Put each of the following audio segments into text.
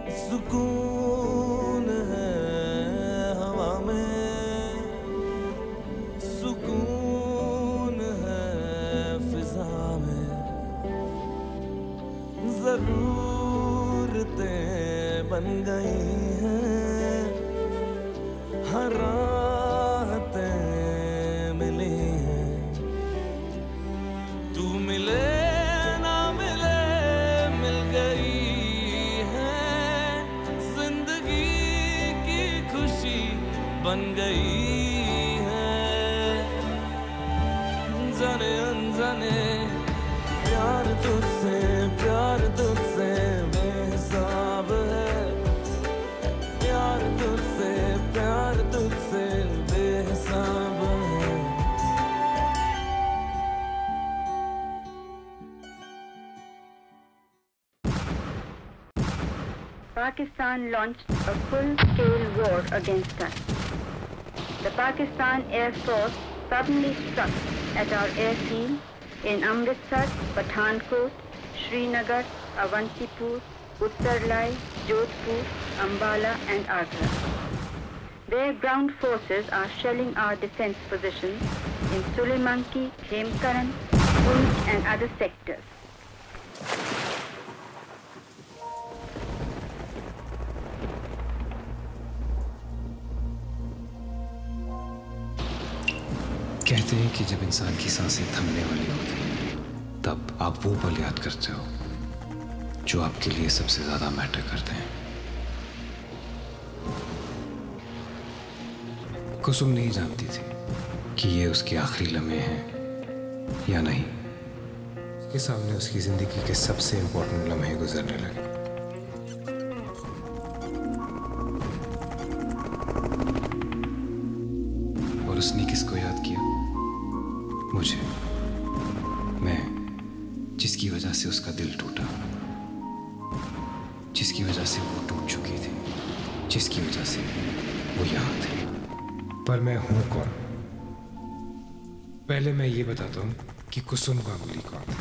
सुकून है हवा में, सुकून है फिजा में, जरूरतें बन गई हैं, हर राहतें मिली हैं। तू मिले ना मिले मिल गई है, जिंदगी की खुशी बन गई है। जाने अनजाने प्यार तुझसे बेहिसाब है, प्यार तुझसे बेहिसाब है। Pakistan launched a full-scale war against us. The Pakistan Air Force suddenly struck at our airfield in Amritsar, Pathankot, Srinagar, Avantipur, Uttarlai, Jodhpur, Ambala and Agra. Their ground forces are shelling our defense positions in Sulemanki, Hemkaran, Poonch and other sectors. कहते हैं कि जब इंसान की सांसें थमने वाली होती हैं, तब आप वो पल याद करते हो जो आपके लिए सबसे ज्यादा मैटर करते हैं। कुसुम नहीं जानती थी कि ये उसके आखिरी लम्हे हैं या नहीं। उसके सामने उसकी जिंदगी के सबसे इंपॉर्टेंट लम्हे गुजरने लगे। और उसने किसको याद किया? मुझे। मैं, जिसकी वजह से उसका दिल टूटा, जिसकी वजह से वो टूट चुकी थी, जिसकी वजह से वो यहाँ थे। पर मैं हूं कौन? पहले मैं ये बताता हूं कि कुसुम गांगुली कौन थी।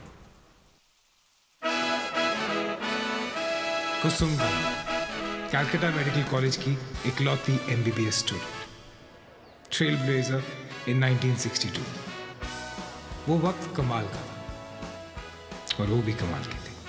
कुसुम गांगुली कलकत्ता मेडिकल कॉलेज की इकलौती MBBS student, trailblazer in 1962। वो वक्त कमाल का था और वो भी कमाल की थी।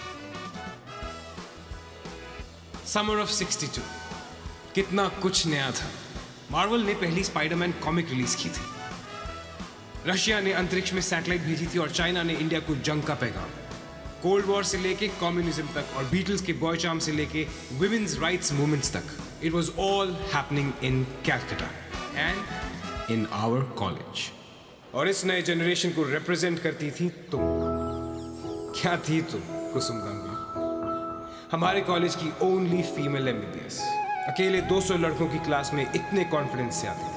समर ऑफ 62, कितना कुछ नया था। मार्वल ने पहली स्पाइडरमैन कॉमिक रिलीज की थी, रशिया ने अंतरिक्ष में सैटेलाइट भेजी थी और चाइना ने इंडिया को जंग का पैगाम। कोल्ड वॉर से लेके कम्युनिज्म तक और बीटल्स के बॉय चार्म से लेके विमेन्स राइट्स मूवमेंट्स तक, it was all happening in Calcutta and in our college. और इस नए जनरेशन को रिप्रेजेंट करती थी तुम। क्या थी तुम, कुसुम गांगुली? हमारे कॉलेज की ओनली फीमेल MBBS। अकेले 200 लड़कों की क्लास में इतने कॉन्फिडेंस से आती थी।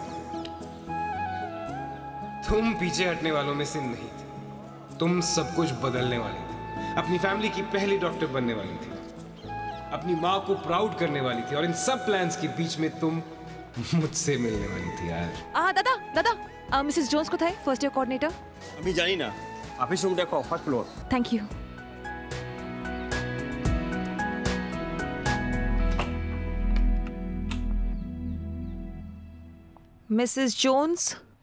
तुम पीछे हटने वालों में से नहीं थी। तुम सब कुछ बदलने वाली थी। अपनी फैमिली की पहली डॉक्टर बनने वाली थी, अपनी माँ को प्राउड करने वाली थी, और इन सब प्लान्स के बीच में तुम मुझसे मिलने वाली थी यार। दादा मिसेस जोन्स को था फर्स्ट ईयर कोऑर्डिनेटर। अभी जानी ना, ऑफिस रूम देखो, first floor. Thank you. Mrs Jones,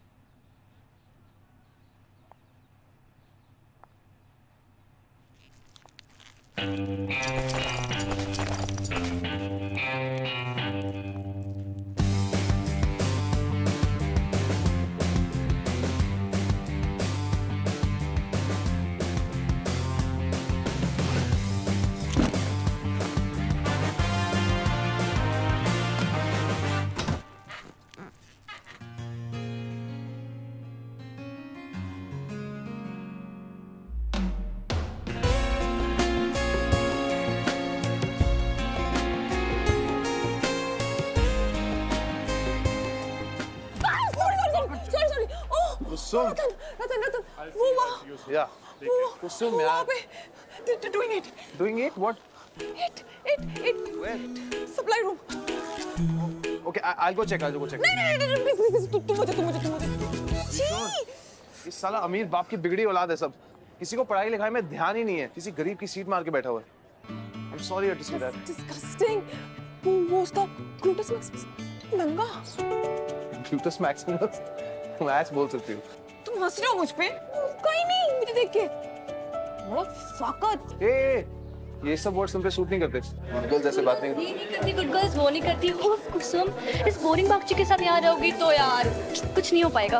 Ratan, वो वहाँ, Yeah. Kusum, वहाँ पे, doing it. Doing it? What? It. Where? Supply room. Okay, I'll go check. नहीं, please, तुम मुझे. छी! इस साला अमीर बाप की बिगड़ी औलाद है सब। किसी को पढ़ाई लिखाई में ध्यान ही नहीं है। किसी गरीब की सीट मार के बैठा हुआ है। I'm sorry to see that. Disgusting. वो उसका ग्लूटस मैक्सिमस नंगा। Gluteus maximus? मैच बोल सकती हूँ। तुम हंस रहे हो मुझ पे? कहीं नहीं, मुझे देख के। बड़ा फाकत। ये सब वर्ड्स तुम पे सूट नहीं करते। गर्ल्स ऐसे बात नहीं। ये नहीं करती गुड गर्ल्स, वो नहीं करती। उफ कुसुम, इस बोरिंग बागची के साथ यहाँ रहोगी तो यार कुछ नहीं हो पाएगा।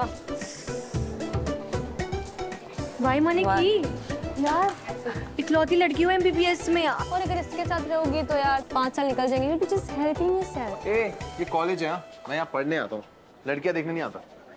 भाई माने की यार इकलौती लड़की हो MBBS में यार। और अगर इसके साथ रहोगी तो यार 5 साल निकल जाएंगे। You're just helping yourself. ये कॉलेज है हाँ। मैं यहाँ पढ़ने आता हूँ। लड़कियाँ देखने नहीं आता।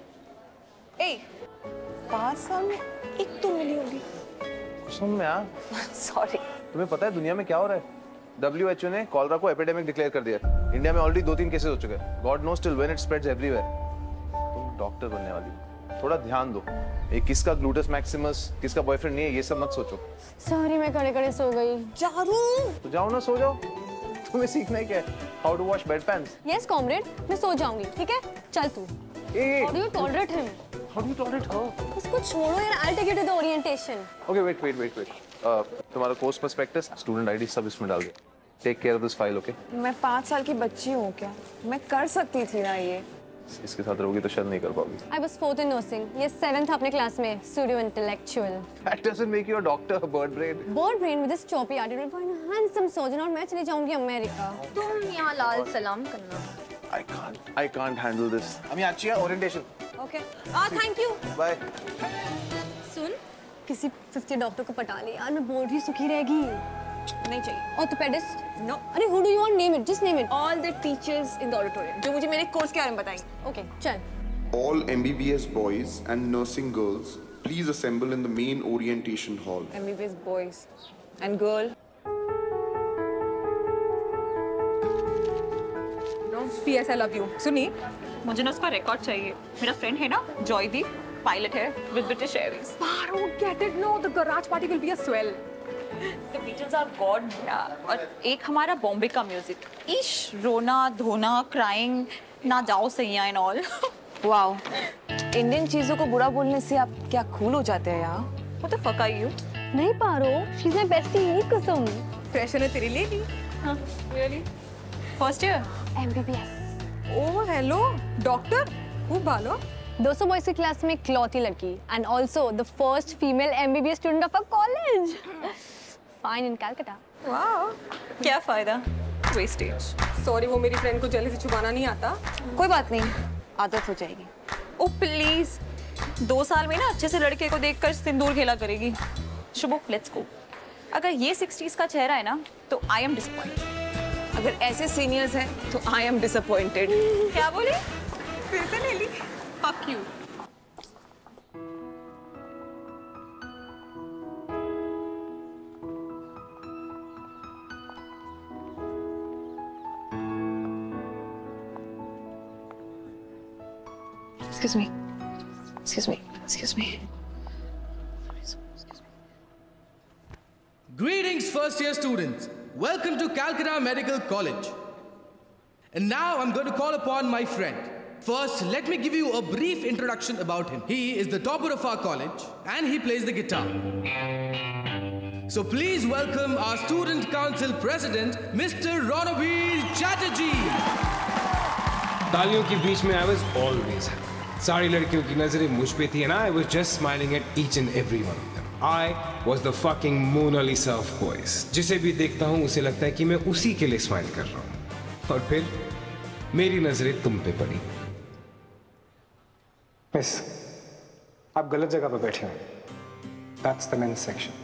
5 साल में एक तो मिली होगी। सुन में यार। Sorry. तुम्हें पता है दुनिया में क्या हो रहा है? WHO ने कॉलरा को एपिडेमिक डिक्लेयर कर दिया है। इंडिया में ऑलरेडी 2-3 केसेस हो चुके हैं। God knows till when it spreads everywhere. तुम डॉक्टर बनने वाली हो। थोड़ा ध्यान दो। ये किसका ग्लूटस मैक्सिमस, किसका बॉयफ्रेंड नहीं है, ये सब मत सोचो। Sorry, मैं खड़े-खड़े सो गई। चारू। तो जाओ ना, सो जाओ। तुम्हें सीखना है क्या है? How to wash bed pans? Yes, comrade. मैं सो जाऊंगी, ठीक है? चल तू। How do you tolerate him? How do you tolerate her? उसको छोड़ो यार। I'll take you to the orientation. Okay, wait. तुम्हारा कोर्स प्रॉस्पेक्टस, स्टूडेंट आईडी सब इसमें डाल दो। Take care of this file, okay? मैं 5 साल की बच्ची हूँ क्या? मैं कर सकती थी ना ये। इसके साथ रहोगी तो शायद नहीं कर पाओगी। I was 4th in nursing. ये 7th अपने क्लास में pseudo intellectual. That doesn't make you a doctor, bird brain. Bird brain with this choppy attitude for a handsome surgeon और मैं चली जाऊंगी अमेरिका। तुम यहाँ लाल सलाम करना। I can't handle this. अमी अच्छी है orientation. Okay. Thank you. Bye. सुन, किसी 50 डॉक्टर को पटा ले यार, मैं बोल रही सुखी रहेगी। नहीं चाहिए। Orthopedist? No. अरे who do you want? Name it. Just name it. All the teachers in the auditorium जो मुझे मेरे कोर्स के बारे में बताएंगे। Okay, चल। All MBBS boys and nursing girls, please assemble in the main orientation hall. MBBS boys and girl. No, P.S. I love you. सुनी, मुझे ना उसका रिकॉर्ड चाहिए। मेरा फ्रेंड है ना, जॉयदीप, पायलट है with British Airways. Paro, get it? No, the garage party will be a swell. The Beatles are God यार। और एक हमारा बॉम्बे का म्यूजिक। इश, रोना, धोना, क्राइंग, ना जाओ सैया and all. वाओ, इंडियन चीजों को बुरा बोलने से आप क्या कूल हो जाते हैं यहाँ? What the fuck are you? नहीं पारो, she's my bestie, Kusum. Pressure ने तेरी ले ली। हाँ, really? First year? MBBS. Oh, hello, doctor. खूब भालो। 200 बॉयज की क्लास में इकलौती लड़की and also the first female MBBS student of our college. Fine in Calcutta. Wow, क्या फायदा? Wastage. Sorry, वो मेरी फ्रेंड को जल्दी से छुपाना नहीं आता। कोई बात नहीं, आदत हो जाएगी। Oh please, 2 साल में ना अच्छे से लड़के को देखकर सिंदूर खेला करेगी। शुभो, let's go. अगर ये 60s का चेहरा है ना, तो I am disappointed. अगर ऐसे सीनियर्स हैं, तो I am disappointed. क्या बोले? फिर से ले ली? Fuck you. Excuse me. Greetings, first-year students. Welcome to Calcutta Medical College. And now I'm going to call upon my friend. First, let me give you a brief introduction about him. He is the topper of our college, and he plays the guitar. So please welcome our Student Council President, Mr. Ranabir Chatterjee. तालियों के बीच में I was always happy. सारी लड़कियों की नजरें मुझ पे थी and I was just smiling at each and every one of them. I was the fucking Mona Lisa of boys. जिसे भी देखता हूँ उसे लगता है कि मैं उसी के लिए स्माइल कर रहा हूँ। और फिर मेरी नजरें तुम पे पड़ी। मिस, आप गलत जगह पर बैठे हैं। That's the men's section.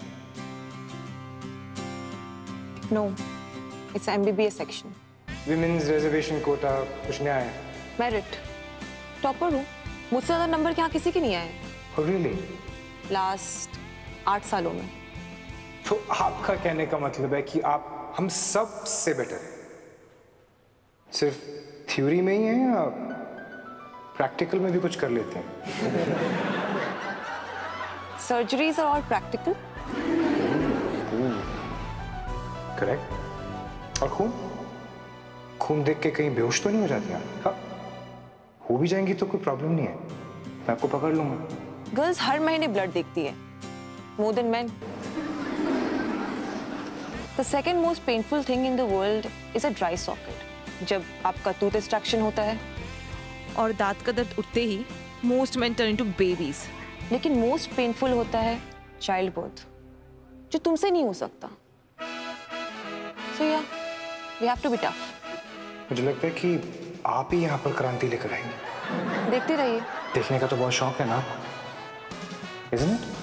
No, it's MBBS section. Women's reservation quota कुछ नया है? Merit. टॉपर हूँ। मुझसे ज़्यादा नंबर यहाँ किसी के नहीं आए। Oh really? लास्ट 8 सालों में। तो आपका कहने का मतलब है कि आप हम सब से बेटर हैं। सिर्फ थ्योरी में ही हैं या प्रैक्टिकल में भी कुछ कर लेते हैं? Surgeries are all practical. Correct. और खून देख के कहीं बेहोश तो नहीं हो जाते हैं? हाँ, हो भी जाएंगी तो कोई प्रॉब्लम नहीं है, मैं आपको पकड़ लूंगा। गर्ल्स हर महीने ब्लड देखती है, more than men. The second most painful thing in the world is a dry socket. जब आपका tooth extraction होता है और दांत का दर्द उठते ही most men turn into babies. लेकिन most painful होता है child birth, जो तुमसे नहीं हो सकता. So yeah, we have to be tough. मुझे लगता है कि आप ही यहाँ पर क्रांति लेकर आएंगे. देखते रहिए. देखने का तो बहुत शौक है ना, isn't it?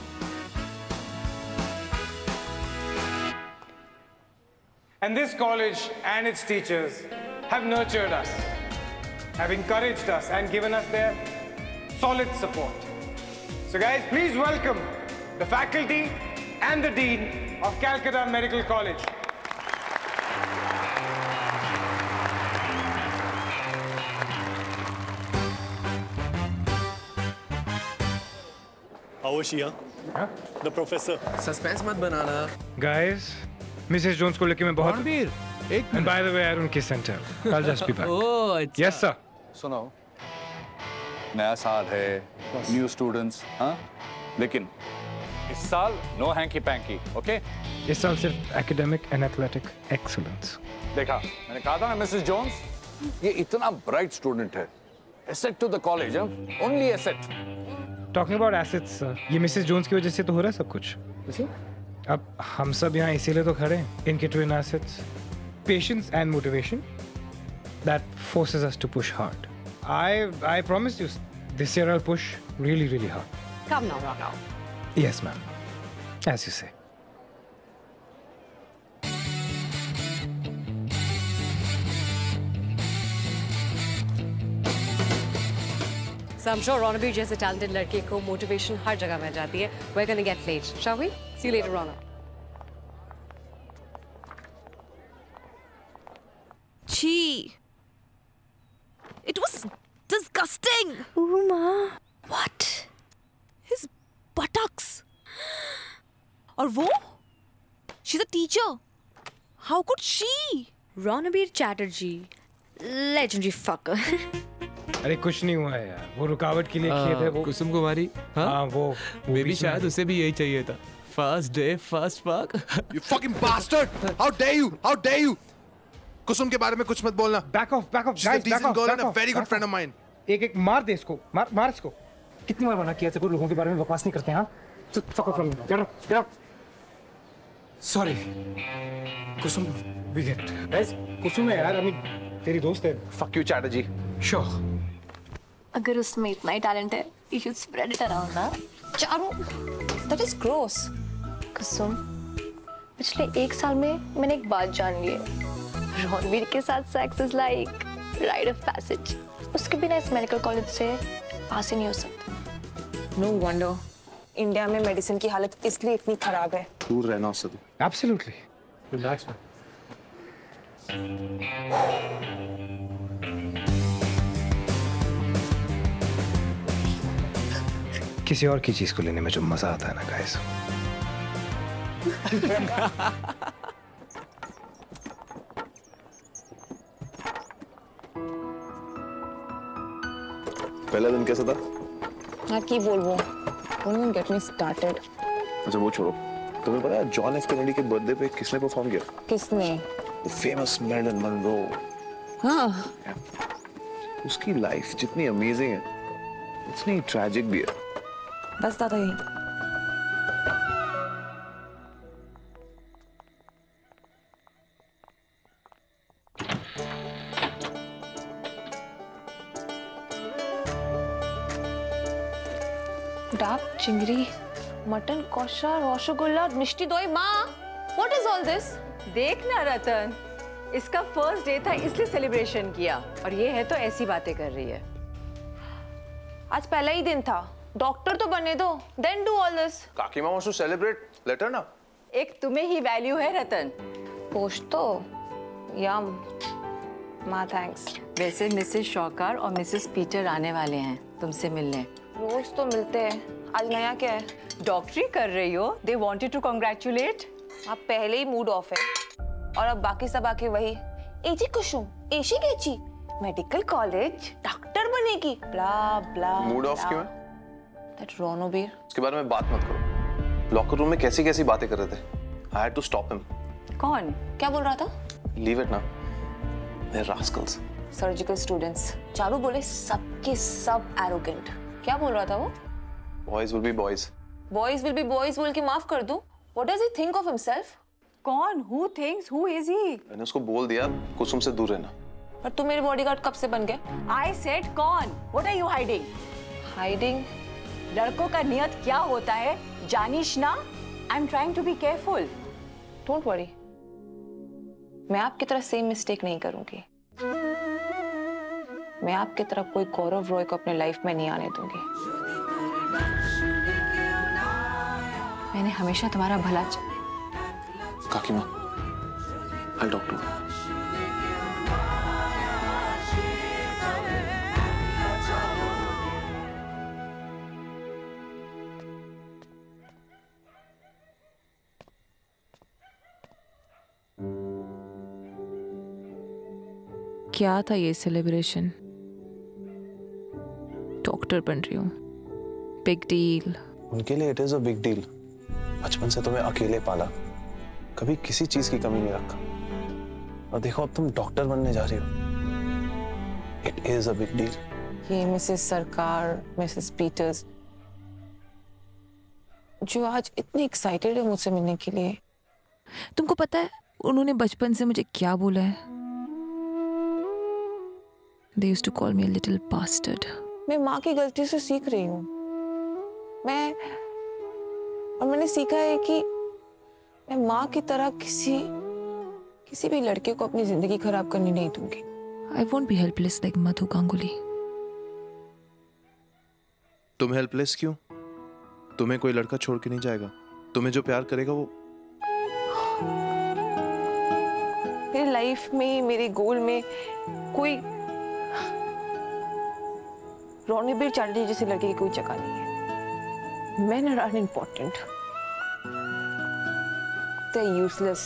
And this college and its teachers have nurtured us, have encouraged us and given us their solid support. So guys, please welcome the faculty and the Dean of Calcutta Medical College. How was she, huh? The professor. Suspense मत बनाना. Guys, Mrs. Jones को लेके मैं बहुत. And by the way, I don't kiss and tell. I'll just be back. Oh, अच्छा. Yes, sir. सुनो, नया साल है, न्यू स्टूडेंट्स, हाँ? लेकिन इस साल नो हैंकी पैंकी, ओके? इस साल सिर्फ academic and athletic excellence. देखा, मैंने कहा था ना मिसेस जोन्स, ये इतना ब्राइट स्टूडेंट है, asset to the college, only asset. Talking about assets, ये मिसेस जोन्स की वजह से तो हो रहा है सब कुछ. अब हम सब यहाँ इसीलिए तो खड़े हैं. इनके twin assets, patience and motivation, that forces us to push hard. I promise you, this year I'll push really, really hard. Come now, Rana. Yes, ma'am. As you say. So I'm sure Ronabir जैसे talented लड़के को motivation हर जगह मिल जाती है. We're gonna get late, shall we? See you later, Rana. Gee, it was disgusting. Ooh, ma. What? His buttocks. और वो? She's a teacher. How could she? Ronabir Chatterjee, legendary fucker. अरे कुछ नहीं हुआ है यार, वो रुकावट के लिए किए थे वो. कुसुम कुमारी. हाँ वो Maybe शायद उसे भी यही चाहिए था. First day, first fuck. You fucking bastard! How dare you? How dare you? कुसुम के बारे में कुछ मत बोलना. Back off, guys, She's a decent back girl off, and a very good friend of mine. एक मार दे इसको, मार इसको. कितनी बार मना किया तेरे को लोगों के बारे में बकवास नहीं करते हैं, हाँ? Fuck off from me. Get up. Sorry. Kusum, we get it. Guys, कुसुम है यार, तेरी दोस्त है. Fuck you, Chatterjee. Sure. अगर उसमें इतना ही टैलेंट है, you should spread it around, ना? Charu, that is gross. कुसुम, पिछले 1 साल में मैंने एक बात जान ली है. रणवीर के साथ sex is like rite of passage. उसके बिना इस मेडिकल कॉलेज से पास ही नहीं हो सकता. No wonder. इंडिया में मेडिसिन की हालत इसलिए इतनी खराब है. दूर रहना उससे. Absolutely. Relax, man. किसी और की चीज को लेने में जो मजा आता है ना गाइस. पहला दिन कैसा था? यार की बोलूं? Don't even get me started. अच्छा वो छोड़ो. तुम्हें पता है जॉन एफ कैनेडी के बर्थडे पे किसने परफॉर्म किया? किसने? The famous Marilyn Monroe. हाँ. उसकी लाइफ जितनी अमेजिंग है, उतनी ट्रैजिक भी है. बस दादा यही. डाक चिंगरी, मटन कौशा, रसगुल्ला, मिष्टी दोई. माँ, what is all this? देखना रतन, इसका फर्स्ट डे था इसलिए सेलिब्रेशन किया और ये है तो ऐसी बातें कर रही है. आज पहला ही दिन था. डॉक्टर तो बने दो. Then do all this. काकी माँ wants to celebrate. Let her ना. एक तुम्हें ही वैल्यू है रतन. पोस्ट तो. यम. माँ थैंक्स. वैसे मिसेस शौकार और मिसेस पीटर आने वाले हैं तुमसे मिलने. रोज तो मिलते हैं. आज नया क्या है? डॉक्टरी कर रही हो. They wanted to congratulate. आप पहले ही मूड ऑफ है और अब बाकी सब आके वही. एजी कुसुम, एशी केची, मेडिकल कॉलेज, डॉक्टर बनेगी. ब्ला ब्ला. मूड ऑफ क्यों है? That Ronabir. उसके बारे में बात मत करो. लॉकर रूम में कैसी बातें कर रहे थे. I had to stop him. कौन? क्या बोल रहा था? लीव इट ना, they're rascals. Surgical students. Charu बोले सबके सब एरोगेंट। क्या बोल रहा था वो? Boys will be boys. Boys will be boys बोल के माफ कर दूं? What does he think of himself? कौन? Who thinks? Who is he? मैंने उसको बोल दिया कुसुम से दूर रहना। पर तुम मेरे बॉडीगार्ड कब से बन गए? I said कौन? What are you hiding? Hiding? लड़कों का नियत क्या होता है जानिश ना? I'm trying to be careful. Don't worry. मैं आपकी तरह सेम मिस्टेक नहीं करूंगी। मैं आपकी तरह कोई गौरव रॉय को अपने लाइफ में नहीं आने दूंगी। मैंने हमेशा तुम्हारा भला काकी माँ, I'll talk to her. क्या था ये सेलिब्रेशन? डॉक्टर बन रही हूँ, बिग डील। उनके लिए it is a big deal. बचपन से तुम्हें अकेले पाला, कभी किसी चीज की कमी नहीं रखा, और देखो अब तुम डॉक्टर बनने जा रही हो। It is a big deal. ये मिसेस सरकार, मिसेस पीटर्स, जो आज इतनी एक्साइटेड है मुझसे मिलने के लिए। तुमको पता है उन्होंने बचपन से मुझे क्या बोला है? They used to call me a little bastard. मैं माँ की गलती से सीख रही हूँ। मैंने सीखा है कि मैं माँ की तरह किसी भी लड़के को अपनी जिंदगी खराब करने नहीं दूंगी। I won't be helpless like Madhu Ganguly. तुम हेल्पलेस क्यों? तुम्हें कोई लड़का छोड़ के नहीं जाएगा। तुम्हें जो प्यार करेगा वो। मेरी लाइफ में, मेरे गोल में कोई रणबीर चैटर्जी जैसे लड़के की कोई जगह नहीं है। Men are unimportant. They're useless.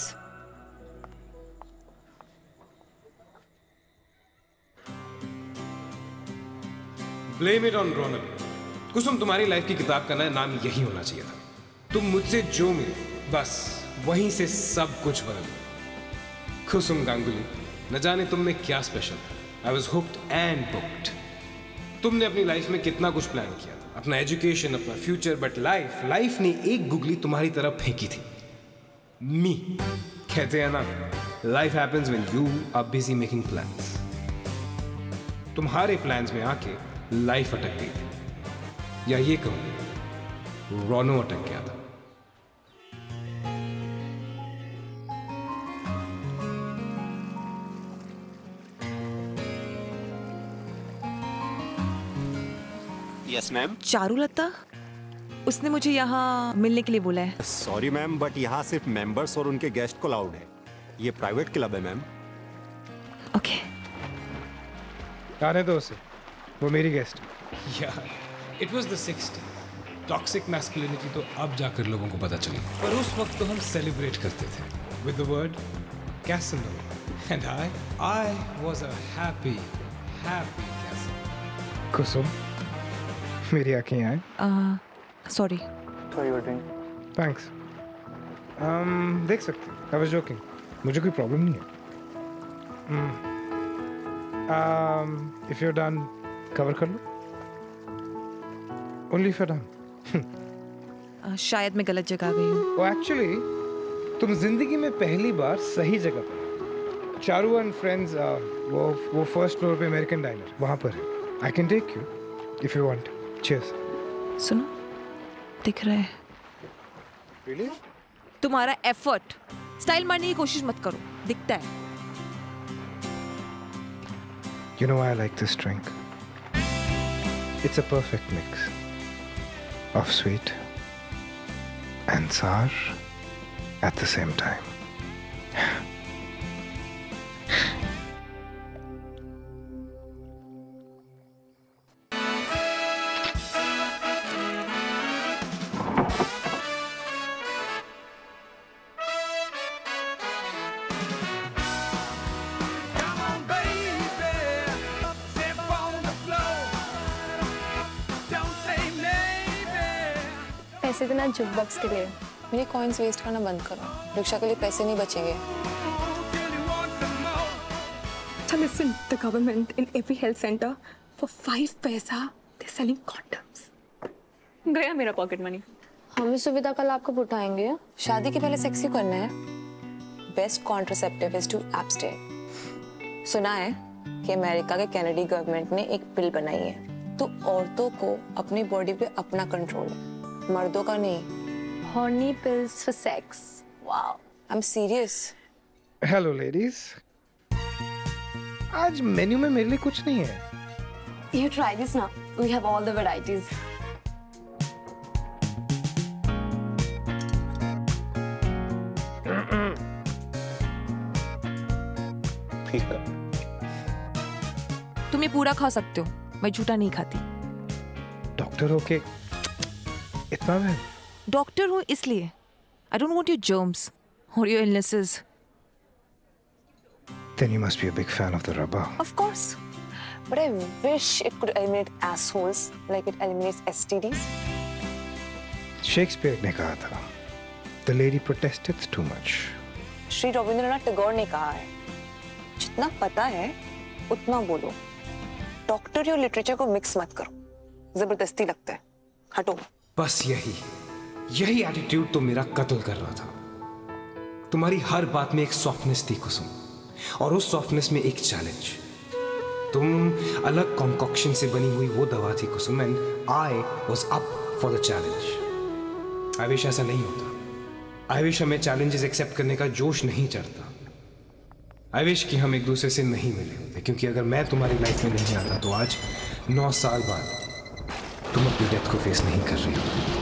Blame it on Ranbir. कुसुम, तुम्हारी लाइफ की किताब का नाम यही होना चाहिए था। तुम मुझसे जो मिले बस वहीं से सब कुछ बदल गया। कुसुम गांगुली, न जाने तुम में क्या स्पेशल था। I was hooked and booked. तुमने अपनी लाइफ में कितना कुछ प्लान किया था, अपना एजुकेशन, अपना फ्यूचर, बट लाइफ ने एक गुगली तुम्हारी तरफ फेंकी थी। मी। कहते हैं ना, life happens when you are busy making plans. तुम्हारे प्लान्स में आके लाइफ अटक गई थी, या ये कहूं रोनो अटक गया था। Yes ma'am. चारुलता, उसने मुझे यहाँ मिलने के लिए बोला है। सॉरी मैम, बट यहाँ सिर्फ मेंबर्स और उनके गेस्ट को अलाउड है। ये प्राइवेट क्लब है मैम। ओके। आने दो उसे, वो मेरी गेस्ट। यार, it was the 60s। Toxic masculinity तो अब जाकर लोगों को पता चली, पर उस वक्त तो हम सेलिब्रेट करते थे with the word Casanova, and I was a happy casan. Kusum, मेरी आंखें आए। सॉरी। थैंक्स। देख सकते हैं। I was joking. मुझे कोई प्रॉब्लम नहीं है। If you're done, कवर कर लो। Only if you're done. शायद मैं गलत जगह गई हूँ। Oh, actually, तुम जिंदगी में पहली बार सही जगह पर। चारू एंड फ्रेंड्स, वो फर्स्ट फ्लोर पे अमेरिकन डाइनर, वहाँ पर है। I can take you if you want. Cheers. सुनो, दिख रहा है। Really? तुम्हारा एफर्ट, स्टाइल मारने की कोशिश मत करो, दिखता है। You know why I like this drink? It's a perfect mix of sweet and sour at the same time. पैसे देना जुक बॉक्स के लिए, मेरे कॉइन्स वेस्ट करना बंद करो, रिक्शा के लिए पैसे नहीं बचेंगे। So listen, the government in every health center for 5 paisa they're selling condoms. गया मेरा पॉकेट मनी। हम इस सुविधा का लाभ कब उठाएंगे? शादी के पहले सेक्सी करना है। Best contraceptive is to abstain. सुना है कि अमेरिका के कैनेडी गवर्नमेंट ने एक बिल बनाई है, तो औरतों को अपनी बॉडी पे अपना कंट्रोल है, मर्दों का नहीं। Horny pills for sex. Wow, I'm serious. Hello ladies, आज मेन्यू में मेरे लिए कुछ नहीं है। You try this now. We have all the varieties. तुम ये पूरा खा सकते हो, मैं झूठा नहीं खाती। डॉक्टर हो के इतना मैं डॉक्टर हूँ इसलिए। I don't want your germs or your illnesses. Then you must be a big fan of the rubber. Of course. But I wish it could eliminate assholes like it eliminates STDs. Shakespeare ने कहा था, The lady protested too much. Shri Rabindranath Tagore ने कहा है, जितना पता है उतना बोलो। डॉक्टर और लिटरेचर को मिक्स मत करो, जबरदस्ती लगता है। हटो। बस यही एटीट्यूड तो मेरा कत्ल कर रहा था। तुम्हारी हर बात में एक सॉफ्टनेस थी कुसुम, और उस सॉफ्टनेस में एक चैलेंज। तुम अलग कॉन्कॉक्शन से बनी हुई वो दवा थी Kusum, and I was up for the challenge. I wish ऐसा नहीं होता। आई विश हमें चैलेंजेस एक्सेप्ट करने का जोश नहीं चढ़ता। आई विश कि हम एक दूसरे से नहीं मिले होते, क्योंकि अगर मैं तुम्हारी लाइफ में नहीं आता तो आज 9 साल बाद तुम अपनी डेथ को फेस नहीं कर रही हो।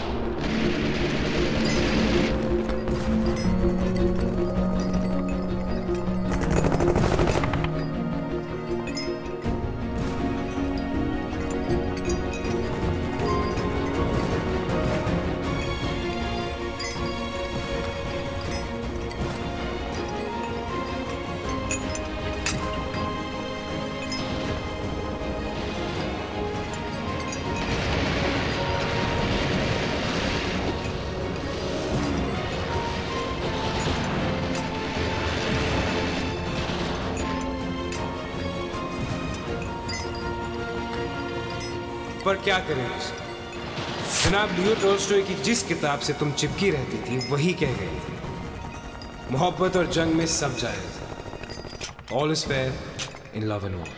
पर क्या करें जनाब, लियो टोल्स्टॉय की जिस किताब से तुम चिपकी रहती थी वही कह गई थी, मोहब्बत और जंग में सब जायज है। All is fair in love and war.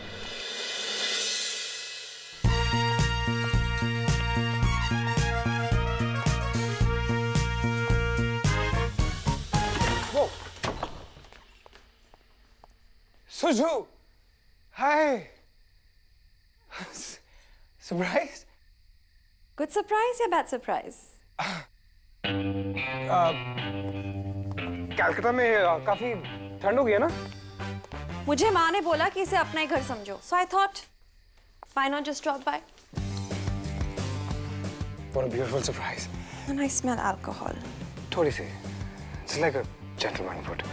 Suju, hi. Surprise? Good surprise या bad surprise? कलकत्ता में काफी ठंड हो गया ना? मुझे माँ ने बोला कि इसे अपना ही घर समझो, so I thought, why not just drop by? What a beautiful surprise. And I smell alcohol. थोड़ी सी. It's like a gentleman would.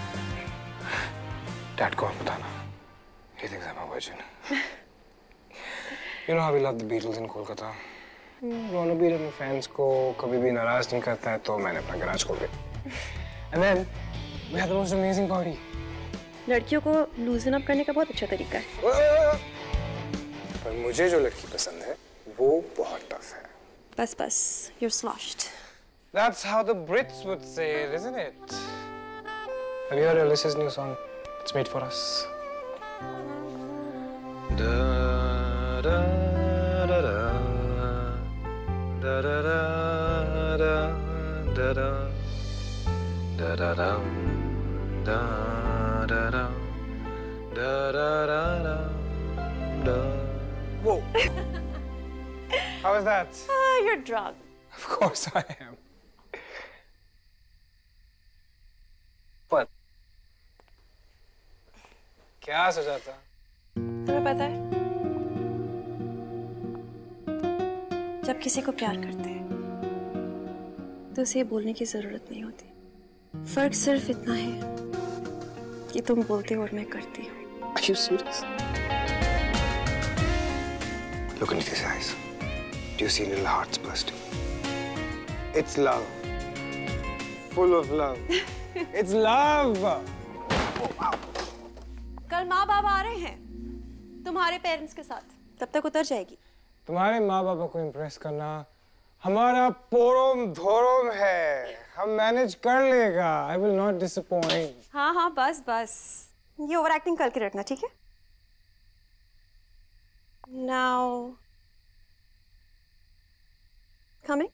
Dad को और बताना. He thinks I'm a virgin. You know how we love the Beatles in Kolkata? Ron Beat अपने fans को कभी भी नाराज नहीं करता है, तो मैंने अपना गैराज खोल दिया। And then we had the most amazing party. लड़कियों को लूजन अप करने का बहुत अच्छा तरीका है। पर मुझे जो लड़की पसंद है, वो बहुत टफ है। बस, you're sloshed. That's how the Brits would say it, isn't it? Have you heard Alyssa's new song? It's made for us. Da da da da da da da da da da da da da da da da da da da. Whoa! How was that? You're drunk. Of course I am. But क्या सोचा था? तुम्हें पता है, जब किसी को प्यार करते हैं तो उसे बोलने की जरूरत नहीं होती। फर्क सिर्फ इतना है कि तुम बोलते हो और मैं करती हूँ। Are you serious? Look into these eyes. Do you see little hearts bursting? It's love. full of love. It's love. कल माँ बाप आ रहे हैं तुम्हारे पेरेंट्स के साथ, तब तक उतर जाएगी। तुम्हारे माँ बाबा को इम्प्रेस करना हमारा पोरोम धोरोम है, हम मैनेज कर लेगा। I will not disappoint. हाँ हाँ बस बस, ये ओवर एक्टिंग करके रखना, ठीक है? Now, coming.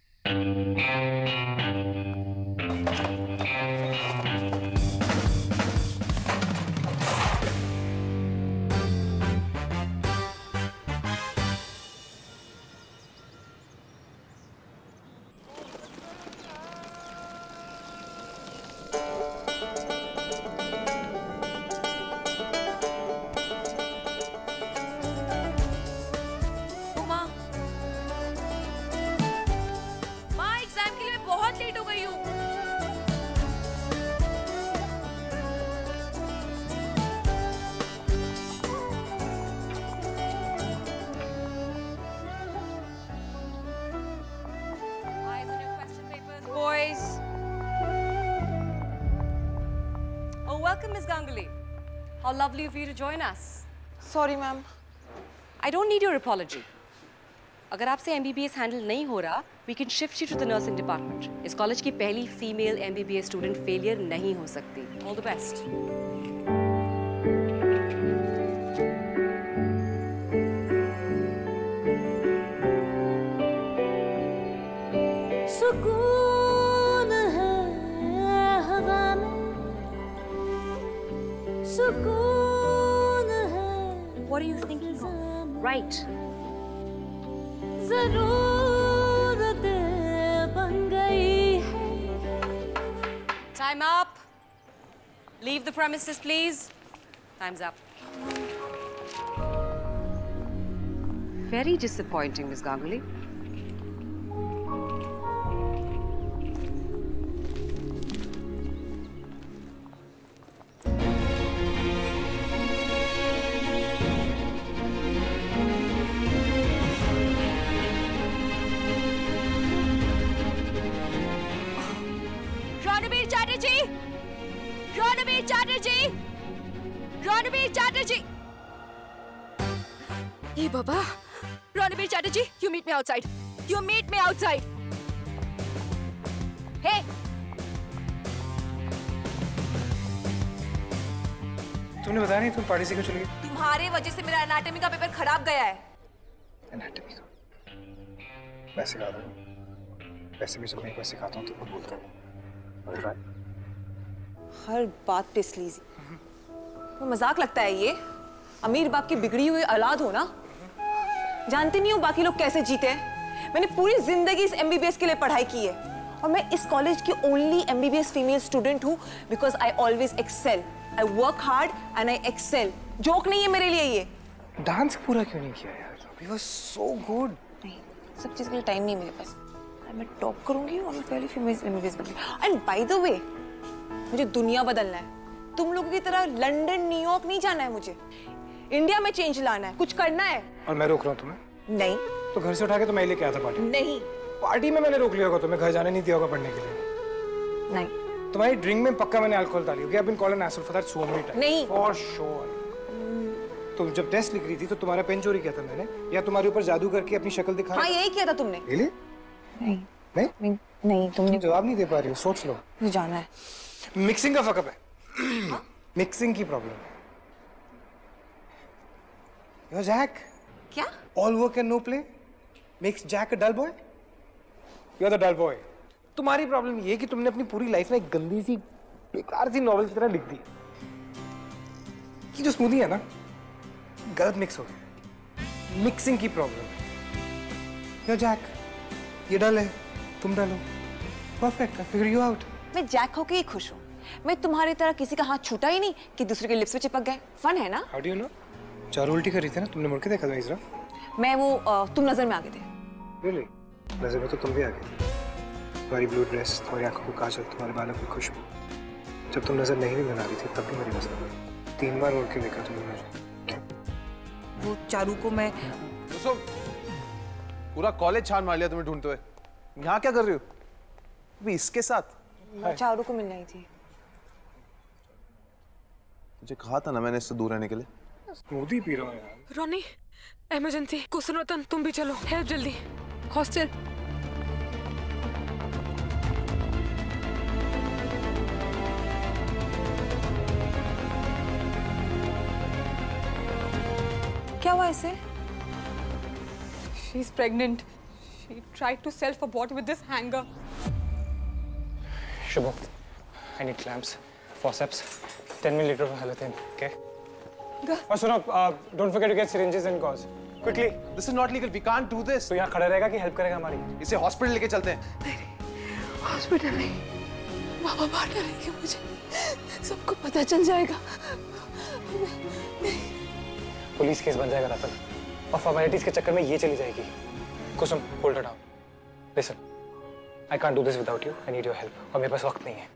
Welcome, Ms. Ganguly. How lovely of you to join us. Sorry, ma'am. I don't need your apology. अगर आपसे MBBS handle नहीं हो रहा, we can shift you to the nursing department. इस कॉलेज की पहली female MBBS student failure नहीं हो सकती. All the best. सुकून है हवा में, सुकून है। What are you thinking of? Right. ज़रूरतें बन गई है। Time up. Leave the premises, please. Time's up. Very disappointing, Ms. Ganguly. Ranbir Chatterjee! Hey, Baba. Ranbir Chatterjee, you meet me outside. You meet me outside. Hey! तुमने बताया नहीं तुम party से क्यों चली गई? तुम्हारे वजह से मेरा एनाटॉमी का पेपर खराब गया है। एनाटॉमी का? मैं सिखा दूंगा। वैसे भी जब मैं एक बार सिखाता हूँ तो मैं बोलता हूँ। हर बात पे स्लीज़ी। तो मजाक लगता है ये? अमीर बाप की बिगड़ी हुई औलाद हो ना? जानती नहीं हूँ बाकी लोग कैसे जीते हैं। मैंने पूरी जिंदगी इस MBBS के लिए पढ़ाई की है और मैं इस कॉलेज की ओनली MBBS फीमेल स्टूडेंट हूँ because I always excel. I work hard and I excel. Joke नहीं है मेरे लिए ये। डांस पूरा क्यों नहीं किया यार? You were so good. नहीं, सब चीज के लिए टाइम नहीं मेरे पास। मैं टॉप करूंगी और मैं पहली फीमेल MBBS बनूंगी। एंड बाय द वे, मुझे दुनिया बदलना है। तुम लोगों की तरह लंदन न्यूयॉर्क नहीं जाना है मुझे। इंडिया में चेंज लाना है, कुछ करना है। और मैं रोक रहा हूँ तुम्हें? नहीं। तो घर से उठा के तो मैं लेके आया था पार्टी। नहीं। पार्टी में मैंने रोक लिया होगा, तुम्हें घर जाने नहीं दिया होगा पढ़ने के लिए। नहीं। तुम्हारी ड्रिंक में पक्का मैंने अल्कोहल डाली होगी। I've been called an asshole for that so many times. नहीं। For sure. तुम जब टेस्ट लिख रही थी तो तुम्हारा पेन चोरी किया था मैंने, या तुम्हारे ऊपर जादू करके अपनी शक्ल दिखा? हाँ, यही किया था तुमने। Really? नहीं। नहीं? नहीं, तुमने जवाब नहीं दे पा रही हो, सोच लो। मुझे जाना है। मिक्सिंग का फकअप है। मिक्सिंग की प्रॉब्लम है। You're Jack. क्या? All work and no play makes Jack a dull boy. You're the dull boy. तुम्हारी प्रॉब्लम ये है कि तुमने अपनी पूरी लाइफ में एक गंदी सी बेकार सी नॉवेल की तरह लिख दी। ये जो स्मूदी है ना, गलत मिक्स हो गया। मिक्सिंग की प्रॉब्लम है। You're Jack. ये डल है, तुम डल हो। Perfect. I figured you out. मैं जैक होके ही खुश हूँ। मैं तुम्हारी तरह किसी का हाथ छूटा ही नहीं कि दूसरे के लिप्स पे चिपक गए। फन है ना? How do you know? चार उल्टी कर रही थी ना, तुमने मुड़ के देखा था इस तरफ? मैं वो तुम नजर में आ गए थे। Really? नजर में तो तुम भी आ गए। तुम्हारी ब्लू ड्रेस, तुम्हारी आंखों को काजल, तुम्हारे बालों की खुशबू। जब तुम नजर नहीं भी बना रही थी तब भी मेरी नजर में 3 बार मुड़ के देखा तुमने मुझे। वो चारू को मैं पूरा कॉलेज छान मार लिया तुम्हें ढूंढते हुए। यहाँ क्या कर रही हो? अभी इसके साथ? मैं चारू को मिलने आई थी। मुझे कहा था ना मैंने इससे दूर रहने के लिए। स्मूदी पी रहा हूँ यार। रोनी, इमरजेंसी। कुसुम रतन, तुम भी चलो। हेल्प जल्दी। हॉस्टल। क्या हुआ इसे? She's pregnant. She tried to self-abort with this hanger. Shubho, I need clamps, forceps, 10 milliliter of halothane, okay? और सुनो, don't forget to get syringes and gauze. Quickly. This is not legal. We can't do this. तो यहाँ खड़ा रहेगा कि help करेगा हमारी? इसे हॉस्पिटल लेके चलते हैं। हॉस्पिटल नहीं। मामा बाहर डालेंगे मुझे। सबको पता चल जाएगा। पुलिस केस बन जाएगा रतन, और फॉर्मेलिटीज के चक्कर में ये चली जाएगी। Kusum, hold down. Listen, I can't do this without you. I need your help, और मेरे पास वक्त नहीं है।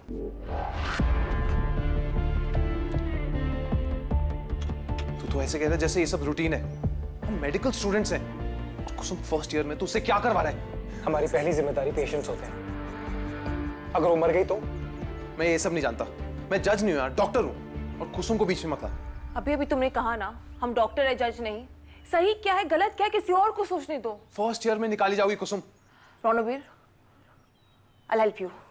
तू तो ऐसे कह रहा है जैसे ये सब रूटीन है। हम मेडिकल स्टूडेंट्स हैं। कुसुम फर्स्ट ईयर में तू उससे क्या करवा रहा है? हमारी पहली जिम्मेदारी पेशेंट्स होते हैं। अगर वो मर गई तो? मैं ये सब नहीं जानता। मैं जज नहीं हूँ यार, डॉक्टर हूँ। और कुसुम को बीच में मत ला। अभी अभी तुमने कहा ना, हम डॉक्टर है, जज नहीं। सही क्या है, गलत क्या है, किसी और को सोचने दो। फर्स्ट ईयर में निकाली जाओगी कुसुम। Ranveer, I'll help you.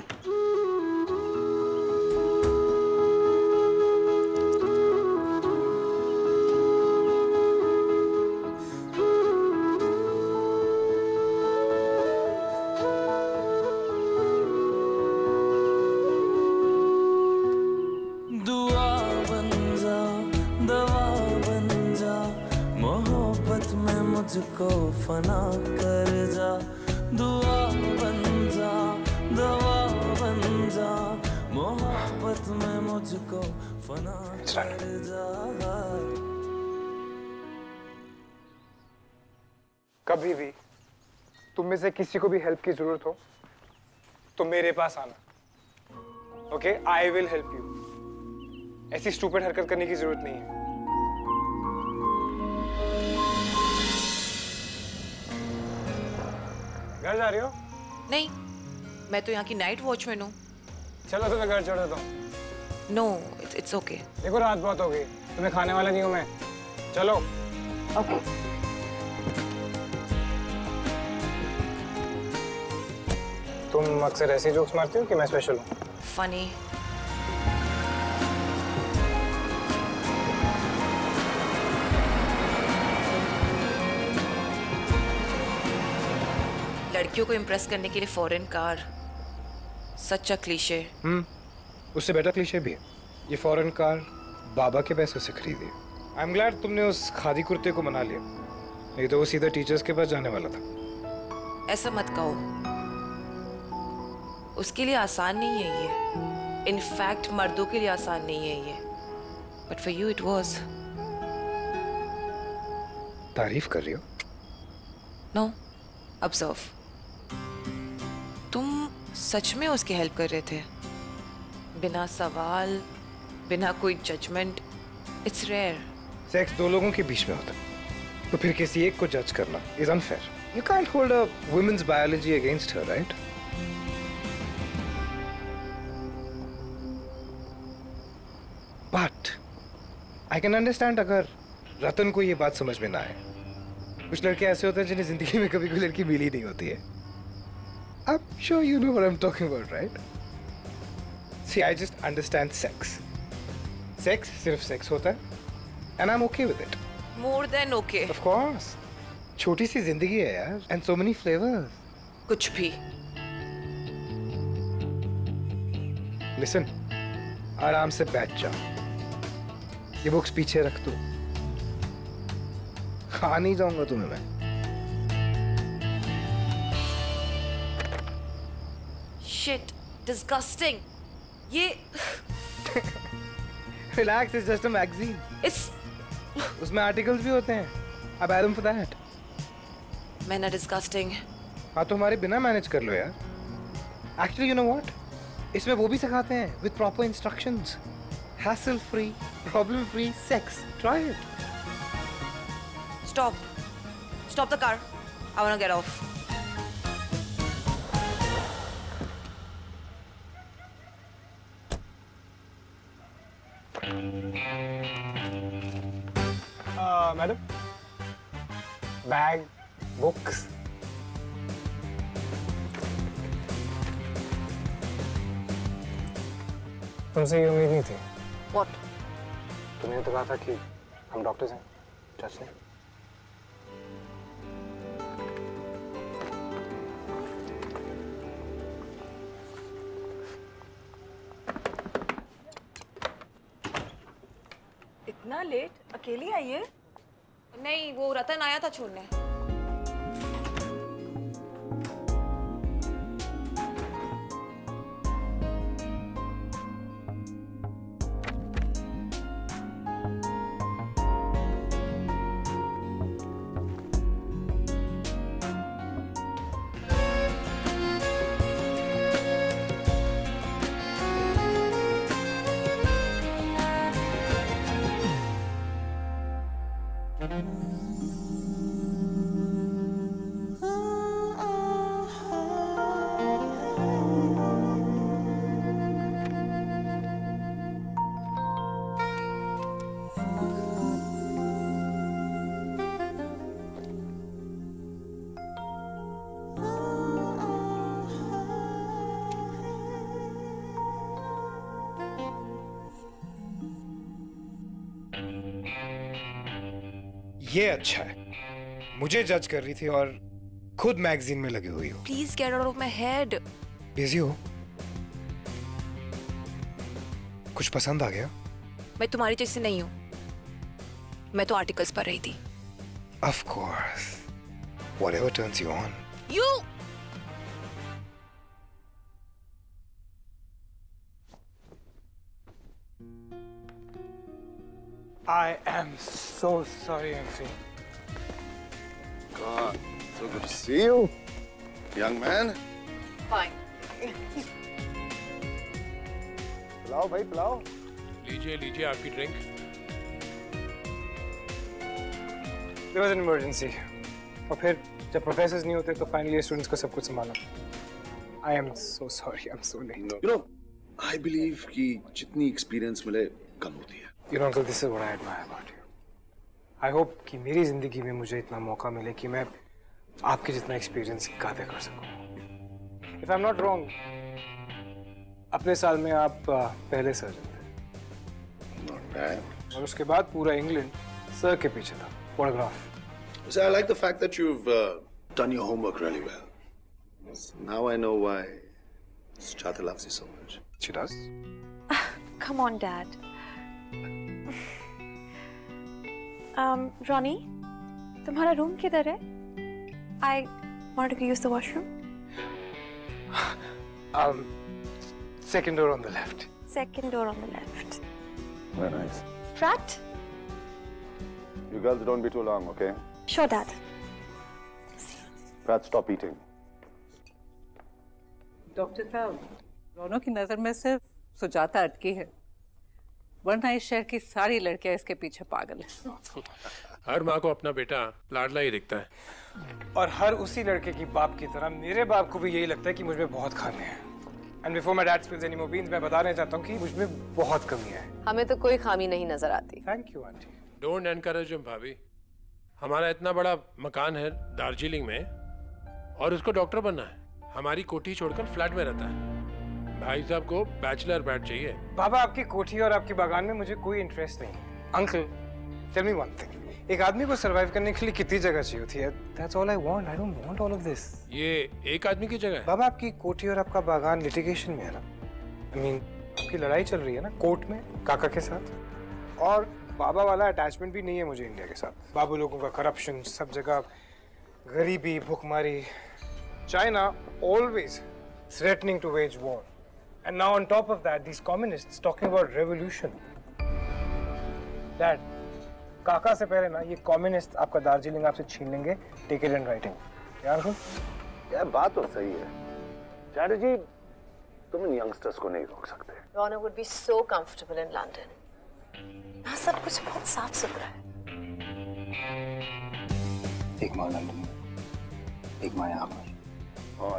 मुझको फना कर जा, दुआ बन जा, दवा बन जा, मोहब्बत में मुझको फना कर जा। कभी भी तुम में से किसी को भी हेल्प की जरूरत हो तो मेरे पास आना, okay? I will help you. ऐसी स्टूपिड हरकत करने की जरूरत नहीं है। घर जा रही हो? नहीं, मैं तो यहाँ की नाइट वॉचमैन हूँ। चलो तुम्हें घर छोड़ देता हूँ। No, it's okay. देखो रात बहुत हो गई, तुम्हें खाने वाला नहीं हूँ मैं। चलो। ओके। तुम अक्सर ऐसे जोक्स मारती हो कि मैं स्पेशल हूँ? फनी। लड़कियों को इम्प्रेस करने के लिए फॉरेन कार, सच्चा क्लीशे। उससे बेटर क्लीशे भी है। ये फॉरेन कार बाबा के पैसों से खरीदी। आई एम ग्लैड तुमने उस खादी कुर्ते को मना लिया, नहीं तो वो सीधा टीचर्स के पास जाने वाला था। ऐसा मत कहो, उसके लिए आसान नहीं है ये। इनफैक्ट मर्दों के लिए आसान नहीं है ये, but for you it was. तारीफ कर रही हो? No, observe. तुम सच में उसकी हेल्प कर रहे थे, बिना सवाल, बिना कोई जजमेंट। It's rare. सेक्स दो लोगों के बीच में होता है, तो फिर किसी एक को जज करना is unfair. You can't hold a women's biology against her, right? But I can understand अगर रतन को ये बात समझ में ना आए। कुछ लड़के ऐसे होते हैं जिन्हें जिंदगी में कभी कोई लड़की मिली नहीं होती है। I'm sure you know what I'm talking about, right? See, I just understand sex. Sex सिर्फ sex होता है, and I'm okay with it. More than okay. Of course. छोटी सी जिंदगी है यार, and so many flavors. कुछ भी। Listen, आराम से बैठ जा। ये बुक्स पीछे रख दो। खा नहीं जाऊंगा तुम्हें मैं। Shit, disgusting. ये Relax, it's just a magazine. उसमें आर्टिकल्स भी होते हैं। अब एडम फॉर दैट। मैं ना डिस्गस्टिंग। हाँ तो हमारे बिना मैनेज कर लो यार। Actually, you know what? इसमें वो भी सिखाते हैं with proper instructions. Hassle free, problem free sex. Try it. Stop. Stop the car. I wanna get off. Madam, bag, books. तुमसे ये उम्मीद नहीं थी। What? तुमने तो कहा था कि हम डॉक्टर्स हैं, जज नहीं। इतना लेट अकेली आई है? नहीं, वो रतन आया था छोड़ने। ये अच्छा है, मुझे जज कर रही थी और खुद मैगजीन में लगी हुई हो। Please get out of my head. Busy हो? कुछ पसंद आ गया? मैं तुम्हारी जैसी नहीं हूँ, मैं तो आर्टिकल्स पढ़ रही थी। Of course, whatever turns you on. You. I am so sorry, MC. God, so good to see you, young man. Fine. पिलाओ भाई, पिलाओ। लीजिए लीजिए आपकी drink. There was an emergency. और फिर जब प्रोफेसर्स नहीं होते तो फाइनली स्टूडेंट्स को सब कुछ संभालना। I am so sorry, I'm so late. You know, I believe कि जितनी एक्सपीरियंस मिले कम होती है। You know, Uncle, this is what I admire about you. I hope कि मेरी जिंदगी में मुझे इतना मौका मिले कि मैं आपके जितना एक्सपीरियंस गादे कर सकूं। If I'm not wrong, अपने साल में आप पहले सर्जन थे। Not bad. और उसके बाद पूरा इंग्लैंड सर के पीछे था, photograph. So I like the fact that you've done your homework really well. Now I know why Sujata loves you so much. She does? Come on, Dad. Ronnie, तुम्हारा room किधर है? I wanted to use the washroom. Second door on the left. Second door on the left. Very nice. Frat? You girls don't be too long, okay? Sure, Dad. Brad, stop eating. Doctor साहब, दोनों की नजर में सिर्फ सुजाता अटकी है, वरना इस शहर की सारी लड़कियां इसके पीछे पागल हैं। हर माँ को अपना बेटा लाडला ही दिखता है। और हर उसी लड़के की बाप की तरह मेरे बाप को भी यही लगता है कि मुझ में बहुत खामी है। And before my dad spills any more beans, मैं बताना चाहता हूँ कि मुझ में बहुत कमी है। हमें तो कोई खामी नहीं नजर आती। Thank you, aunty. Don't encourage him, भाभी। हमारा इतना बड़ा मकान है दार्जिलिंग में और उसको डॉक्टर बनना है। हमारी कोठी छोड़कर फ्लैट में रहता है। भाई साहब को बैचलर बेड चाहिए। बाबा, आपकी कोठी और आपकी बागान में मुझे कोई इंटरेस्ट नहीं। Uncle, tell me one thing, एक आदमी को सरवाइव करने के लिए कितनी जगह चाहिए होती है? That's all I want. I don't want all of this. ये एक आदमी की जगह है। बाबा, आपकी कोठी और आपका बागान लिटिगेशन में है ना? I mean, आपकी लड़ाई चल रही है ना कोर्ट में काका के साथ। और बाबा वाला अटैचमेंट भी नहीं है मुझे इंडिया के साथ। बाबू लोगों का करप्शन, सब जगह गरीबी, भुखमरी। China always threatening to wage war. And now on top of that, these communists talking about revolution. Dad, काका से पहले ना ये कम्युनिस्ट आपका दार्जिलिंग आपसे छीन लेंगे। Take it in writing. यार यार बात तो सही है। चैटर्जी जी, तुम इन यंगस्टर्स को नहीं रोक सकते। Rona would be so comfortable in London. यहाँ सब कुछ बहुत साफ सुथरा है। एक माँ लंदन में, एक माँ यहाँ पर।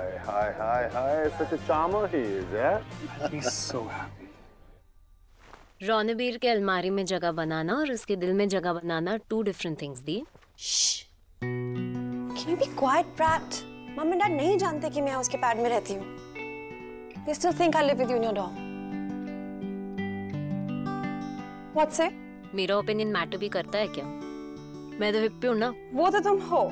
Hi, such a charmer he is, yeah? I'll be so happy. रॉनबीर के अलमारी में जगह बनाना और उसके दिल में जगह बनाना 2 different things दी। Can you be quiet, Pratt? Mummy and Dad नहीं जानते कि मैं उसके पैड में रहती हूँ। They still think I live with you in your dorm. What's it? मेरा ओपिनियन मैटर भी करता है क्या? मैं तो हिप्पी हूँ ना। वो तो तुम हो।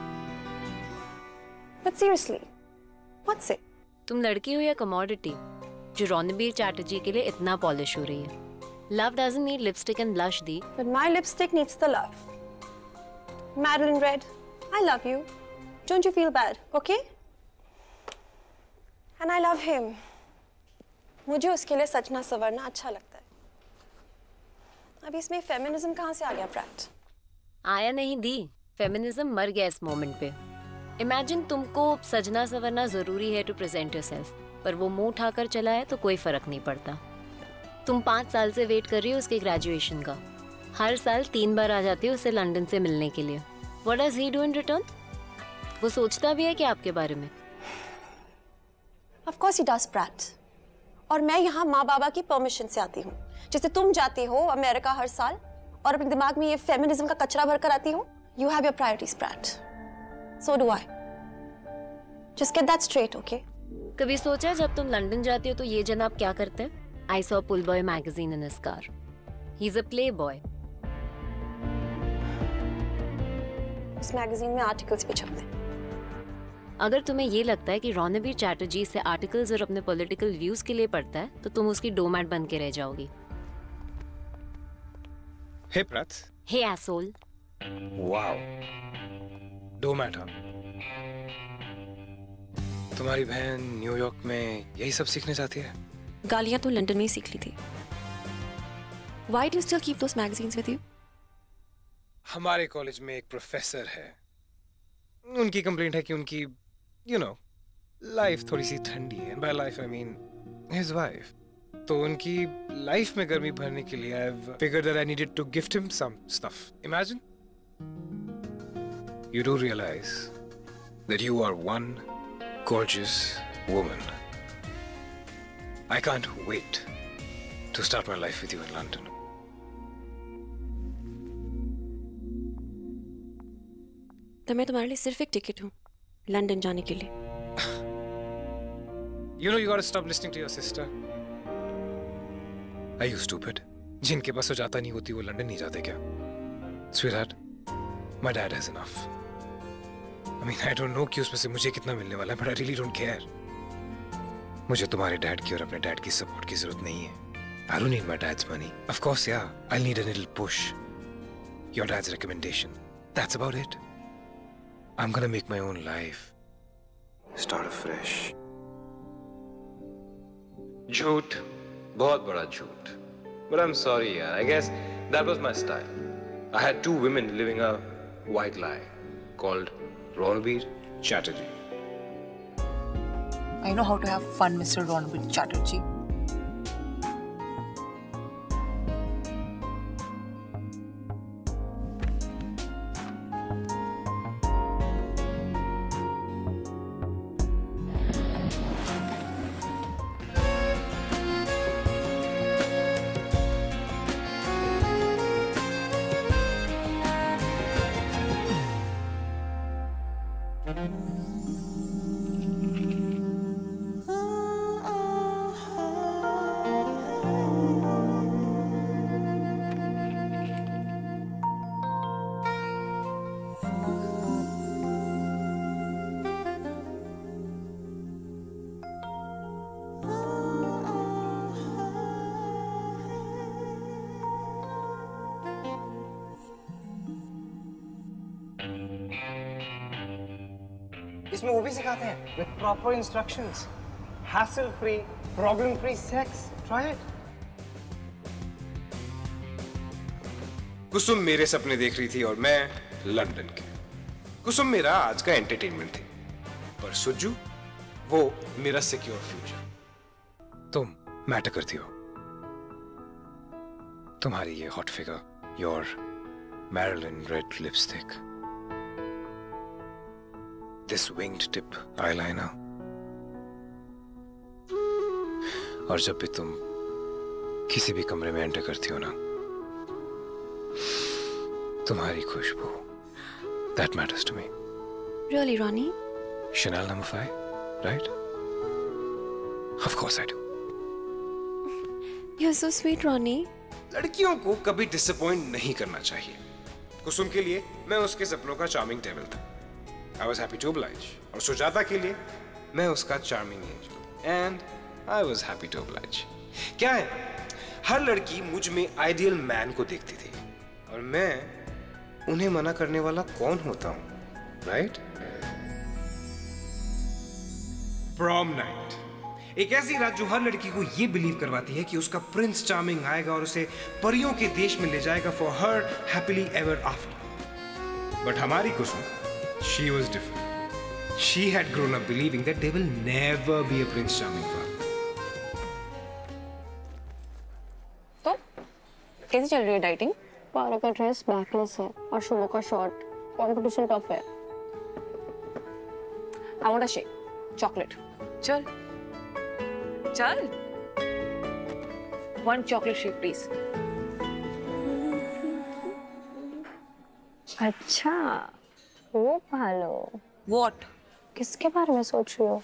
But seriously, what's it? तुम लड़की हो या कमोडिटी जो रॉनबीर चैटर्जी के लिए इतना पॉलिश हो रही है? Love doesn't need lipstick and blush the. But my lipstick needs the love. Madeline Red, I love you. Don't you feel bad, okay? And I love him. मुझे उसके लिए सजना सवरना अच्छा लगता है। अब इसमें फेमिनिज्म कहाँ से आ गया, प्रैट? आया नहीं दी, फेमिनिज्म मर गया इस मोमेंट पे। इमेजिन तुमको सजना सवरना जरूरी है टू प्रेजेंट योरसेल्फ, पर वो मुंह उठाकर चला है तो कोई फर्क नहीं पड़ता। तुम 5 साल से वेट कर रही हो उसके ग्रेजुएशन का। हर साल 3 बार आ जाती हो उससे लंदन से मिलने के लिए। What does he do in return? वो सोचता भी है क्या आपके बारे में? Of course he does, Pratt. और मैं यहाँ माँ बाबा की परमिशन से आती हूँ। जैसे तुम जाती हो अमेरिका हर साल और अपने दिमाग में ये फेमिनिज्म का कचरा भरकर आती हो। You have your priorities, Pratt. So do I. Just get that straight, okay? कभी सोचा जब तुम लंदन जाती हो तो ये जनाब क्या करते हैं? I saw Pullboy magazine in his car. He's a playboy. उस मैगजीन में आर्टिकल्स भी छपते हैं। अगर तुम्हें ये लगता है कि रॉनबीर चैटर्जी से आर्टिकल्स और अपने पॉलिटिकल व्यूज के लिए पढ़ता है तो तुम उसकी डोमैट बन के रह जाओगी। Hey Pratt. Hey asshole. Wow. Doormat. तुम्हारी बहन न्यूयॉर्क में यही सब सीखने जाती है? गालियां तो लंदन में ही सीख ली थी। Why do you still keep those magazines with you? हमारे कॉलेज में एक प्रोफेसर है, उनकी कंप्लेंट है कि उनकी लाइफ थोड़ी सी ठंडी है। By life I mean his wife. तो उनकी लाइफ में गर्मी भरने के लिए I figured that I needed to gift him some stuff. Imagine you do realize that you are one gorgeous woman. I can't wait to start my life with you in London. तो मैं तुम्हारे लिए सिर्फ एक ticket हूँ London जाने के लिए। You gotta stop listening to your sister. Are you stupid? जिनके पास हो जाता नहीं होती वो लंदन नहीं जाते क्या? Sweetheart, my dad has enough. I mean, I don't know कि उसमें से मुझे कितना मिलने वाला है, but I really don't care. मुझे तुम्हारे डैड की और अपने डैड की सपोर्ट की जरूरत नहीं है। I don't need my dad's money. Of course, yeah, I'll need a little push. Your dad's recommendation. That's about it. I'm gonna make my own life. Start afresh. झूठ, बहुत बड़ा झूठ. But I'm sorry, yeah. I guess that was my style. I had 2 women living a white lie called Ronbir Chatterjee. I know how to have fun, Mr. Ronbir Chatterjee. इसमें वो भी सिखाते हैं with proper instructions, hassle free, problem free sex. Try it. कुसुम मेरे सपने देख रही थी और मैं लंदन के। कुसुम मेरा आज का एंटरटेनमेंट थी, पर सुज्जू वो मेरा सिक्योर फ्यूचर। तुम मैटर करती हो। तुम्हारी ये hot figure, your Marilyn red lipstick, this winged tip eyeliner, और जब भी तुम किसी भी कमरे में एंटर करती हो ना, तुम्हारी खुशबू, that matters to me. Really, Ronnie? Chanel number 5, right? Of course I do. You're so sweet, Ronnie. लड़कियों को कभी डिसअपॉइंट नहीं करना चाहिए। कुसुम के लिए मैं उसके सपनों का चार्मिंग टेबल था। I was happy to oblige. और सुजाता के लिए मैं उसका charming angel, and I was happy to oblige. क्या है, हर लड़की मुझ में आइडियल मैन को देखती थी और मैं उन्हें मना करने वाला कौन होता हूँ, राइट? प्रॉम नाइट, एक ऐसी रात जो हर लड़की को ये बिलीव करवाती है कि उसका प्रिंस चार्मिंग आएगा और उसे परियों के देश में ले जाएगा for her happily ever after. But हमारी Kusum, she was different. She had grown up believing that there will never be a prince charming for her. तो कैसी चल रही है डाइटिंग? पारा का ड्रेस बैकलेस है और शुभो का शॉर्ट। कंपटीशन टफ है। I want a shake, chocolate. चल चल 1 chocolate shake please. अच्छा, वो भालो। What? किसके बारे में सोच रही हो?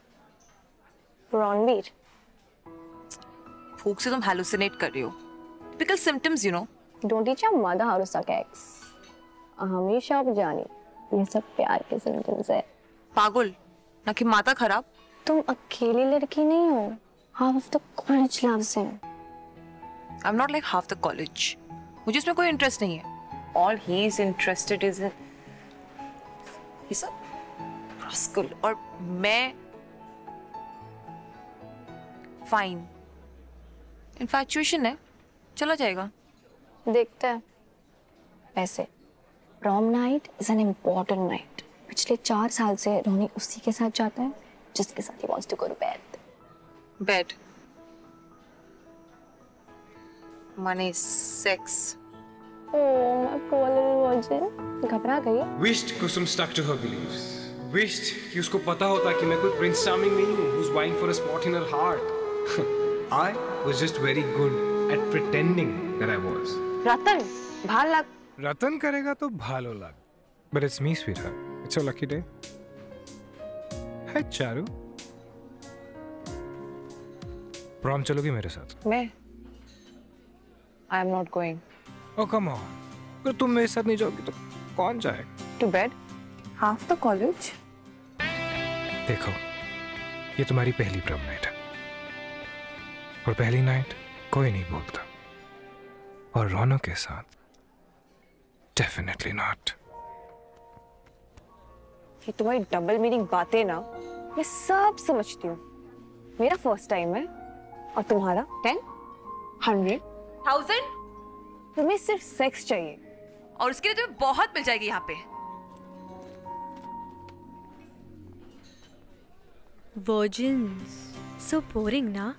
रणवीर। भूख से तुम hallucinate कर रही हो। Typical symptoms, you know. Don't teach your mother how to suck eggs. हमेशा अब जानी, ये सब प्यार के symptoms है। पागल, ना कि माता खराब। तुम अकेली लड़की नहीं हो। Half of the college loves him. I'm not like half the college. मुझे इसमें कोई interest नहीं है। All he is interested is in he's a rascal और मैं fine. Infatuation है, चला जाएगा। देखते हैं। वैसे prom night is an important night. पिछले 4 साल से रोनी उसी के साथ जाता है जिसके साथ he wants to go to bed. Bed. Money, sex. Oh, my poor little virgin. घबरा गई? Wished Kusum stuck to her beliefs. Wished कि उसको पता होता कि मैं कोई prince charming नहीं हूँ who's vying for a spot in her heart. I was just very good at pretending that I was. रतन, भाल लग। रतन करेगा तो भालो लग. But it's me, sweetheart. It's your lucky day. Hi, Charu. Prom चलोगी मेरे साथ? मैं? I am not going. Oh come on. अगर तुम मेरे साथ नहीं जाओगी तो कौन जाएगा? To bed? Half the college? देखो, ये तुम्हारी पहली प्रॉम नाइट है और पहली नाइट कोई नहीं बोलता और रौनक के साथ डेफिनेटली नॉट। ये तुम्हारी डबल मीनिंग बातें ना मैं सब समझती हूँ। मेरा फर्स्ट टाइम है और तुम्हारा 10, 100, 1000। तुम्हें सिर्फ सेक्स चाहिए और उसके लिए तुम्हें बहुत मिल जाएगी यहाँ पे। Virgins, so boring ना?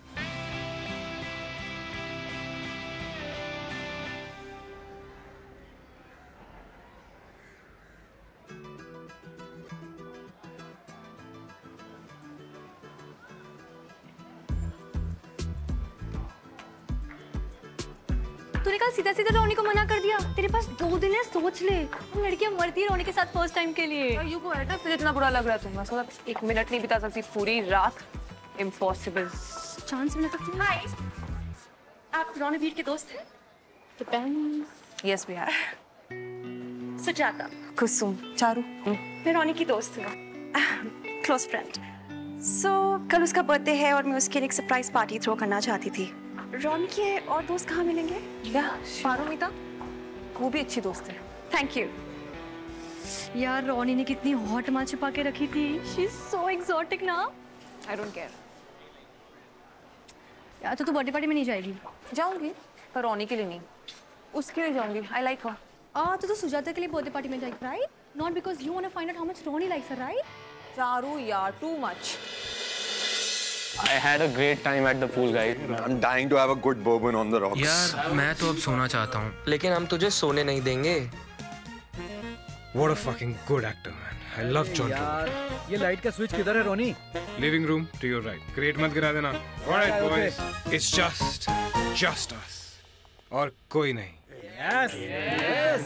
तूने कल सीधा सीधा रोनी को मना कर दिया। तेरे पास 2 दिन है, सोच ले। तुम लड़कियां मरती है रोनी के साथ फर्स्ट टाइम के लिए। यू गो है ना, तुझे इतना बुरा लग रहा है तुम्हें? मतलब 1 मिनट नहीं बिता सकती पूरी रात? इम्पॉसिबल। चांस मिला सकती है। हाय, आप रणवीर के दोस्त हैं? Depends. Yes we are. Sujata. Kusum. Charu. मैं रोनी की दोस्त हूँ, क्लोज फ्रेंड। सो कल उसका बर्थडे है और मैं उसके लिए एक सरप्राइज पार्टी थ्रो करना चाहती थी। रोनी के और दोस्त कहाँ मिलेंगे? पारुमिता, वो भी अच्छी दोस्त है। Thank you. यार रोनी ने कितनी हॉट माल छुपा के रखी थी। शी इज सो एक्सोटिक ना। I don't care. यार तो तू बर्थडे पार्टी में नहीं जाएगी? जाऊंगी, पर रोनी के लिए नहीं, उसके लिए जाऊंगी। I like her. तो तू सुजाता के लिए बर्थडे पार्टी में जाएगी, right? Not because you want to find out how much Ronnie likes her, right? Charu यार, too much. I had a great time at the pool, guys. I'm dying to have a good bourbon on the rocks. यार मैं तो अब सोना चाहता हूँ, लेकिन हम तुझे सोने नहीं देंगे। What a fucking good actor, man. I love John Travolta. ये लाइट का स्विच किधर है रोनी? Living room to your right. Great मत गिरा देना. All right, boys. It's just Just us. और कोई नहीं. Yes. Yes.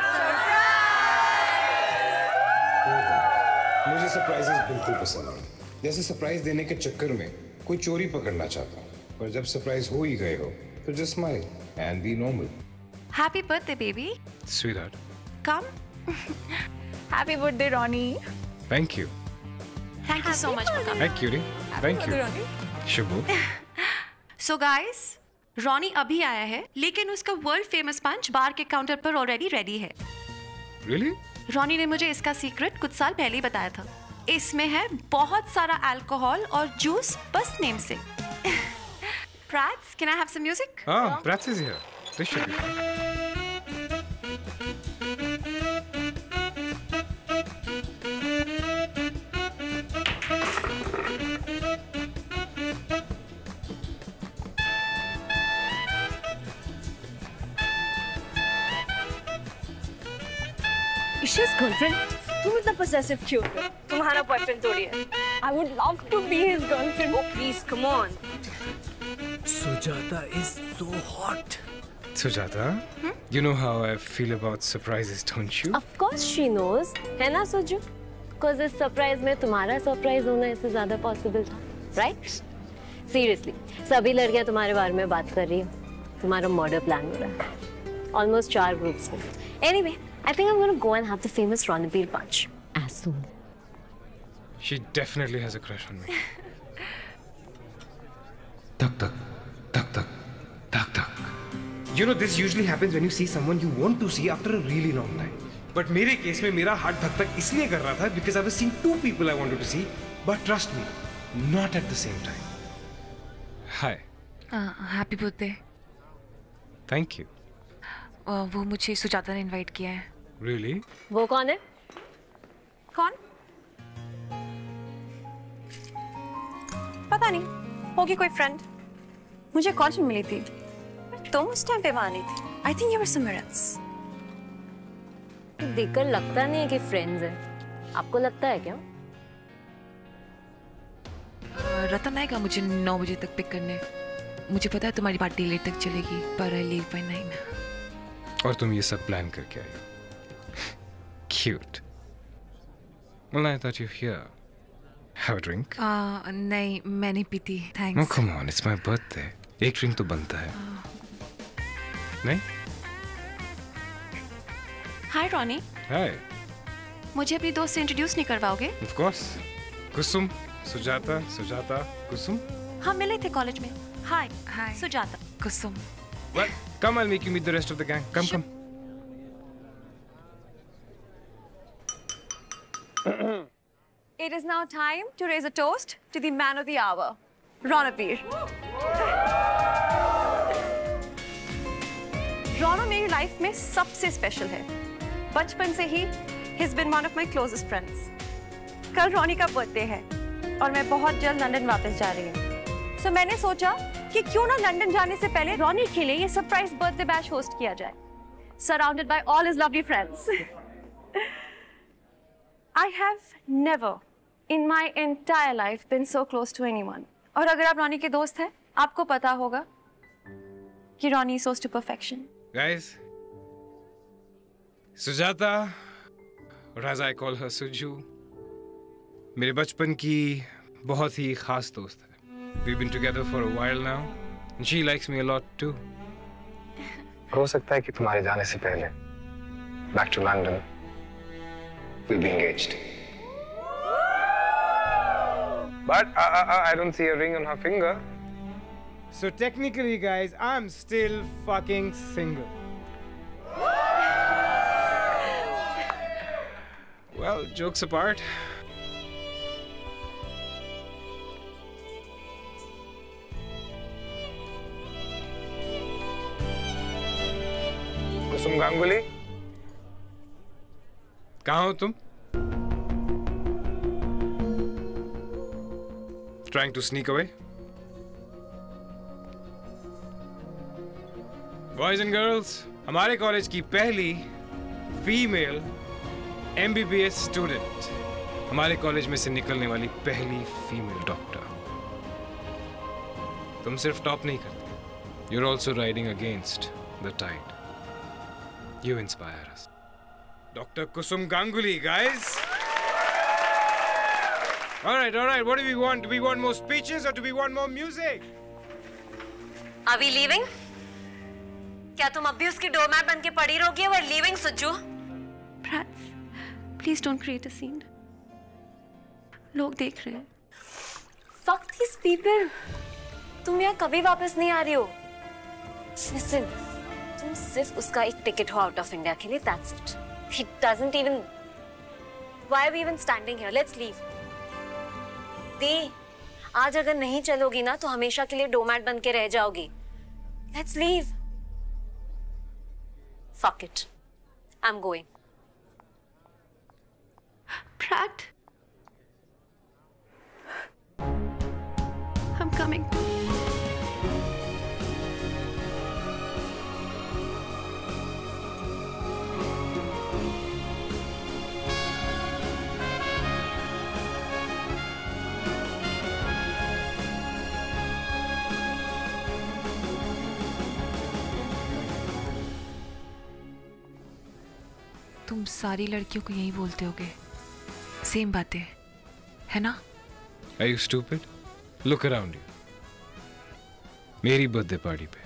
मुझे सरप्राइजेस बिल्कुल पसंद नहीं. जैसे सरप्राइज देने के चक्कर में कोई चोरी पकड़ना चाहता, पर जब सरप्राइज हो ही गए हो तो just smile and be normal. Happy birthday, baby. Sweetheart. Come. Happy birthday, Ronnie. Thank you. Thank you so much for coming. Hi, cutie. Thank you. Shubhu. So guys, Ronnie अभी आया है, लेकिन उसका वर्ल्ड फेमस पंच बार के counter पर already ready है. Really? Ronnie ने मुझे इसका सीक्रेट कुछ साल पहले ही बताया था. इसमें है बहुत सारा अल्कोहल और जूस, बस नेम से. Prats, can I have some music? Ah, Prats is here. This should be fun. Isha's girlfriend? तुम इतना possessive क्यों हो? तुम्हारा बॉयफ्रेंड थोड़ी है. I would love to be his girlfriend. Oh please, come on. Sujata is so hot. Sujata, you know how I feel about surprises, don't you? Of course she knows, है ना Suju? Cause इस surprise में तुम्हारा surprise होना इससे ज़्यादा possible था, right? Seriously, सभी लड़कियाँ तुम्हारे बारे में बात कर रही हैं. तुम्हारा murder plan हो रहा है. Almost 4 groups में. Anyway, I think I'm gonna go and have the famous Ranbir punch as soon. She definitely has a crush on me. Tak. You know, this usually happens when you see someone you want to see after a really long time. But मेरे case में मेरा heart धक धक इसलिए कर रहा था because I was seeing 2 people I wanted to see, but trust me, not at the same time. Hi. Happy birthday. Thank you. वो मुझे सुजाता ने इनवाइट किया है. Really? वो कौन है? कौन? पता नहीं, होगी कोई फ्रेंड. मुझे कॉलेज में मिली थी. तुम उस टाइम पे वहाँ नहीं थी. I think you were somewhere else. देखकर लगता नहीं है कि फ्रेंड्स हैं. आपको लगता है क्या? रतन आएगा मुझे 9 बजे तक पिक करने. मुझे पता है तुम्हारी पार्टी लेट तक चलेगी, पर I leave by 9. और तुम ये सब प्लान करके आई हो. Cute. Well, I thought you were here. Have a drink? नहीं, मैं नहीं पीती. Thanks. No, come on, it's my birthday. एक ड्रिंक तो बनता है. नहीं? Hi, Ronnie. Hi. मुझे अपनी दोस्त से इंट्रोड्यूस नहीं करवाओगे? Of course. कुसुम, सुजाता, कुसुम. हम मिले थे कॉलेज में. Hi. Sujata, Kusum. Well, come, I'll make you meet the rest of the gang. Come. It is now time to raise a toast to the man of the hour, Ranbir. रोनो मेरी life में सबसे special है. बचपन से ही he's been one of my closest friends. कल रोनी का birthday है और मैं बहुत जल्द लंदन वापस जा रही हूँ. So मैंने सोचा कि क्यों ना लंदन जाने से पहले रोनी के लिए ये सरप्राइज बर्थडे बैश होस्ट किया जाए, surrounded by all his lovely friends. I have never in my entire life been so close to anyone. और अगर आप रोनी के दोस्त हैं, आपको पता होगा कि रोनी is close to perfection. Guys, Sujata, or as I call her Suju, मेरे बचपन की बहुत ही खास दोस्त है. We've been together for a while now, and she likes me a lot too. हो सकता है कि तुम्हारे जाने से पहले back to London we'll be engaged. But I don't see a ring on her finger. So technically, guys, I'm still fucking single. Well, jokes apart. कुसुम गांगुली, कहाँ हो तुम? Trying to sneak away? Boys and girls, हमारे college की पहली female MBBS student, हमारे college में से निकलने वाली पहली फीमेल डॉक्टर. तुम सिर्फ टॉप नहीं करती, You're also riding against the tide. You inspire us. Dr. Kusum Ganguly, guys. All right. What do we want? Do we want more speeches or do we want more music? Are we leaving? क्या तुम अब भी उसकी doormat बन के पड़ी रहोगी? We're leaving, सुज्जू. Prats, please don't create a scene. लोग देख रहे हैं. Fuck these people. तुम यहाँ कभी वापस नहीं आ रही हो. Listen, तुम सिर्फ उसका एक टिकट हो आउट ऑफ इंडिया के लिए. That's it. He doesn't even. Why are we even standing here? Let's leave. दी, आज अगर नहीं चलोगी ना तो हमेशा के लिए डोरमैट बन के रह जाओगी. Let's leave. Fuck it. I'm going. Prat. I'm coming. तुम सारी लड़कियों को यही बोलते होगे, सेम बातें, है ना? Are you stupid? Look around you. मेरी बर्थडे पार्टी पे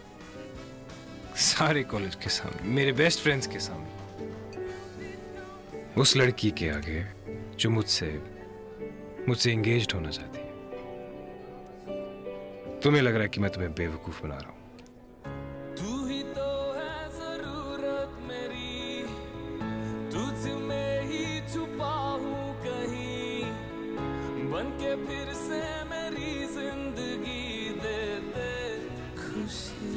सारे कॉलेज के सामने, मेरे बेस्ट फ्रेंड्स के सामने, उस लड़की के आगे जो मुझसे एंगेज्ड होना चाहती है, तुम्हें लग रहा है कि मैं तुम्हें बेवकूफ बना रहा हूं. फिर से मेरी जिंदगी देते खुशी.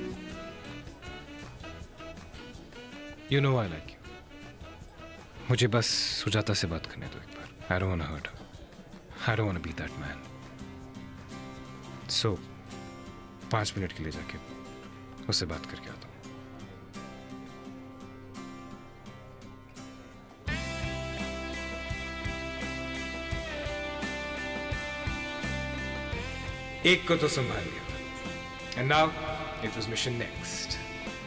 You know I like you. मुझे बस सुजाता से बात करने दो एक बार. I don't wanna hurt her. I don't wanna be that man. So 5 minute के लिए जाके उससे बात करके आता हूँ. एक को तो संभाल लिया. And now it was mission next.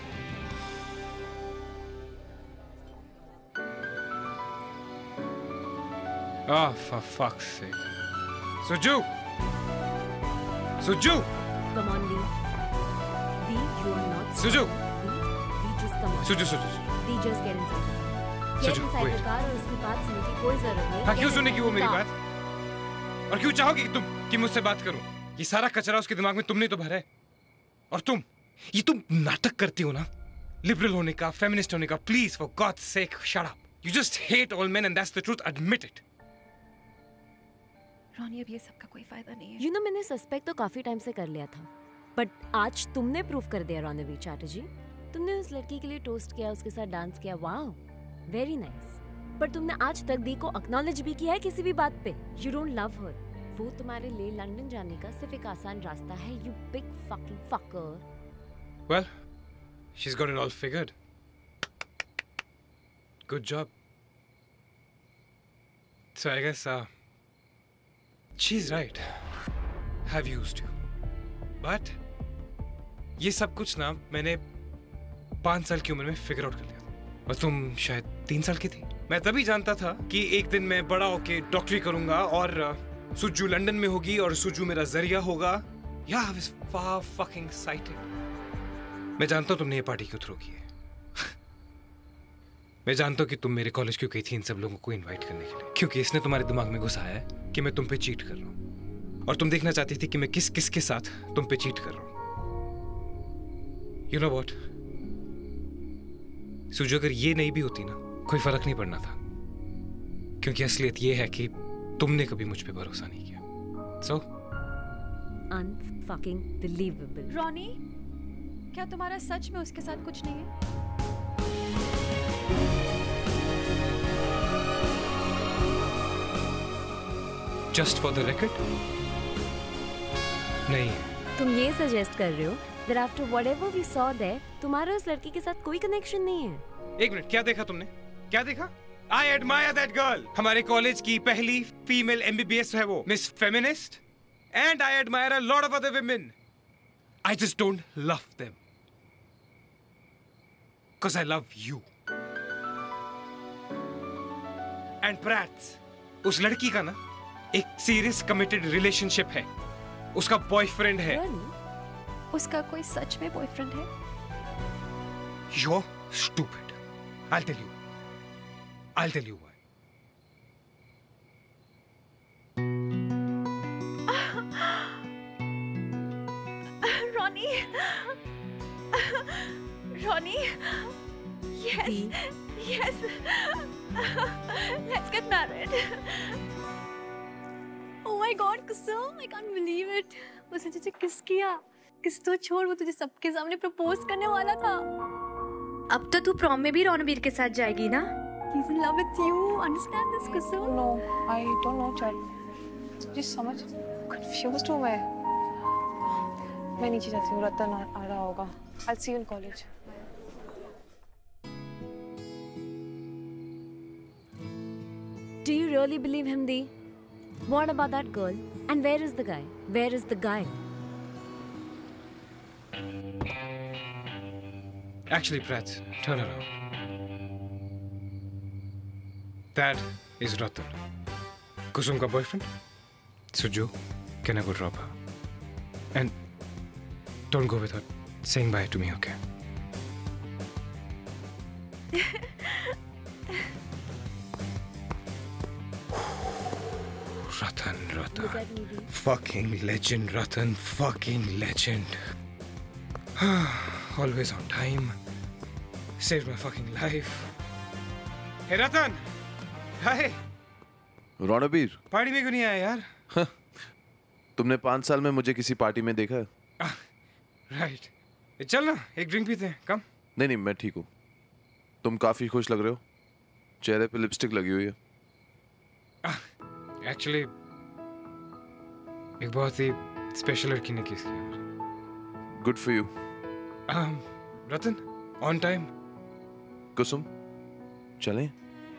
Oh, for fuck's sake. Suju! Come on, Lee. Lee, you are not. Suju! Lee, just come on. Suju. Lee, just get inside. Get Suju, inside wait. the car और उसकी बात सुनने की कोई जरूरत नहीं. हाँ, क्यों Get सुनेगी वो inside the मेरी car. बात? और क्यों चाहोगी कि मुझसे बात करूं? ये सारा कचरा उसके दिमाग में तुमने तो भरा है. और तुम नाटक करती हो ना, लिबरल होने का, फेमिनिस्ट होने का. Please, for God's sake, shut up. You just hate all men and that's the truth. Admit it. Ronnie, अब ये सब का कोई फायदा नहीं है. You know, मैंने सस्पेक्ट तो काफी टाइम से कर लिया था, बट आज तुमने प्रूफ कर दिया. रणवीर चैटर्जी, तुमने उस लड़की के लिए टोस्ट किया, उसके साथ डांस किया. Wow, very nice. पर तुमने आज तक दी को एक्नॉलेज भी किया है किसी भी बात पे? You don't love her. वो तुम्हारे लिए लंदन जाने का सिर्फ एक आसान रास्ता है. You big fucking fucker. Well, she's got it all figured. Good job. So I guess she's right. Have used you. But ये सब कुछ ना मैंने 5 साल की उम्र में फिगर आउट कर लिया था. और तुम शायद 3 साल की थी. मैं तभी जानता था कि एक दिन मैं बड़ा होके डॉक्टरी करूंगा और सुजू लंदन में होगी और सुजू मेरा जरिया होगा. Yeah, I was far fucking sighted. मैं जानता हूँ तुमने ये पार्टी क्यों थ्रो की है. मैं जानता हूँ कि तुम मेरे कॉलेज क्यों गई थी इन सब लोगों को इनवाइट करने के लिए, क्योंकि इसने तुम्हारे दिमाग में घुसाया है कि मैं तुम पे चीट कर रहा हूँ और तुम देखना चाहती थी कि मैं किस किस के साथ तुम पे चीट कर रहा हूँ. You know what? सुजो, अगर ये नहीं भी होती ना, कोई फर्क नहीं पड़ना था, क्योंकि असलियत ये है कि तुमने कभी मुझ पे भरोसा नहीं किया. So unfucking believable. रोनी, क्या तुम्हारा सच में उसके साथ कुछ नहीं है? Just for the record? नहीं. तुम ये सजेस्ट कर रहे हो that after whatever we saw there, तुम्हारा उस लड़की के साथ कोई कनेक्शन नहीं है? एक मिनट, क्या देखा तुमने? क्या देखा? I admire that girl. हमारे कॉलेज की पहली फीमेल MBBS है वो, Miss Feminist. And I admire a lot of other women. I just don't love them. Because I love you. And Prats, उस लड़की का ना एक सीरियस कमिटेड रिलेशनशिप है. उसका बॉयफ्रेंड है. उसका कोई सच में बॉयफ्रेंड है? You're stupid. I'll tell you. I'll tell you why. Ronnie. Ronnie. Yes. Yes. Let's get married. Oh my God, Kusum, I can't believe it. उसने तुझे किस किया? किस तो छोड़, वो तुझे सबके सामने प्रपोज करने वाला था. अब तो तू प्रॉम में भी रणबीर के साथ जाएगी ना? He's in love with you. Understand this, Kusum? No, I don't know, चल. Just समझ. Confused हूँ मैं. मैं नीचे जाती हूँ. रतन आ रहा होगा. I'll see you in college. Do you really believe him, Dee? What about that girl? And where is the guy? Where is the guy? Actually, Prats, turn around. That is Ratan. Kusum ka boyfriend. So Joe, can I go drop her? And don't go without saying bye to me, okay? Ratan. Fucking legend, Ratan. Fucking legend. Always on time. Saved my fucking life. Hey, Ratan! Hi! Ranbir party में क्यों नहीं आया यार? तुमने 5 साल में मुझे किसी पार्टी में देखा है? राइट. चल ना, एक ड्रिंक पीते हैं. कम. नहीं, मैं ठीक हूँ. तुम काफी खुश लग रहे हो. चेहरे पे लिपस्टिक लगी हुई है. एक्चुअली एक बहुत ही स्पेशल लड़की ने किस किया. Good for you. Ratan, on time. Kusum, चलें?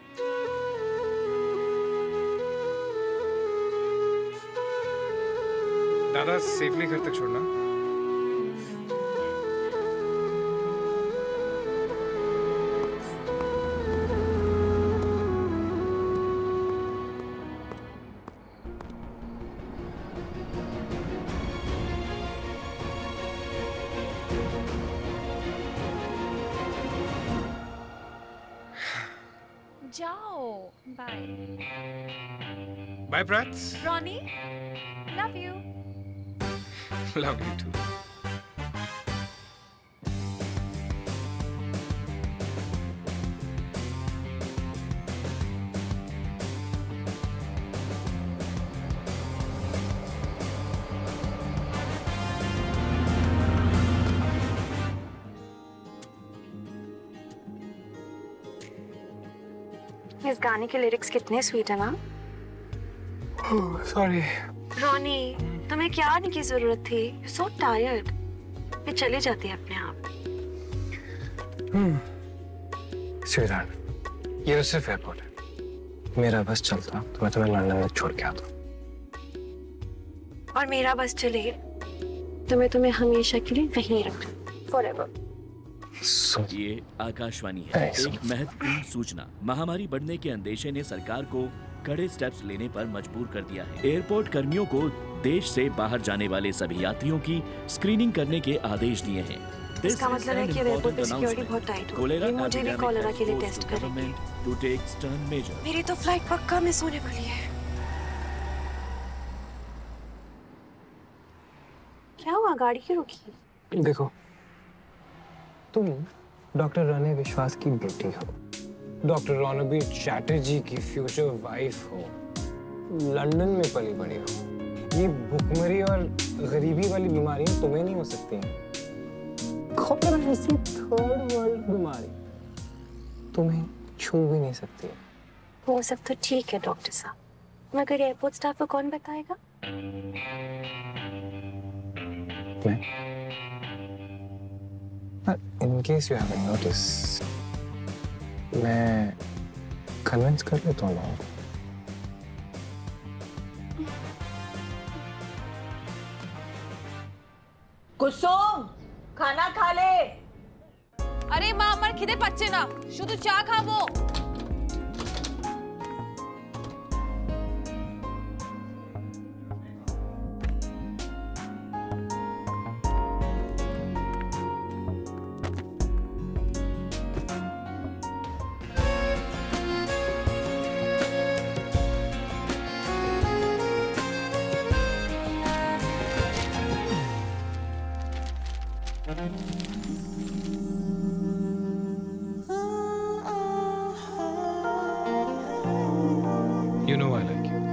दादा सेफली घर तक छोड़ना. जाओ. Bye. Bye, Prats. Ronnie, love you. Love you too. इस गाने के लिरिक्स कितने स्वीट है ना. Sorry. रॉनी, तुम्हें क्या आने की जरूरत थी? So tired. मैं चली जाती अपने आप. स्वीटहार्ट, ये तो सिर्फ एयरपोर्ट है. मेरा बस चलता तो मैं तुम्हें लंदन में छोड़ के आता. और मेरा बस चले तो मैं तुम्हें हमेशा के लिए वहीं रखूं. Forever. ये आकाशवाणी है. एक महत्वपूर्ण सूचना. महामारी बढ़ने के अंदेशे ने सरकार को कड़े स्टेप्स लेने पर मजबूर कर दिया है. एयरपोर्ट कर्मियों को देश से बाहर जाने वाले सभी यात्रियों की स्क्रीनिंग करने के आदेश दिए हैं. इसका मतलब है कि एयरपोर्ट पे सिक्योरिटी बहुत टाइट हो. ये मुझे भी कोलेरा के लिए टेस्ट करेंगे. मेरी तो फ्लाइट पक्का मिस होने वाली है. क्या हुआ? गाड़ी क्यों रुकी? देखो, तुम डॉक्टर रणबीर विश्वास की बेटी हो. डॉक्टर रणबीर चैटर्जी की फ्यूचर वाइफ हो. लंदन में पली बड़ी हो. ये भुखमरी और गरीबी वाली बीमारियां तुम्हें नहीं हो सकती. ऐसी थर्ड वर्ल्ड बीमारी तुम्हें छू भी नहीं सकती. वो सब तो ठीक है डॉक्टर साहब, मगर एयरपोर्ट स्टाफ को कौन बताएगा? मैं? In case you haven't noticed, मैं कन्विंस कर लेता हूँ लोगों को. कुसुम खाना खा ले। अरे माँ আমার খিদে পাচ্ছে না, শুধু চা খাবো। You know I like you.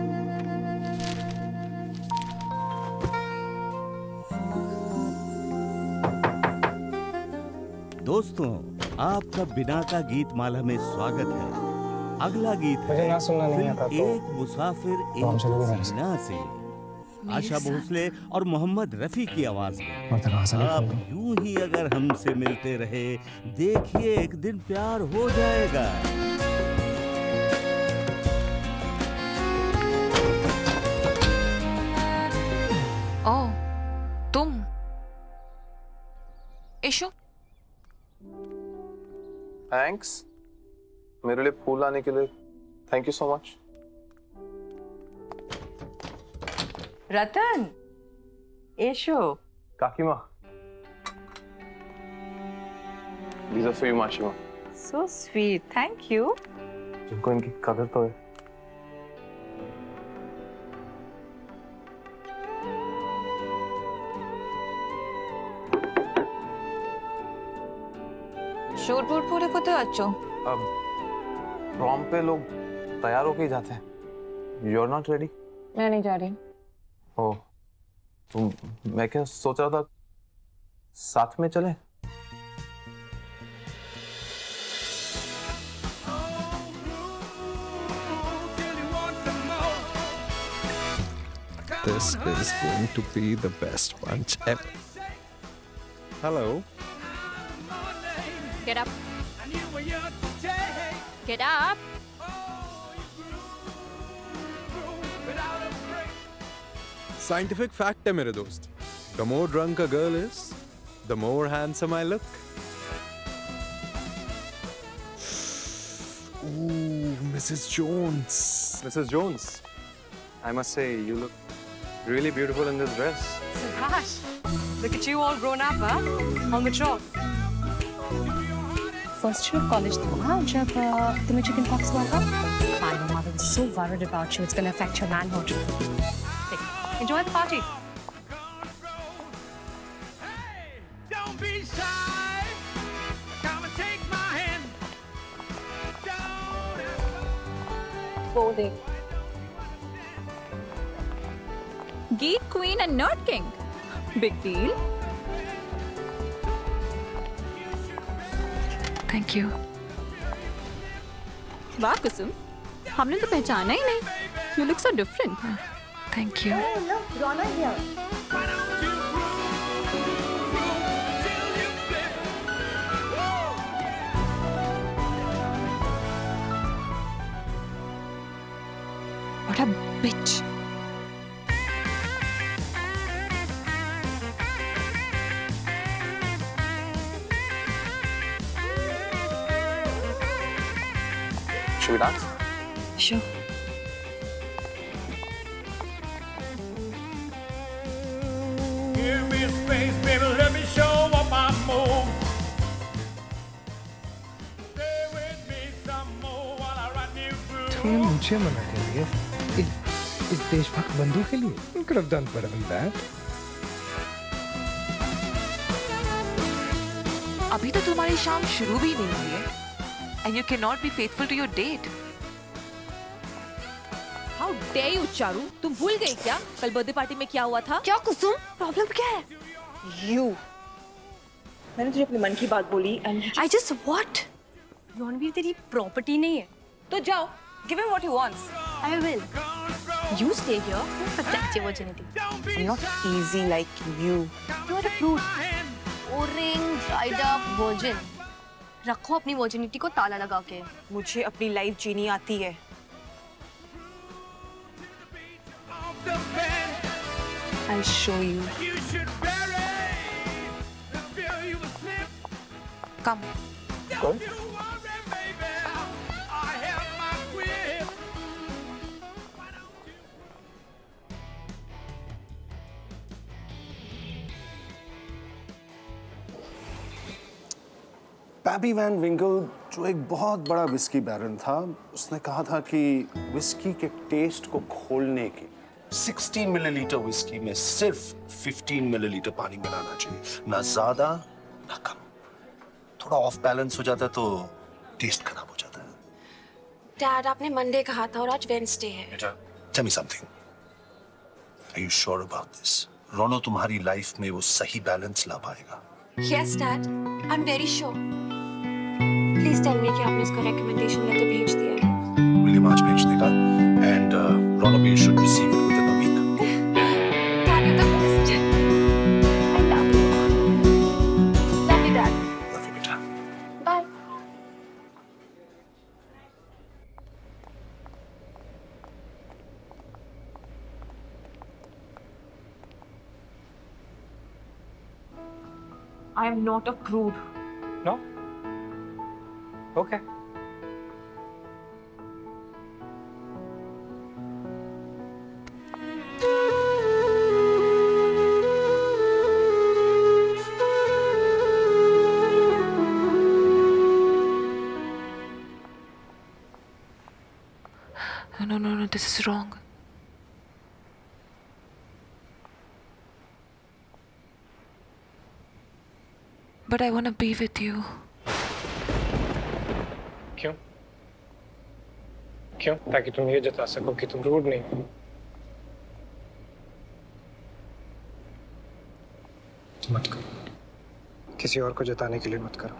दोस्तों, आपका बिना का गीत माला में स्वागत है। अगला गीत है ना सुनना नहीं आता तो एक मुसाफिर एक सीना से, आशा भोसले और मोहम्मद रफी की आवाज में। आप यूं ही अगर हमसे मिलते रहे, देखिए एक दिन प्यार हो जाएगा। ओह, तुम इशू? थैंक्स मेरे लिए फूल लाने के लिए। Thank you so much. Ratan, एशो। काकी माँ, these are for you, माशी माँ। So sweet, thank you. जिनको इनकी कदर तो है। शूट वूट पूरे को तो अच्छो। अब प्रॉम पे लोग तैयार होके ही जाते हैं। You're not ready? मैं नहीं जा रही। ओह, तो मैं क्या सोच रहा था, साथ में चलें? This is going to be the best punch ever. Hello. Get up. Get up. Scientific fact है मेरे दोस्त. The more drunk a girl is, the more handsome I look. Ooh, Mrs. Jones. Mrs. Jones, I must say you look really beautiful in this dress. Subhash, look at you all grown up, huh? All mature. First year college था ना जब तुम्हें chicken pox हुआ था? My mother was so worried about you. It's going to affect your manhood. Enjoy the party. Don't be shy. Come and take my hand. Boarding. Geek queen and nerd king. Big deal. Thank you. वाह कुसुम, हमने तो पहचाना ही नहीं। You look so different. Thank you. Hey, look, Rona here. What a bitch. Should we dance? Sure. Give me space, baby. Let me show what my move. Stay with me some more while I run you through. तूने मुझे मना कर दिया इस देशभक्त बंधु के लिए। You could have done better than that. अभी तो तुम्हारी शाम शुरू भी नहीं हुई है। And you cannot be faithful to your date. How dare you, Charu? तुम भूल गई क्या? कल बर्थडे पार्टी में क्या हुआ था? क्या कुसुम? प्रॉब्लम क्या है? You. मैंने तुझे अपने मन की बात बोली and I just what? Ranveer तेरी प्रॉपर्टी नहीं है, तो जाओ. Give him what he wants. I will. You stay here and protect your virginity. I'm not easy like you. You are a prude. Boring, dried up virgin. रखो अपनी virginity को ताला लगा के। मुझे अपनी लाइफ जीनी आती है। The bed. I'll show you. You should bury come. पैबी वैन विंकल जो एक बहुत बड़ा विस्की बैरन था, उसने कहा था कि विस्की के टेस्ट को खोलने की 60 मिलीलीटर विस्की में सिर्फ 15 मिलीलीटर पानी मिलाना चाहिए, ना ज्यादा ना कम। थोड़ा ऑफ बैलेंस हो जाता है तो टेस्ट खराब हो जाता है। डैड, आपने मंडे कहा था और आज वेडनेसडे है। बेटा, tell me something, are you sure about this? Rono तुम्हारी लाइफ में वो सही बैलेंस ला पाएगा? Yes dad, I am very sure. Please tell me कि आपने उसको रिकमेंडेशन लेटर भेज दिया है। विलियम आज भेज देगा and Rono be should receive it within a week. Dad, you the best. I love you. Love you dad. Love you बेटा। Bye. I am not a prude. No? Okay. No, this is wrong. But I want to be with you. क्यों? क्यों? ताकि तुम ये जता सको कि तुम रूड नहीं हो। मत करो। किसी और को जताने के लिए मत करो।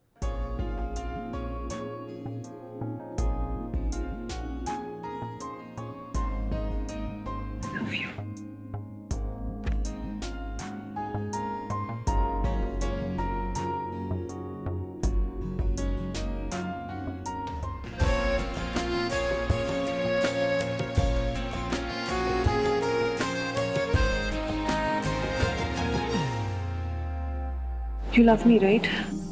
You love me, right?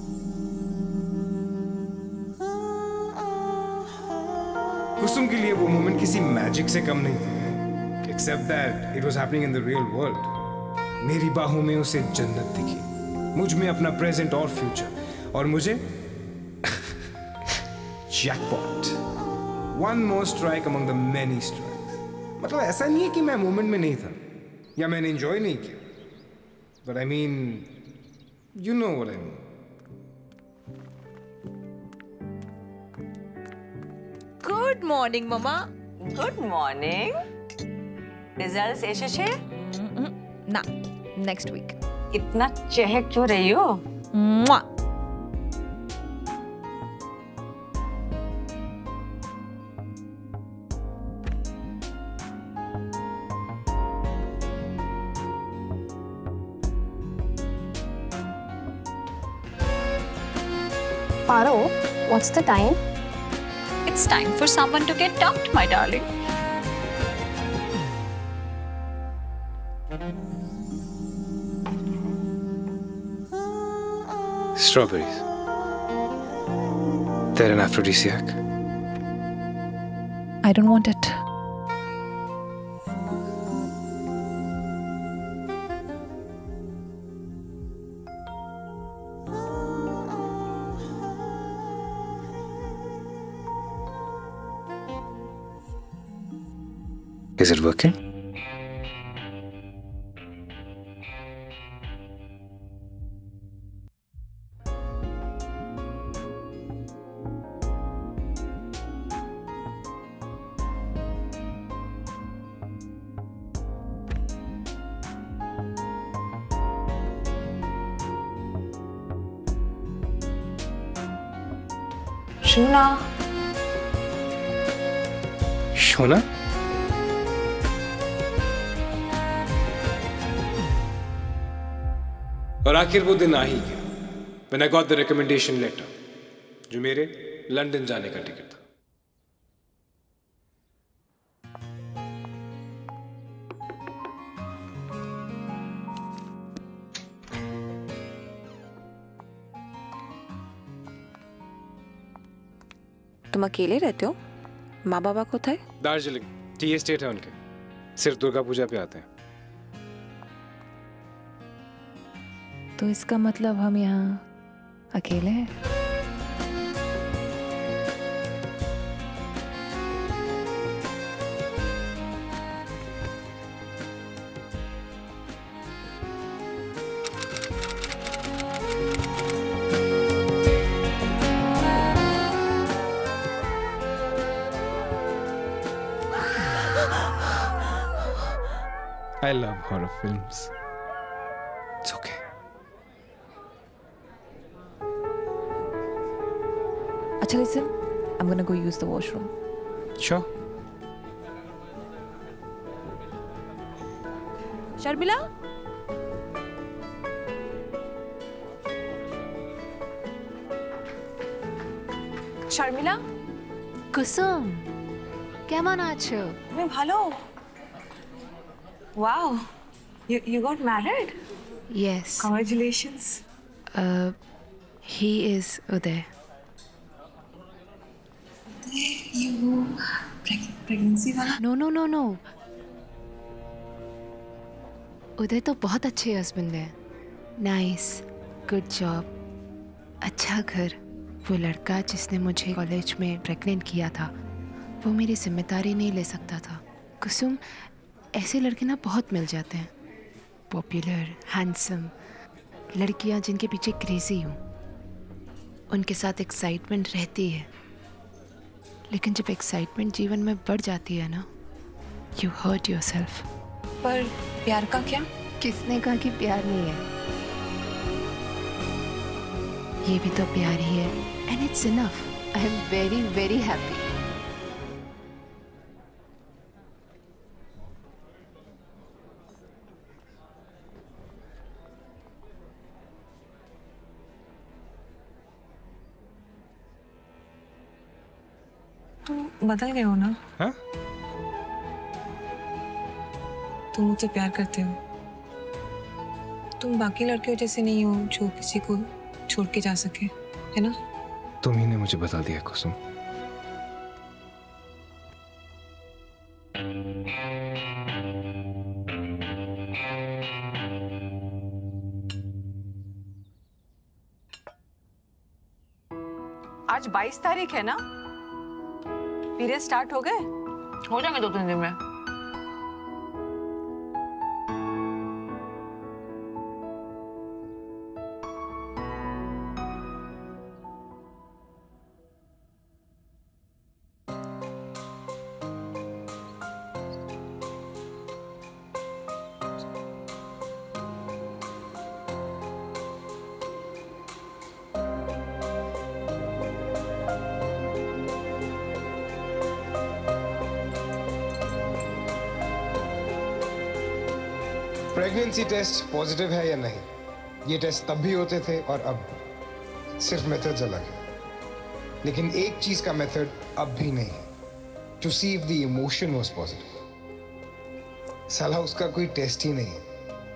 कुसुम के लिए वो मोमेंट किसी मैजिक से कम नहीं था, except that it was happening in the real world. मेरी बाहों में उसे जन्नत दिखी, मुझ में अपना प्रेजेंट और फ्यूचर, और मुझे jackpot, one more strike among the many strikes. मतलब ऐसा नहीं है कि मैं मोमेंट में नहीं था या मैंने एंजॉय नहीं किया, but I mean you know what I mean. Good morning, Mama. Good morning. Results एशे? ना, next week. इतना चहक क्यों रही हो? Mwah. Paro, what's the time? It's time for someone to get dumped, my darling. Strawberries. They're an aphrodisiac. I don't want it. Is it working? Shuna. Shona? और आखिर वो दिन आ ही गया when I got the recommendation letter, जो मेरे London जाने का ticket था। तुम अकेले रहते हो? माँ बाबा को थे? दार्जिलिंग टी एस्टेट है उनके, सिर्फ दुर्गा पूजा पे आते हैं। तो इसका मतलब हम यहाँ अकेले हैं? I love horror films. It's okay. अच्छा listen, I'm gonna go use the washroom. Sure. Sharmila? Sharmila, কুসুম, কেমন আছো? আমি ভালো। Wow, you got married? Yes. Congratulations. He is Uday. You pregnancy वाला? No. उदय तो बहुत अच्छे हस्बैंड है। नाइस, गुड जॉब, अच्छा घर। वो लड़का जिसने मुझे कॉलेज में प्रेग्नेंट किया था, वो मेरी जिम्मेदारी नहीं ले सकता था। कुसुम, ऐसे लड़के ना बहुत मिल जाते हैं। पॉपुलर, हैंडसम लड़कियां जिनके पीछे क्रेजी हूँ, उनके साथ एक्साइटमेंट रहती है। लेकिन जब एक्साइटमेंट जीवन में बढ़ जाती है ना, यू हर्ट योरसेल्फ। पर प्यार का क्या? किसने कहा कि प्यार नहीं है? ये भी तो प्यार ही है, and it's enough. I am very very happy. तुम बदल गए हो ना? हाँ? तुम मुझसे प्यार करते हो। तुम बाकी लड़कियों जैसे नहीं हो जो किसी को छोड़ के जा सके, है ना? तुम ही ने मुझे बता दिया कुसुम। आज 22 तारीख है ना? पीरियड स्टार्ट हो गए? हो जाएंगे 2-3 दिन में। प्रेगनेंसी टेस्ट पॉजिटिव है या नहीं, ये टेस्ट तब भी होते थे और अब सिर्फ मेथड्स अलग है। लेकिन एक चीज का मेथड अब भी नहीं है, to see if the emotion was positive. साला उसका कोई टेस्ट ही नहीं है।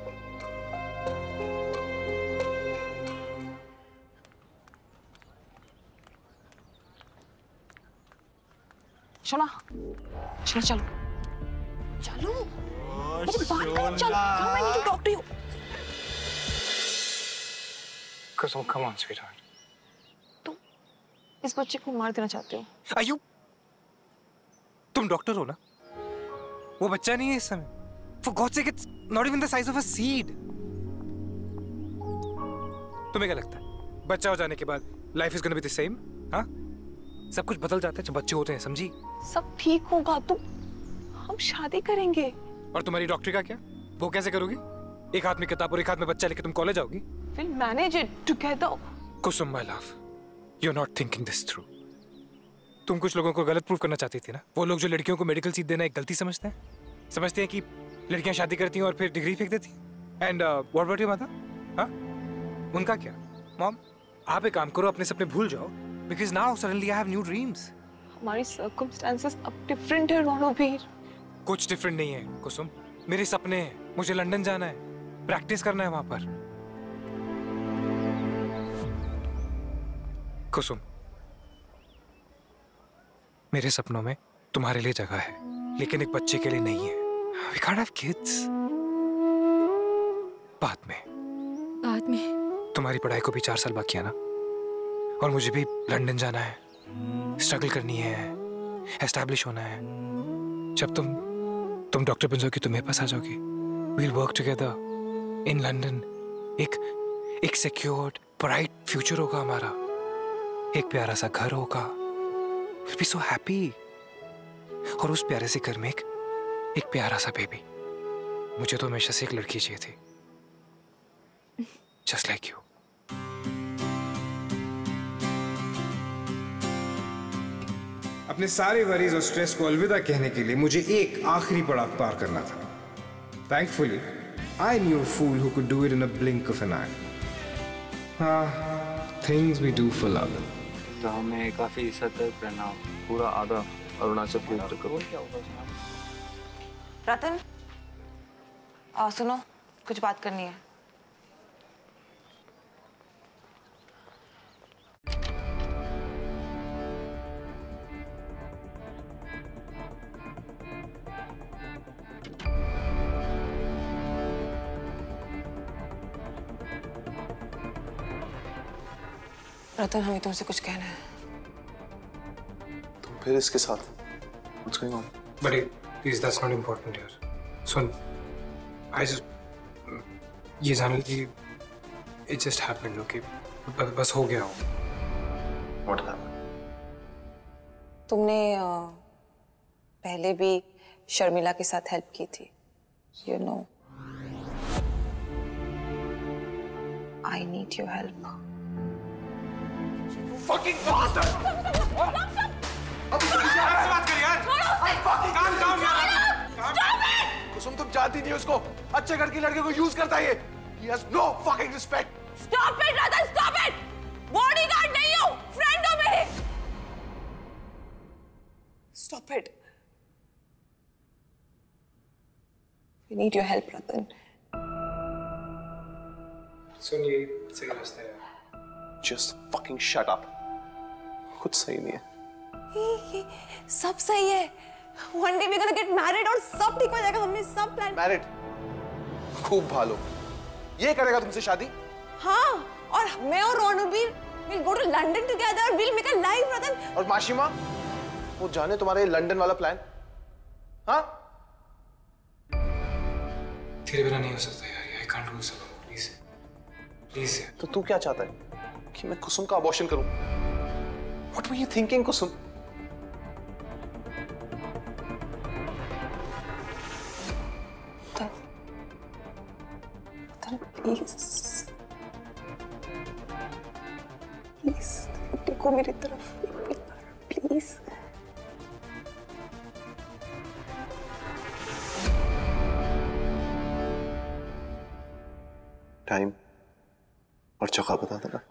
शोना, चलो चलो चलो, मुझे बात करो, चलो। Come, I need to talk to you. Kusum, come on, sweetheart. तुम इस बच्चे को मार देना चाहते हो? आयु, तुम डॉक्टर हो ना? वो बच्चा नहीं है इस समय। For God's sake, it's not even the size of a seed. तुम्हें क्या लगता है? बच्चा हो जाने के बाद life is gonna be the same? हाँ? सब कुछ बदल जाता है जब बच्चे होते हैं, समझी? सब ठीक होगा, तो हम शादी करेंगे। और तुम्हारी डॉक्टरी का क्या? वो कैसे करोगी? एक हाथ में किताब और एक हाथ में बच्चा लेके तुम कॉलेज आओगी? We'll manage it together. Kusum my love, you're not thinking this through. तुम कुछ लोगों को गलत प्रूफ करना चाहती थी ना? वो लोग जो लड़कियों को मेडिकल सीट देना एक गलती समझते हैं, समझते हैं कि लड़कियां शादी करती हैं और फिर डिग्री फेंक देती हैं। And what about your mother? हाँ? उनका क्या? मॉम, आप एक काम करो, अपने सपने भूल जाओ, because now suddenly I have new dreams. हमारी circumstances अब different है रणवीर। कुछ डिफरेंट नहीं है कुसुम, मेरे सपने हैं, मुझे लंदन जाना है, प्रैक्टिस करना है वहां पर। कुसुम, मेरे सपनों में तुम्हारे लिए जगह है, लेकिन एक बच्चे के लिए नहीं है। We can't have kids. बाद में तुम्हारी पढ़ाई को भी 4 साल बाकी है ना, और मुझे भी लंदन जाना है, स्ट्रगल करनी है, एस्टैब्लिश होना है। जब तुम डॉक्टर बन जाओगी तो मेरे पास आ जाओगी। We'll work together in London. एक सिक्योर्ड ब्राइट फ्यूचर होगा हमारा, एक प्यारा सा घर होगा। We'll be so happy. और उस प्यारे से घर में एक प्यारा सा बेबी। मुझे तो हमेशा से एक लड़की चाहिए थी, just like you. अपने सारे वरीज और स्ट्रेस को अलविदा कहने के लिए मुझे एक आखिरी पड़ाव पार करना था। Thankfully, I knew a fool who could do it in a blink of an eye. Things we do for love. तो हमें काफी सतर्क रहना, पूरा आधा अरुणाचल प्रदेश को। रतन, सुनो, कुछ बात करनी है। रतन, हमें तुमसे कुछ कहना है। तुम फिर इसके साथ? What's going on? Buddy, please, that's not important here. सुन, ये जान ली, it just happened, okay? बस हो गया हो। What happened? तुमने पहले भी शर्मिला के साथ हेल्प की थी, you know. I need your help. Fucking bastard! अब से बात कर यार। Calm down यार। Stop it! कुसुम, तुम जानती नहीं उसको, अच्छे घर की लड़के को यूज करता है ये। He has no fucking respect. Stop it, Ratan, stop it! Bodyguard नहीं हो, friend हो मेरे। Stop it. We need your help, Ratan. सुन, ये सही रास्ता है। Just fucking shut up. कुछ सही नहीं है। ये सब सही है। One day we're gonna get married और सब ठीक हो जाएगा। हमने सब प्लान। Married? खूब भालो। ये करेगा तुमसे शादी? हाँ, और मैं और Ranbir we'll go to London together. We'll make a life, Ratan. और माशिमा, वो जाने तुम्हारे लंदन वाला प्लान? हाँ? तेरे बिना नहीं हो सकता यार। I can't do this alone. Please, please. तो तू क्या चाहता है? कि मैं कुसुम का अबॉर्शन करूं? What were you thinking, Kusum? Please, please देखो मेरी तरफ, प्लीज। टाइम और जगह बता देना।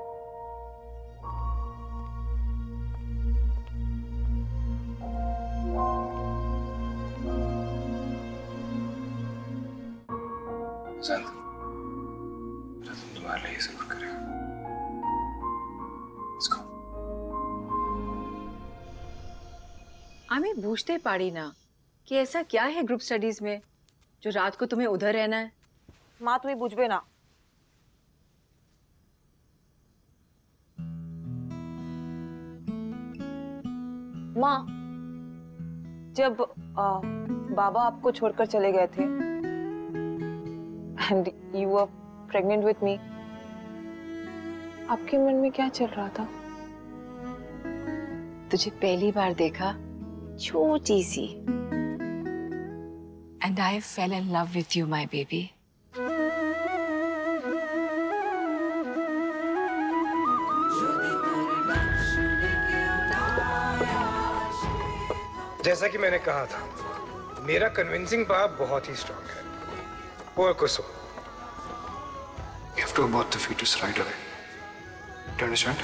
আমি বুঝতে পারি না कि ऐसा क्या है ग्रुप स्टडीज में जो रात को तुम्हें उधर रहना है। माँ, तुम्हें बुझबे ना। माँ, जब बाबा आपको छोड़कर चले गए थे and you were pregnant with me, आपके मन में क्या चल रहा था? तुझे पहली बार देखा, छोटी सी, and I fell in love with you, my baby. जैसा कि मैंने कहा था, मेरा कन्विंसिंग पावर बहुत ही स्ट्रांग है। और कुसुम, you have to abort the fetus right away. Do you understand?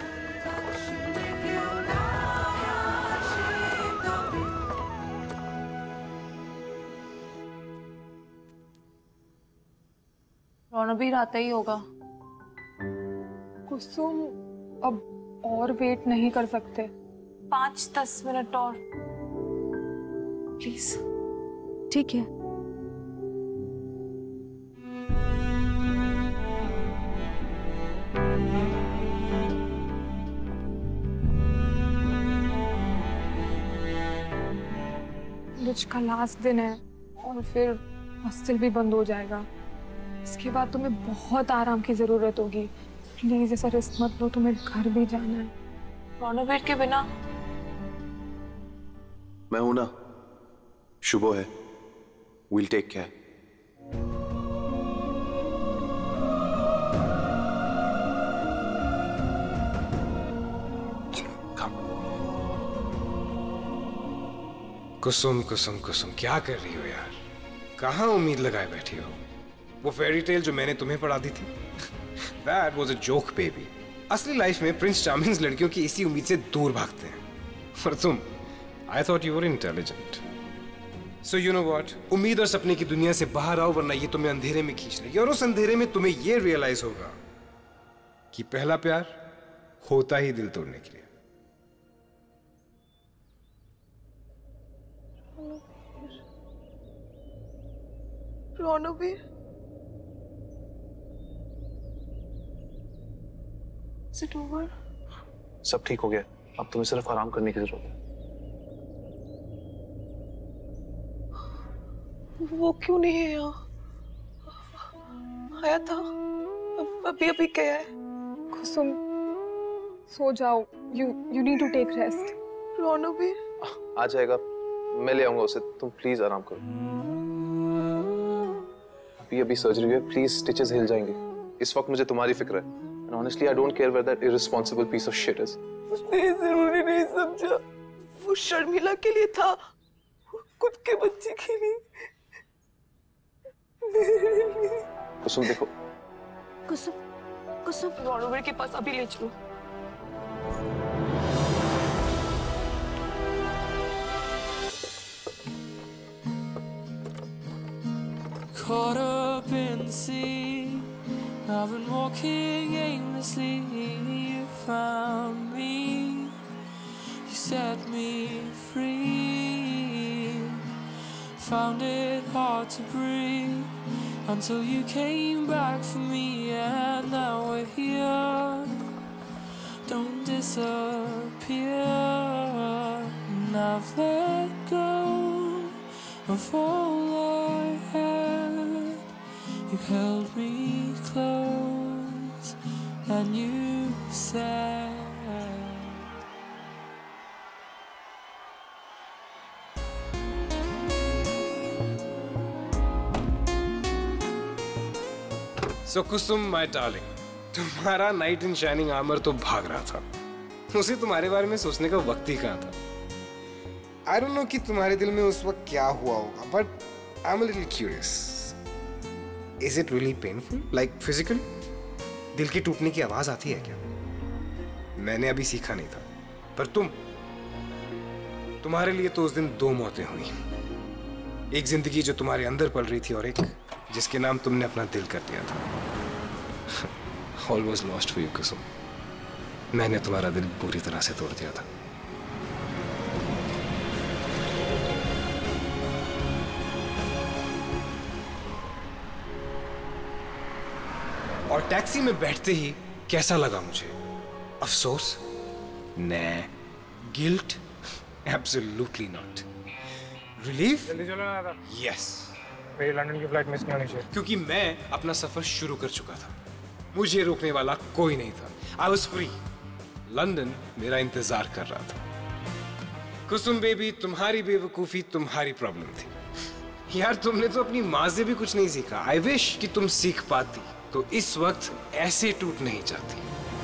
Ranbir आता ही होगा। कुसुम अब और वेट नहीं कर सकते। 5-10 मिनट और प्लीज। ठीक है। रिच का लास्ट दिन है और फिर हॉस्टल भी बंद हो जाएगा। इसके बाद तुम्हें बहुत आराम की जरूरत होगी। प्लीज ऐसा रिस्क मत लो, तुम्हें घर भी जाना है। रणवीर के बिना मैं हूं ना, शुभो है, we'll take care. कुसुम कुसुम कुसुम, क्या कर रही हो यार? कहाँ उम्मीद लगाए बैठी हो? वो फेरी टेल जो मैंने तुम्हें पढ़ा दी थी, That was a joke, baby. असली लाइफ में प्रिंस चार्मिंग्स लड़कियों की इसी उम्मीद से दूर भागते हैं। और तुम, I thought you were intelligent. So you know what? उम्मीद और सपने की दुनिया से बाहर आओ, वरना ये तुम्हें अंधेरे में खींच लेगी। और उस अंधेरे में तुम्हें ये रियलाइज होगा कि पहला प्यार होता ही दिल तोड़ने के लिए। Ranveer, Is it over? सब ठीक हो गया, अब तुम्हें सिर्फ आराम करने की जरूरत है। वो क्यों नहीं है यहाँ? आया था, अभी गया है। कुसुम, सो जाओ। You need to take rest. Ranveer आ जाएगा, मैं ले आऊंगा उसे, तुम प्लीज आराम करो। अभी सर्जरी हुई है, प्लीज स्टिचेस हिल जाएंगे। इस वक्त मुझे तुम्हारी फिक्र है। And honestly, I don't care where that irresponsible piece of shit is. उसने जरूरी नहीं समझा। वो शर्मिला के लिए था, खुद के बच्चे के लिए। कुसुम देखो। कुसुम रणवीर के पास अभी ले चलो। Caught up in the sea, I've been walking aimlessly. You found me, you set me free. Found it hard to breathe until you came back for me, and now we're here. Don't disappear, and I've let go of all I had. You held me close and you said So Kusum, my darling, तुम्हारा knight in shining armour तो भाग रहा था। उसे तुम्हारे बारे में सोचने का वक्त ही कहाँ था। I don't know कि तुम्हारे दिल में उस वक्त क्या हुआ होगा, but I'm a little curious. Is it really painful? Like physical? दिल के टूटने की आवाज आती है क्या? मैंने अभी सीखा नहीं था, पर तुम्हारे लिए तो उस दिन 2 मौतें हुई। एक जिंदगी जो तुम्हारे अंदर पल रही थी, और एक जिसके नाम तुमने अपना दिल कर दिया था। All was lost for you, कुसुम। मैंने तुम्हारा दिल पूरी तरह से तोड़ दिया था। और टैक्सी में बैठते ही कैसा लगा मुझे? अफसोस? नहीं। गिल्ट? Absolutely not. रिलीफ? जल्दी चलो ना दादा। यस। मेरी लंदन की फ्लाइट मिस नहीं होनी चाहिए। क्योंकि मैं अपना सफर शुरू कर चुका था, मुझे रोकने वाला कोई नहीं था। I was free. लंदन मेरा इंतजार कर रहा था। कुसुम बेबी, तुम्हारी बेवकूफी तुम्हारी प्रॉब्लम थी। यार, तुमने तो अपनी माँ से भी कुछ नहीं सीखा। आई विश कि तुम सीख पाती तो इस वक्त ऐसे टूट नहीं जाती।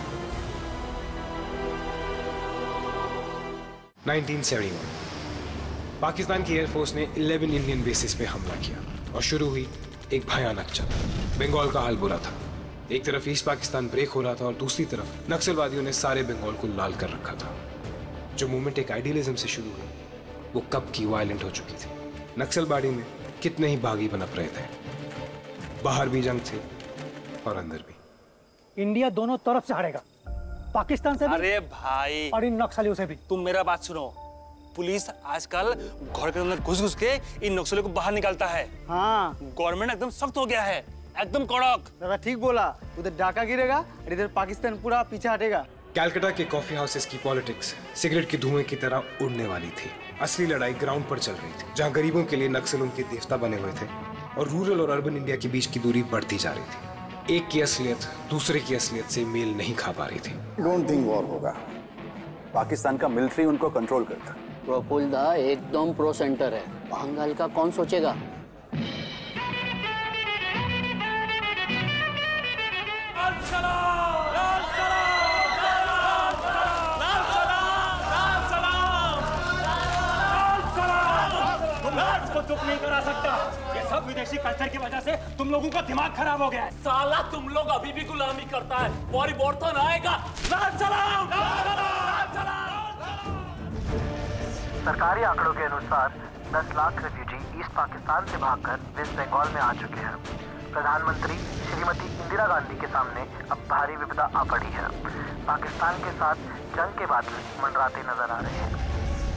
1971 पाकिस्तान की एयरफोर्स ने 11 इंडियन बेसिस पे हमला किया और शुरू हुई एक भयानक जंग। बंगाल का हाल बुरा था। एक तरफ ईस्ट पाकिस्तान ब्रेक हो रहा था और दूसरी तरफ नक्सलवादियों ने सारे बंगाल को लाल कर रखा था। जो मूवमेंट एक आइडियलिज्म से शुरू हुई, वो कब की वायलेंट हो चुकी थी। नक्सलबाड़ी में कितने ही बागी पनप रहे थे। बाहर भी जंग थे और अंदर भी। इंडिया दोनों तरफ से हारेगा। पाकिस्तान से भी अरे भाई और इन नक्सलियों से भी। तुम मेरा बात सुनो, पुलिस आजकल घर के अंदर घुस-घुस के इन नक्सलियों को बाहर निकालता है। हाँ, गवर्नमेंट एकदम सख्त हो गया है, एकदम कड़क। दादा ठीक बोला, उधर डाका गिरेगा और इधर पाकिस्तान पूरा पीछे हटेगा। कलकत्ता के कॉफी हाउसेस की पॉलिटिक्स सिगरेट के धुएं की तरह उड़ने वाली थी। असली लड़ाई ग्राउंड पर चल रही थी, जहां गरीबों के लिए नक्सल उनके देवता बने हुए थे और रूरल और अर्बन इंडिया के बीच की दूरी बढ़ती जा रही थी। एक की असलियत दूसरे की असलियत से मेल नहीं खा पा रही थी। डोंट थिंक वॉर होगा, पाकिस्तान का मिलिट्री उनको कंट्रोल करता। प्रफुल्लदा एकदम प्रो सेंटर है, बंगाल का कौन सोचेगा। चुप नहीं करा सकता, ये सब विदेशी कल्चर की वजह से तुम लोगों का दिमाग खराब हो गया है। साला तुम लोग अभी भी गुलामी करता है, परिवर्तन आएगा। सरकारी आंकड़ों के अनुसार 10 लाख रेफ्यूजी ईस्ट पाकिस्तान से भागकर वेस्ट बंगाल में आ चुके हैं। प्रधानमंत्री श्रीमती इंदिरा गांधी के सामने अब भारी विपदा आ पड़ी है। पाकिस्तान के साथ जंग के बादल मंडराते नजर आ रहे हैं।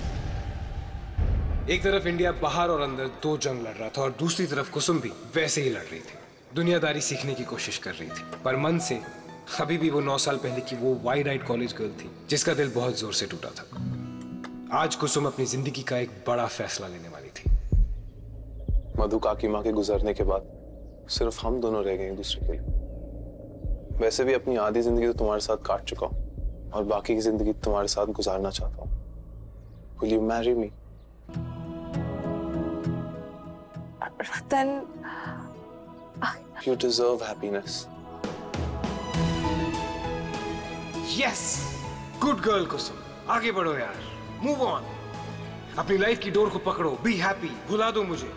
एक तरफ इंडिया बाहर और अंदर दो जंग लड़ रहा था और दूसरी तरफ कुसुम भी वैसे ही लड़ रही थी। दुनियादारी सीखने की कोशिश कर रही थी, पर मन से अभी भी वो 9 साल पहले की वो वाइड आइड कॉलेज गर्ल थी जिसका दिल बहुत जोर से टूटा था। आज कुसुम अपनी जिंदगी का एक बड़ा फैसला लेने वाली थी। मधु काकी माँ के गुजरने के बाद सिर्फ हम दोनों रह गए एक दूसरे के लिए। वैसे भी अपनी आधी जिंदगी तो तुम्हारे साथ काट चुका हूँ और बाकी की जिंदगी तुम्हारे साथ गुजारना चाहता हूँ। Will you marry me? Ratan, You deserve happiness. Yes, good girl कुसुम, आगे बढ़ो यार, move on. अपनी लाइफ की डोर को पकड़ो, be happy, भुला दो मुझे।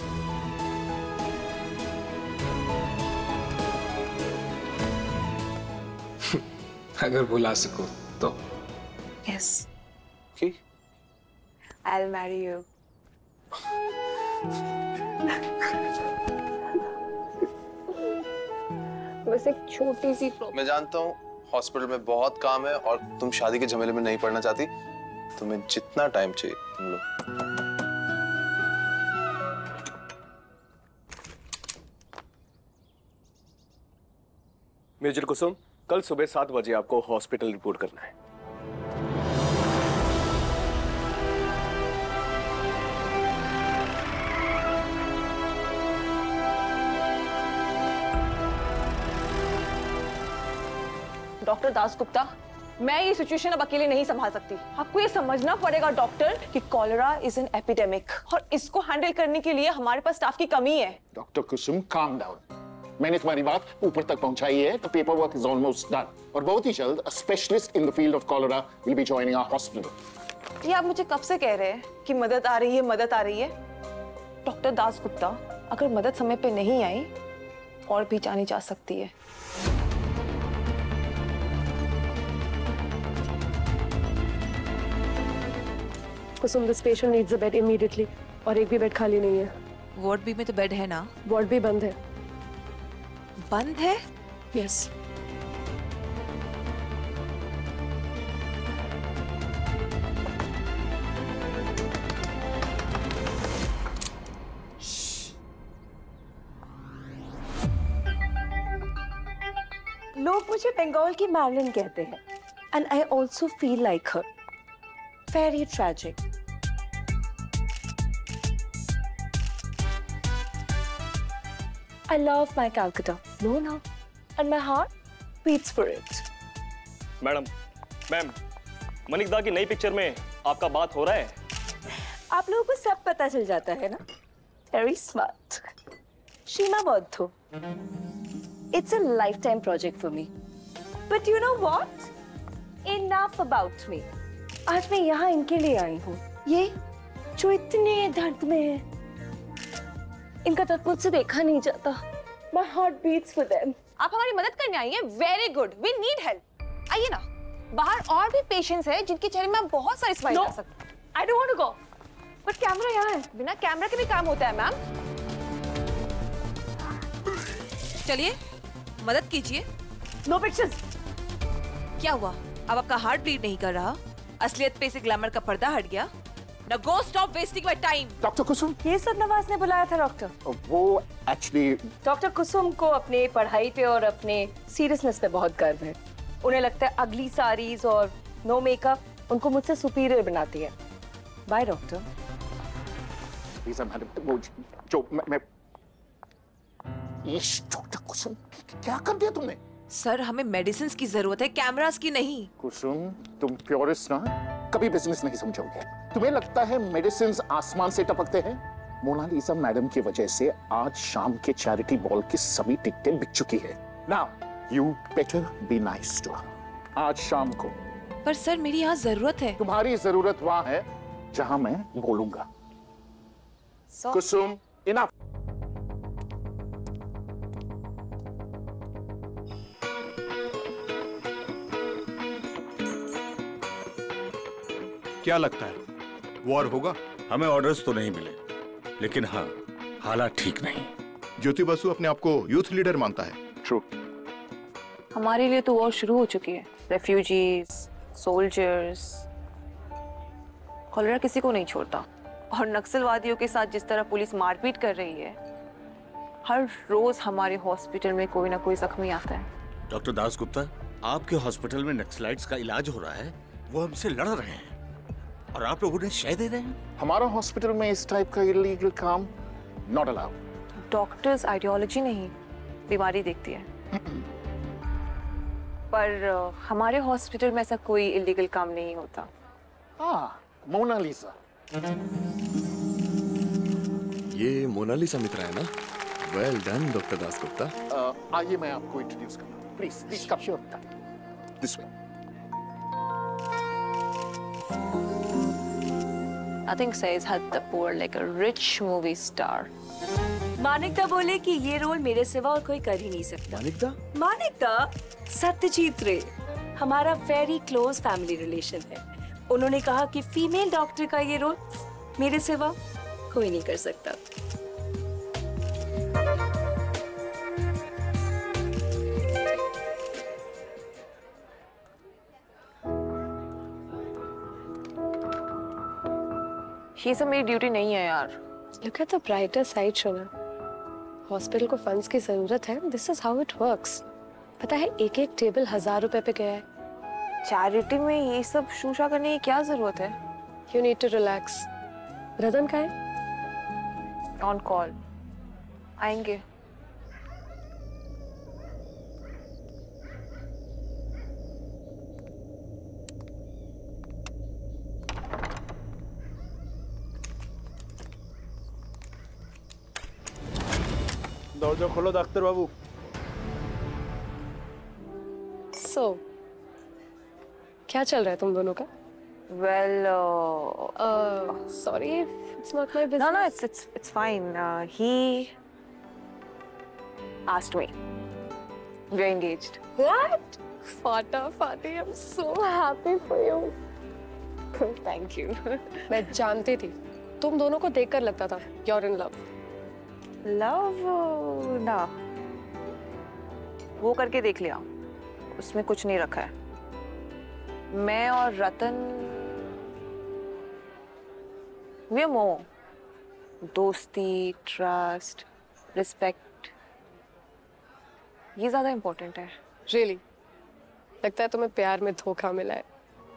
अगर भुला सको तो। Yes. Okay. I'll marry you. बस एक छोटी सी प्रॉब्लम। मैं जानता हूँ हॉस्पिटल में बहुत काम है और तुम शादी के झमेले में नहीं पड़ना चाहती। तुम्हें जितना टाइम चाहिए तुम लो। मेजर कुसुम, कल सुबह 7 बजे आपको हॉस्पिटल रिपोर्ट करना है। डॉक्टर दासगुप्ता, मैं ये सिचुएशन अब अकेले नहीं संभाल सकती। आपको ये समझना पड़ेगा डॉक्टर कि कॉलेरा इज एन एपिडेमिक और इसको हैंडल करने के लिए हमारे पास स्टाफ की कमी है। डॉक्टर कुसुम, काम डाउन। मैंने तुम्हारी बात ऊपर तक पहुंचाई है, तो paper work is almost done और बहुत ही जल्द a specialist in the field of cholera will be joining our hospital. ये आप मुझे कब से कह रहे हैं कि मदद आ रही है, मदद आ रही है? डॉक्टर दासगुप्ता, अगर मदद समय पे नहीं आई और भी जानी जा सकती है। Kusum, this patient needs a bed immediately और एक भी बेड खाली नहीं है। वार्ड बी में तो बेड है ना? वार्ड भी बंद है। बंद है? यस। लोग मुझे बंगाल की मैरिलन कहते हैं and I also feel like her. Very tragic. I love my Calcutta. No, no. And my heart beats for it. Ma'am, Manik da की नई पिक्चर में आपका बात हो रहा है? आप लोगों को सब पता चल जाता है ना? Very smart. Sheema Bodho. It's a lifetime project for me. But you know what? Enough about me. आज मैं यहाँ इनके लिए आई हूँ। ये जो इतने दर्द में है, इनका दर्द मुझसे देखा नहीं जाता। My heart beats for them. आप हमारी मदद करने आई हैं? Very good. We need help. आइए ना। बाहर और भी पेशेंट्स हैं जिनके चेहरे में हम बहुत सारी स्माइल ला सकते हैं। I don't want to go. But camera यहाँ है। बिना कैमरा के भी काम होता है मैम। चलिए, मदद कीजिए। No pictures. क्या हुआ? अब आपका हार्ट ब्लीड नहीं कर रहा, असलियत पे से ग्लैमर का पर्दा हट गया। Now go stop wasting my time. Doctor Kusum, ये सब नवाज ने बुलाया था डॉक्टर। वो एक्चुअली डॉक्टर कुसुम को अपने पढ़ाई पे और अपने सीरियसनेस पे बहुत गर्व है। उन्हें लगता है अगली साड़ीज और नो मेकअप उनको मुझसे सुपीरियर बनाती है। By doctor. लीजा मैडम, वो जो मैं डॉक्टर कुसुम, क्या कर दिया तुमने? सर, हमें मेडिसिन की जरूरत है, कैमरास की नहीं। कुसुम, तुम प्योरिस्ट ना, कभी बिजनेस नहीं समझोगे। तुम्हें लगता है मेडिसिन आसमान से टपकते हैं? मोनालिसा मैडम की वजह से आज शाम के चैरिटी बॉल की सभी टिकटें बिक चुकी है। Now you better be nice to her. आज शाम को। पर सर, मेरी यहाँ जरूरत है। तुम्हारी जरूरत वहां है जहां मैं बोलूंगा। कुसुम, इनफ। क्या लगता है वॉर होगा? हमें ऑर्डर्स तो नहीं मिले, लेकिन हाँ, हालात ठीक नहीं। ज्योति बसु अपने आप को यूथ लीडर मानता है। ट्रू। हमारे लिए तो वॉर शुरू हो चुकी है। रेफ्यूजीज, सोल्जर्स, कॉलेरा किसी को नहीं छोड़ता। और नक्सलवादियों के साथ जिस तरह पुलिस मारपीट कर रही है, हर रोज हमारे हॉस्पिटल में कोई ना कोई जख्मी आता है। डॉक्टर दास गुप्ता, आपके हॉस्पिटल में नक्सलाइट्स का इलाज हो रहा है, वो हमसे लड़ रहे हैं और आप लोग उन्हें शय दे रहे हैं। हमारा हॉस्पिटल में इस टाइप का इलीगल काम नॉट अलाउड। डॉक्टर्स आइडियोलॉजी नहीं, बीमारी देखती है। पर हमारे हॉस्पिटल में ऐसा कोई इलीगल काम नहीं होता। मोनालिसा। ये मोनालिसा मित्रा है ना? Well done doctor Dasgupta. आइए मैं आपको इंट्रोड्यूस करता हूँ। Please please come your this way. Nothing says Hattapur like a rich movie star. Manikda बोले कि ये रोल मेरे सिवा और कोई कर ही नहीं सकता। मानिकदा? मानिकदा सत्यजीत रे, हमारा वेरी क्लोज फैमिली रिलेशन है। उन्होंने कहा कि फीमेल डॉक्टर का ये रोल मेरे सिवा कोई नहीं कर सकता। ये सब मेरी ड्यूटी नहीं है यार। Look at the brighter side, शोना। हॉस्पिटल को फंड्स की जरूरत है। This is how it works. पता है, एक एक टेबल 1000 रुपए पे गया है। चैरिटी में ये सब शूशा करने की क्या जरूरत है? You need to relax. रतन कहाँ है? On call. आएंगे। दरवाजा खोलो डॉक्टर बाबू। So, क्या चल रहा है तुम दोनों का? Well, sorry if it's not my business. No, it's fine. He asked me. We're engaged. What? Fati, I'm so happy for you. Thank you. मैं जानती थी, तुम दोनों को देखकर लगता था you're in love. Love ना, वो करके देख लिया, उसमें कुछ नहीं रखा है। मैं और रतन वे मोह, दोस्ती, ट्रस्ट, रिस्पेक्ट, ये ज्यादा इम्पोर्टेंट है। Really? लगता है तुम्हें प्यार में धोखा मिला है।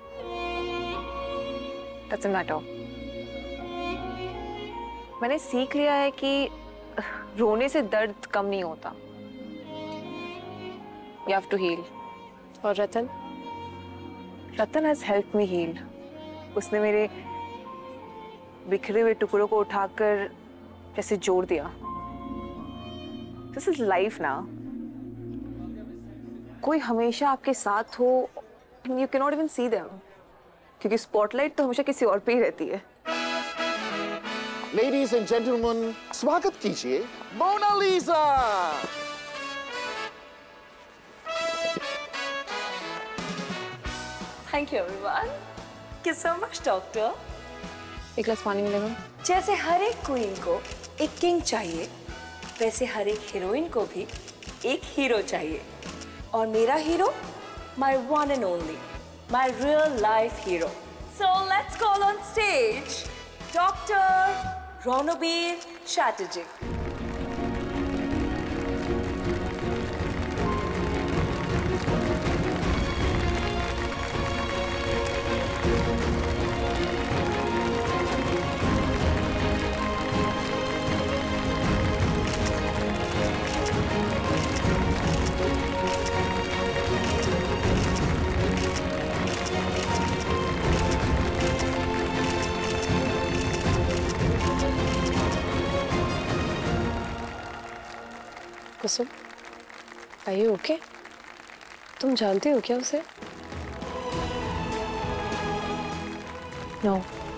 Doesn't matter. मैंने सीख लिया है कि रोने से दर्द कम नहीं होता। You have to heal. और रतन? रतन has helped me heal. उसने मेरे बिखरे हुए टुकड़ों को उठाकर जैसे जोड़ दिया। This is life ना। कोई हमेशा आपके साथ हो, you cannot even see them. क्योंकि स्पॉटलाइट तो हमेशा किसी और पे ही रहती है। Ladies and gentlemen, स्वागत कीजिए Monalisa. Thank you everyone. Thank you so much, doctor. एक गिलास पानी मिलेगा? जैसे हर एक क्वीन को एक किंग चाहिए, वैसे हर एक हीरोइन को भी एक हीरो चाहिए। और मेरा hero, my one and only, my real life hero. So let's call on stage Dr. Ronobir Chatterjee. Kusum, are you okay? तुम जानती हो क्या उसे? No.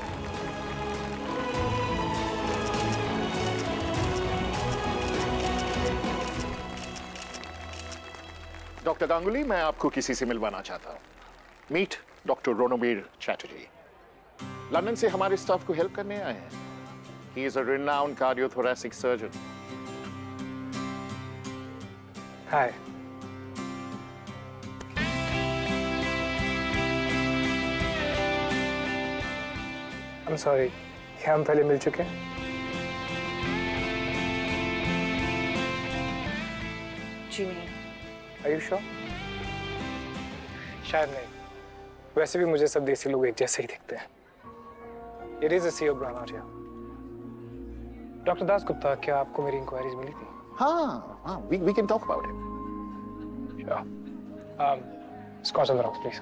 डॉक्टर गांगुली, मैं आपको किसी से मिलवाना चाहता हूँ। Meet doctor Ronobir Chatterjee. London से हमारे स्टाफ को हेल्प करने आए हैं। He is a renowned cardiothoracic surgeon. Hi. I'm sorry. क्या हम पहले मिल चुके हैं? जी नहीं। Are you sure? शायद नहीं। वैसे भी मुझे सब देसी लोग एक जैसे ही दिखते हैं। It is a C.O. Branaria. Doctor Dasgupta, क्या आपको मेरी इंक्वायरीज मिली थी? हाँ, we can talk about it. Sure. Scotch on the rocks, please.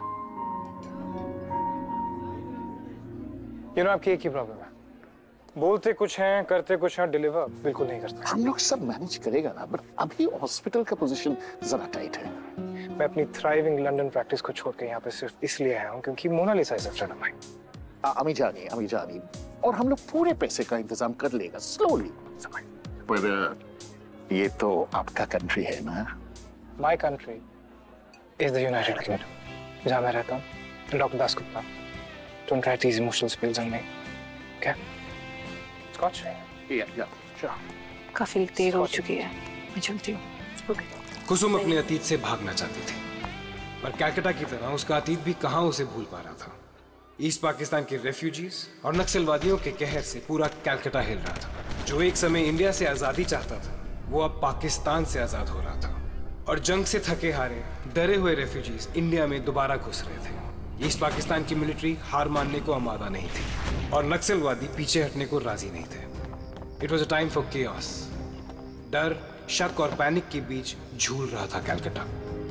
You know, आपकी एक ही प्रॉब्लम है। बोलते कुछ हैं, करते कुछ हैं, डिलीवर बिल्कुल नहीं करते। हम लोग सब मैनेज करेगा ना, बट अभी हॉस्पिटल का पोजीशन जरा टाइट है। मैं अपनी थ्राइविंग लंदन प्रैक्टिस को छोड़ के यहाँ पे सिर्फ इसलिए आया हूँ क्योंकि Monalisa is a friend of mine. अमी जानी, और हम लोग पूरे पैसे का इंतजाम कर लेगा स्लोली। पर ये तो आपका कंट्री है ना? My country is the United Kingdom, जहाँ मैं रहता हूँ। Doctor Dasgupta, don't try to use emotional spills on me, okay? Scotch? Yeah, sure. काफी देर हो चुकी है, मैं चलती हूँ। कुसुम अपने अतीत से भागना चाहती थी, पर कैलकाटा की तरह उसका अतीत भी कहाँ उसे भूल पा रहा था। ईस्ट पाकिस्तान के रेफ्यूजीज और नक्सलवादियों के कहर से पूरा कैलकाटा हिल रहा था। जो एक समय इंडिया से आजादी चाहता था, वो अब पाकिस्तान से आजाद हो रहा था। और जंग से थके हारे डरे हुए रेफ्यूजीज इंडिया में दोबारा घुस रहे थे। ईस्ट पाकिस्तान की मिलिट्री हार मानने को आमादा नहीं थी और नक्सलवादी पीछे हटने को राजी नहीं थे। It was a time for chaos. डर, शक और पैनिक के बीच झूल रहा था कैलकाटा।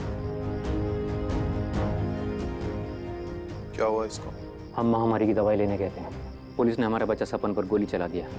क्या हुआ इसको? हम महामारी की दवाई लेने गए थे, पुलिस ने हमारे बच्चा सपन पर गोली चला दिया।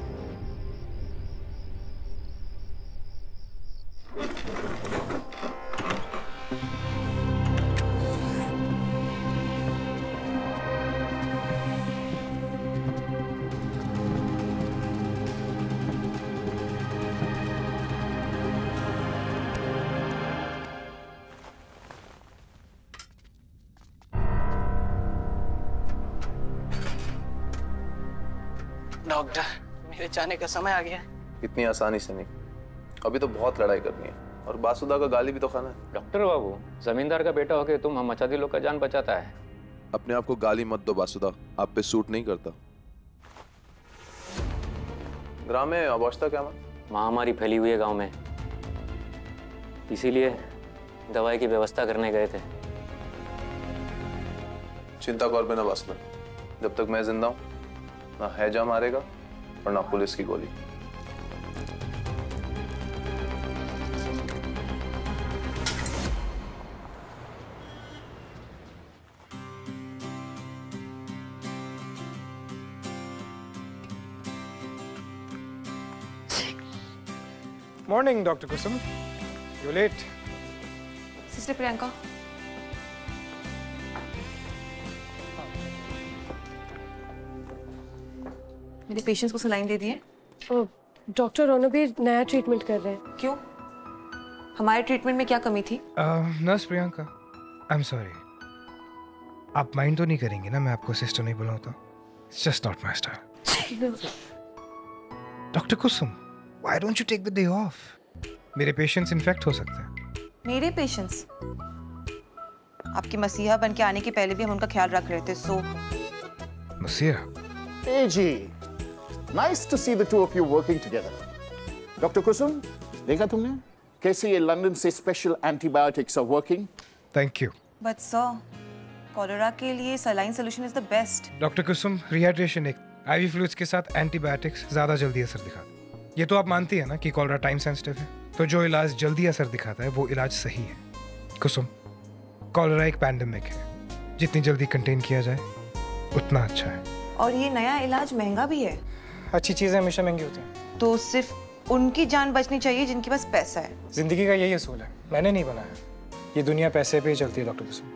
डॉक्टर, मेरे जाने का समय आ गया। इतनी आसानी से नहीं, अभी तो बहुत लड़ाई करनी है और बासुदा का गाली भी तो खाना है। डॉक्टर बाबू, जमींदार का बेटा होके तुम हम मचादी लोग का जान बचाता है। अपने आप को गाली मत दो बासुदा, आप पे सूट नहीं करता। ग्राम में अवस्था क्या? महामारी फैली हुई है गांव में, इसीलिए दवाई की व्यवस्था करने गए थे। चिंता कर बिना बासुदा, जब तक मैं जिंदा हूं ना हैजा मारेगा और ना पुलिस की गोली। Morning doctor Kusum, you late. Sister Priyanka, मेरे पेशेंट्स को सलाइन दे दिए। डॉक्टर रोनोबीर नया ट्रीटमेंट कर रहे हैं। क्यों? हमारे ट्रीटमेंट में क्या कमी थी? Nurse Priyanka, I am sorry. आप माइंड तो नहीं करेंगे ना मैं आपको सिस्टर नहीं बुलाऊं तो? It's just not my style. Doctor Kusum, why don't you take the day off? मेरे पेशेंट्स इन्फेक्ट हो सकते हैं। मेरे पेशेंट्स? आपके मसीहा बन के आने के पहले भी हम उनका ख्याल रख रहे थे, सो मसीहा? Hey G, nice to see the two of you working together. Dr. Kusum, देखा तुमने कैसे ये लंदन से special antibiotics are working? Thank you. But sir, cholera के लिए saline solution is the best. Doctor Kusum, rehydration एक आईवी फ्लूइड्स के साथ एंटीबायोटिक्स ज्यादा जल्दी असर दिखाता है। ये तो आप मानती है ना कि कोलेरा टाइम सेंसिटिव है, तो जो इलाज जल्दी असर दिखाता है वो इलाज सही है। कुसुम, कोलेरा एक पैंडेमिक है, जितनी जल्दी कंटेन किया जाए उतना अच्छा है। और ये नया इलाज महंगा भी है। अच्छी चीजें हमेशा महंगी होती हैं। तो सिर्फ उनकी जान बचनी चाहिए जिनके पास पैसा है। जिंदगी का यही असूल है, मैंने नहीं बनाया, ये दुनिया पैसे पे ही चलती है doctor Kusum.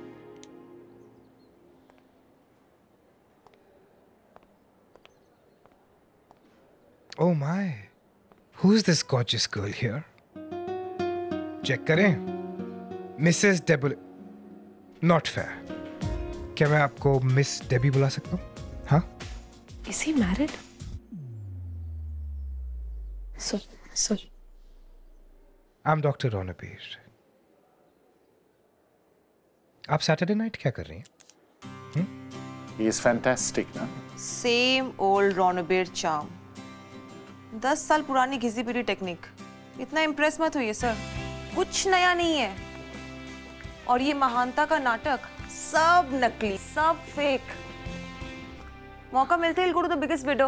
Oh my, who's this gorgeous girl here? Check करें, मिसेस डेबुल। Not fair. क्या मैं आपको मिस डेबी बुला सकता हूँ? हाँ? Is he married? Sorry. I'm Dr. Ronabir. आप सैटरडे नाइट क्या कर रही हैं? He is fantastic, ना? Same old Ronobir charm. 10 साल पुरानी घिसी पिटी टेक्निक। इतना इम्प्रेस मत होइए सर, कुछ नया नहीं है। और ये महानता का नाटक सब नकली, सब फेक। मौका मिलते ही go to the biggest widow.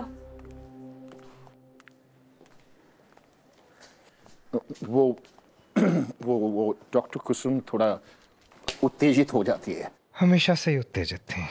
वो डॉक्टर कुसुम थोड़ा उत्तेजित हो जाती है। हमेशा से ही उत्तेजित थी।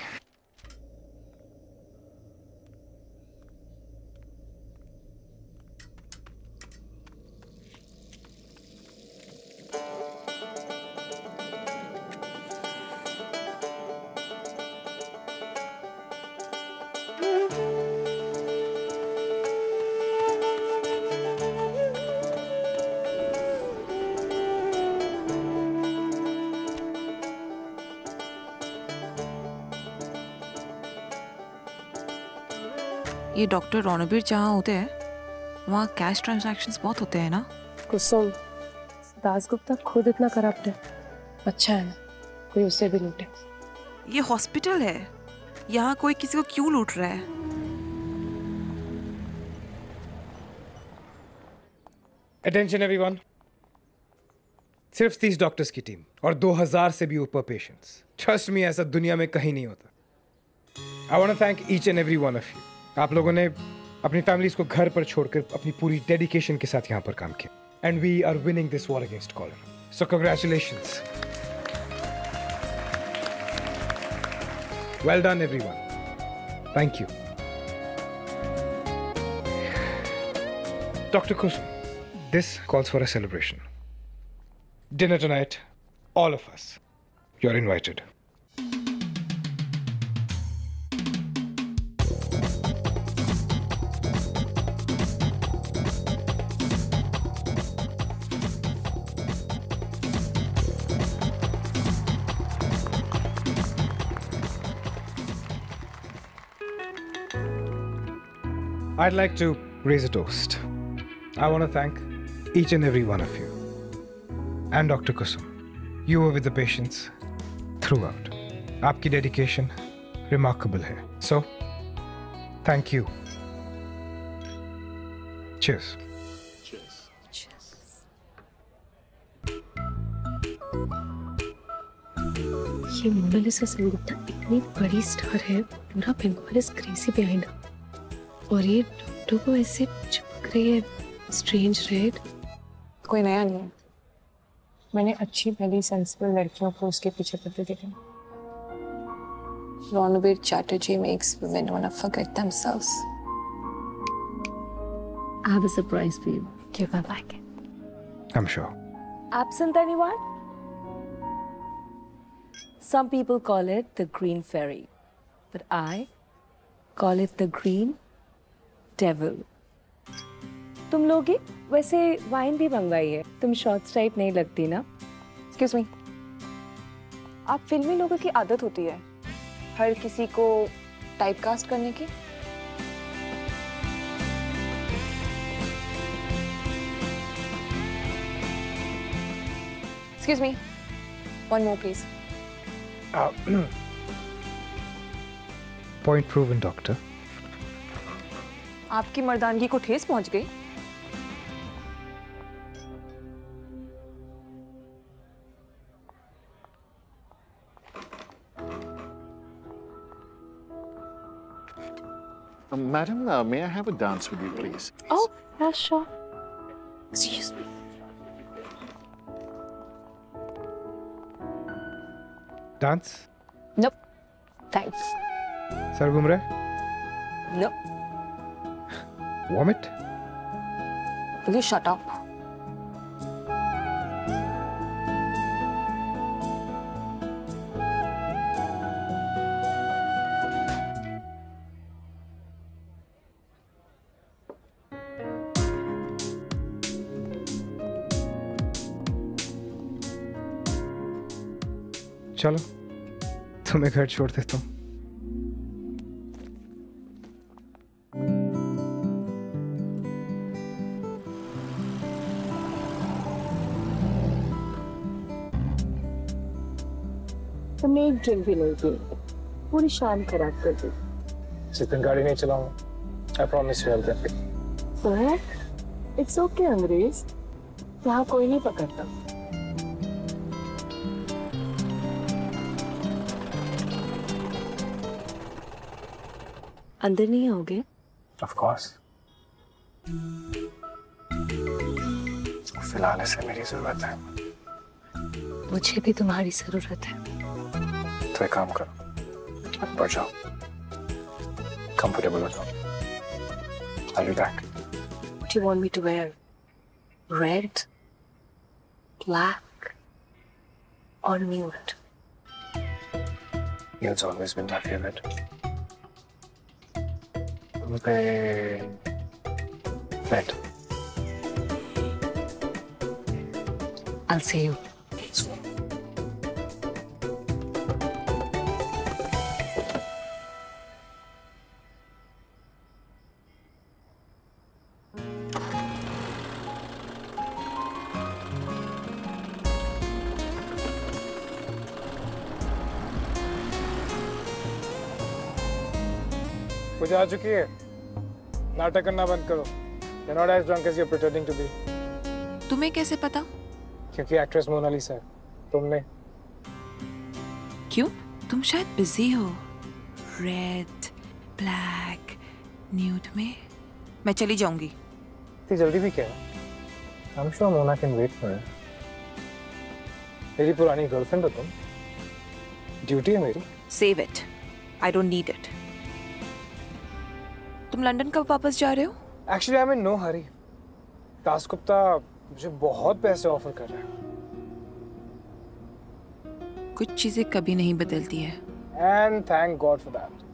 ये डॉक्टर रोनबीर जहाँ होते हैं वहाँ कैश ट्रांजैक्शंस बहुत होते हैं ना? कुसुम, दासगुप्ता खुद इतना करप्ट है, अच्छा है ना कोई उससे भी लूटे। ये हॉस्पिटल है, यहाँ कोई किसी को क्यों लूट रहा है? अटेंशन एवरीवन, सिर्फ 30 डॉक्टर्स की टीम और 2000 से भी ऊपर पेशेंट्स। ट्रस्ट मी, ऐसा दुनिया में कहीं नहीं होता। I want to thank each and every one of you. आप लोगों ने अपनी फैमिलीज को घर पर छोड़कर अपनी पूरी डेडिकेशन के साथ यहाँ पर काम किया। And we are winning this war against cholera. So congratulations. Well done everyone. Thank you. Doctor Kusum, this calls for a celebration. Dinner tonight, all of us. You're invited. I'd like to raise a toast. I want to thank each and every one of you. And Dr. Kusum, you were with the patients throughout. Aapki dedication remarkable hai. So, thank you. Cheers. Cheers. ये मोनालिसा सेनगुप्ता इतनी बड़ी star है, पूरा Bengal is crazy behind her. और ये doctor को ऐसे चिपक रही है, स्ट्रेंज रेड। कोई नया नहीं है। मैंने अच्छी भली सेंसिबल लड़कियों को उसके पीछे पड़ते देखे। Ronabir Chatterjee makes women want to forget themselves. I have a surprise for you. You're gonna like it. I'm sure. Absent anyone? Some people call it the green fairy, but I call it the green devil. तुम लोग ही वैसे wine भी मंगवाई है, तुम shorts type नहीं लगती ना? Excuse me. आप फिल्मी लोगों की आदत होती है हर किसी को टाइपकास्ट करने की। Excuse me. One more, please. Point proven, doctor. आपकी मर्दानगी को ठेस पहुंच गई? Madam, may I have a dance with you, please? Oh, yeah, sure. Excuse me. Dance? Nope. Thanks. Sir घूम रहा है? Nope. Vomit? Will you shut up? चलो तुम्हें घर छोड़ देता हूँ। तुमने एक ड्रिंक भी नहीं की, पूरी शाम खराब कर दी। जिस दिन गाड़ी नहीं चलाऊंगा, I promise you I'll get it. Sir, it's okay अंग्रेज, यहाँ कोई नहीं पकड़ता। अंदर नहीं आओगे? Of course. फिलहाल इसे मेरी जरूरत है। मुझे भी तुम्हारी जरूरत है। तो एक काम करो, बढ़ जाओ, कंफर्टेबल हो जाओ। I'll be back. What do you want me to wear? Red, black, or nude? Nude's always been my favorite. Red. I'll see you. पूजा आ चुकी है। नाटक करना बंद करो। You're not as drunk as you're pretending to be. तुम्हें कैसे पता? क्योंकि एक्ट्रेस मोनालिसा है, तुमने। क्यों? तुम शायद बिजी हो। रेड, ब्लैक, न्यूड में। मैं चली जाऊंगी। इतनी जल्दी भी क्या? I'm sure Mona can wait for it. मेरी पुरानी गर्लफ्रेंड हो तुम। ड्यूटी है मेरी। Save it. I don't need it. तुम लंदन कब वापस जा रहे हो? Actually, I'm in no hurry. Das Gupta मुझे बहुत पैसे ऑफर कर रहा है। कुछ चीजें कभी नहीं बदलती है। And thank God for that.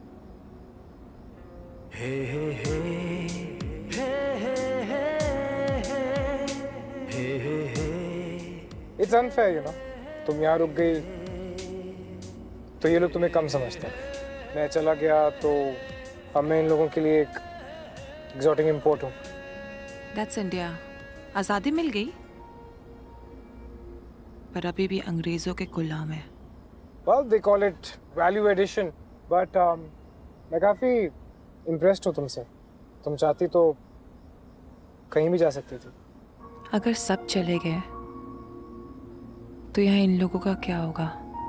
It's unfair, you know. तुम यहाँ रुक गई, तो ये लोग तुम्हें कम समझते हैं। मैं चला गया तो अब मैं इन लोगों के लिए एक exotic import हूँ। That's India. आजादी मिल गई, पर अभी भी अंग्रेजों के गुलाम है। Well, they call it value addition, but मैं काफी impressed हूँ तुमसे। तुम चाहती तो कहीं भी जा सकती थी। अगर सब चले गए, तो यहाँ इन लोगों का क्या होगा?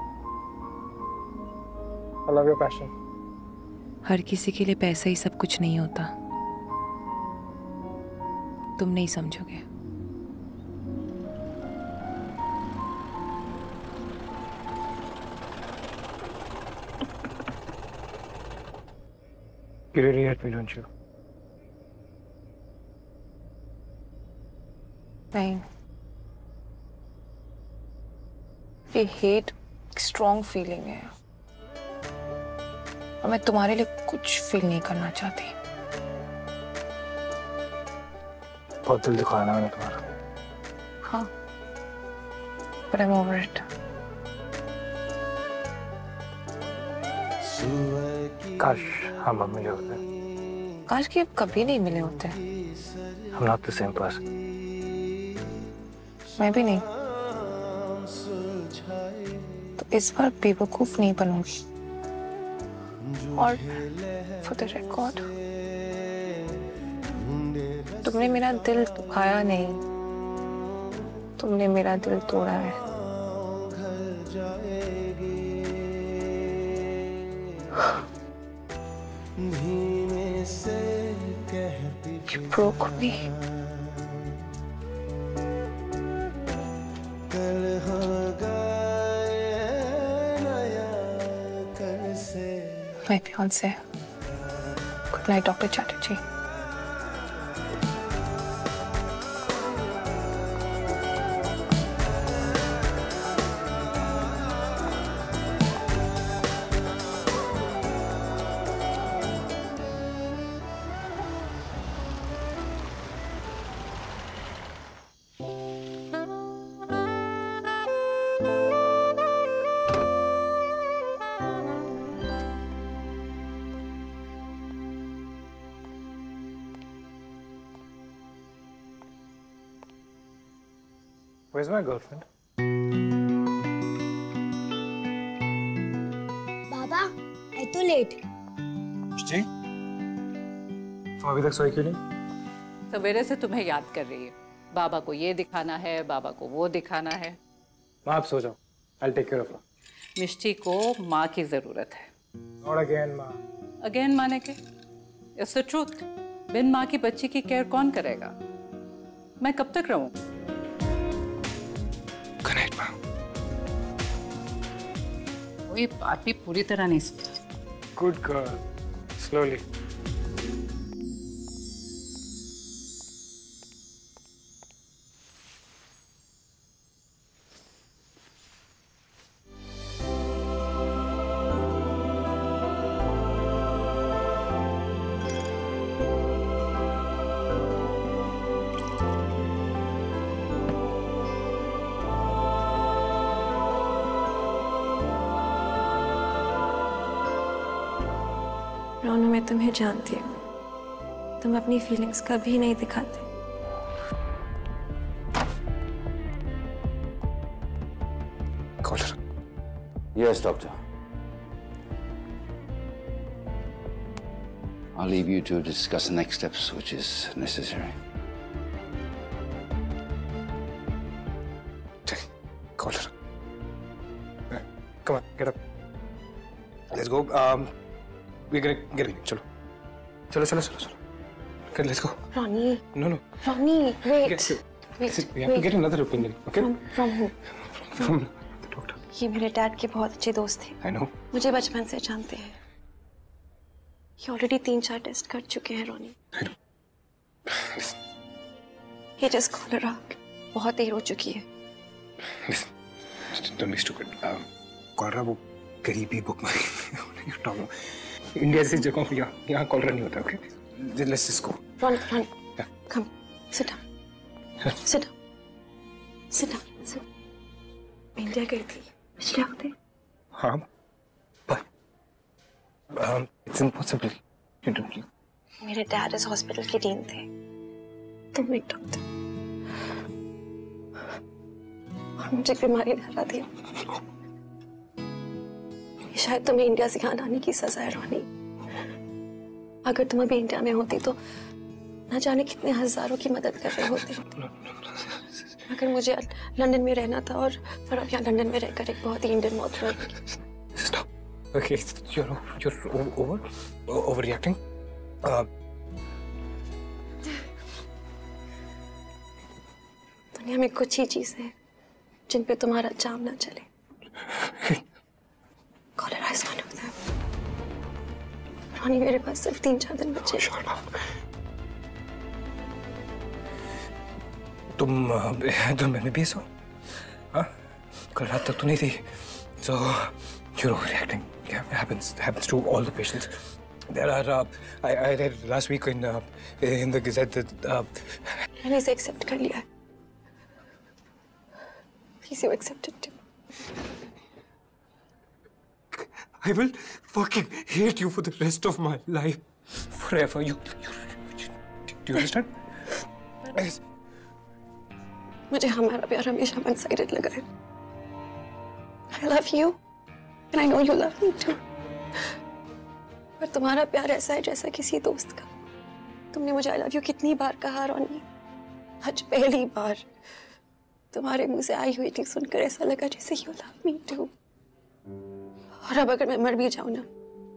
I love your passion. हर किसी के लिए पैसा ही सब कुछ नहीं होता। तुम नहीं समझोगे। You really hate me, don't you? नहीं। ये hate एक strong feeling है, और मैं तुम्हारे लिए कुछ फील नहीं करना चाहती। बहुत दिल दुखाया ना मैंने तुम्हारा। हाँ, but I'm over it. काश हम अब मिले होते। काश कि अब कभी नहीं मिले होते। I'm not the same person. मैं भी नहीं। तो इस बार बेवकूफ नहीं बनूंगी। और फॉर द रिकॉर्ड, तुमने मेरा दिल दुखाया नहीं, तुमने मेरा दिल तोड़ा है। You broke me. My fiance. Good night, Dr. Chatterjee. Where's my girlfriend? बाबा, मैं तो लेट। जी? तुम अभी तक सोई क्यों नहीं? सवेरे से तुम्हें याद कर रही है। बाबा को ये दिखाना है, बाबा को वो दिखाना है। माँ आप सो जाओ। I'll take care of her. मिष्टी को माँ की जरूरत है। Not again, माँ। Again माने के? It's the truth. बिन माँ की बच्ची की केयर कौन करेगा? मैं कब तक रहूं? Good night, माँ। कोई बात भी पूरी तरह नहीं समझी। Good girl. Slowly. रोनू, मैं तुम्हें जानती हूँ, तुम अपनी फीलिंग्स कभी नहीं दिखाते। Cholera. Yes, doctor. I'll leave you to discuss the next steps, which is necessary. Cholera. Come on, get up. Let's go. We're gonna get in. चलो. Okay, let's go. Ronnie. No. Ronnie, wait. We have to get another opinion. Okay? From who? From the doctor. ये मेरे dad के बहुत अच्छे दोस्त थे। I know. मुझे बचपन से जानते हैं। ये ऑलरेडी 3-4 टेस्ट कर चुके हैं रोनी। I know. ये जस्ट कॉलरा बहुत देर हो चुकी है। Listen, don't be stupid. Cholera वो गरीबी बुकमारी। इंडिया जैसी जगहों पे यहाँ कॉलरा नहीं होता, okay? Let's just go. Ronnie, come, sit down. Sit down. मैं इंडिया गई थी पिछले हफ्ते। हाँ, but it's impossible. You don't believe. मेरे डैड इस हॉस्पिटल के डीन थे, तुम एक डॉक्टर, और मुझे बीमारी ने हरा दिया। ये शायद तुम्हें इंडिया से यहाँ आने की सजा है रोनी। अगर तुम अभी इंडिया में होती तो न जाने कितने हजारों की मदद कर रहे होते। अगर मुझे लंदन में रहना था और फिर अब यहाँ लंदन में रहकर एक बहुत ही इंडियन मौत हुई। Stop. Okay, you're overreacting. दुनिया में कुछ ही चीजें हैं जिन पे तुम्हारा जाम ना चले। Cholera is one of them. रोनी, मेरे पास सिर्फ 3-4 दिन बचे। तुम में भी सो? हाँ? कल रात तक तो नहीं थी। So you're overreacting. Yeah, happens to all the patients. There are I read last week in the Gazette that मैंने इसे एक्सेप्ट कर लिया है। Please you accept it too. I will fucking hate you for the rest of my life. Forever. Do you understand? मुझे हमारा प्यार हमेशा one sided लगा है। I love you and I know you love me too. पर तुम्हारा प्यार ऐसा है जैसा किसी दोस्त का। तुमने मुझे I love you कितनी बार कहा रोनी, आज पहली बार तुम्हारे मुंह से आई हुई थी सुनकर ऐसा लगा जैसे you love me too। और अब अगर मैं मर भी जाऊं ना,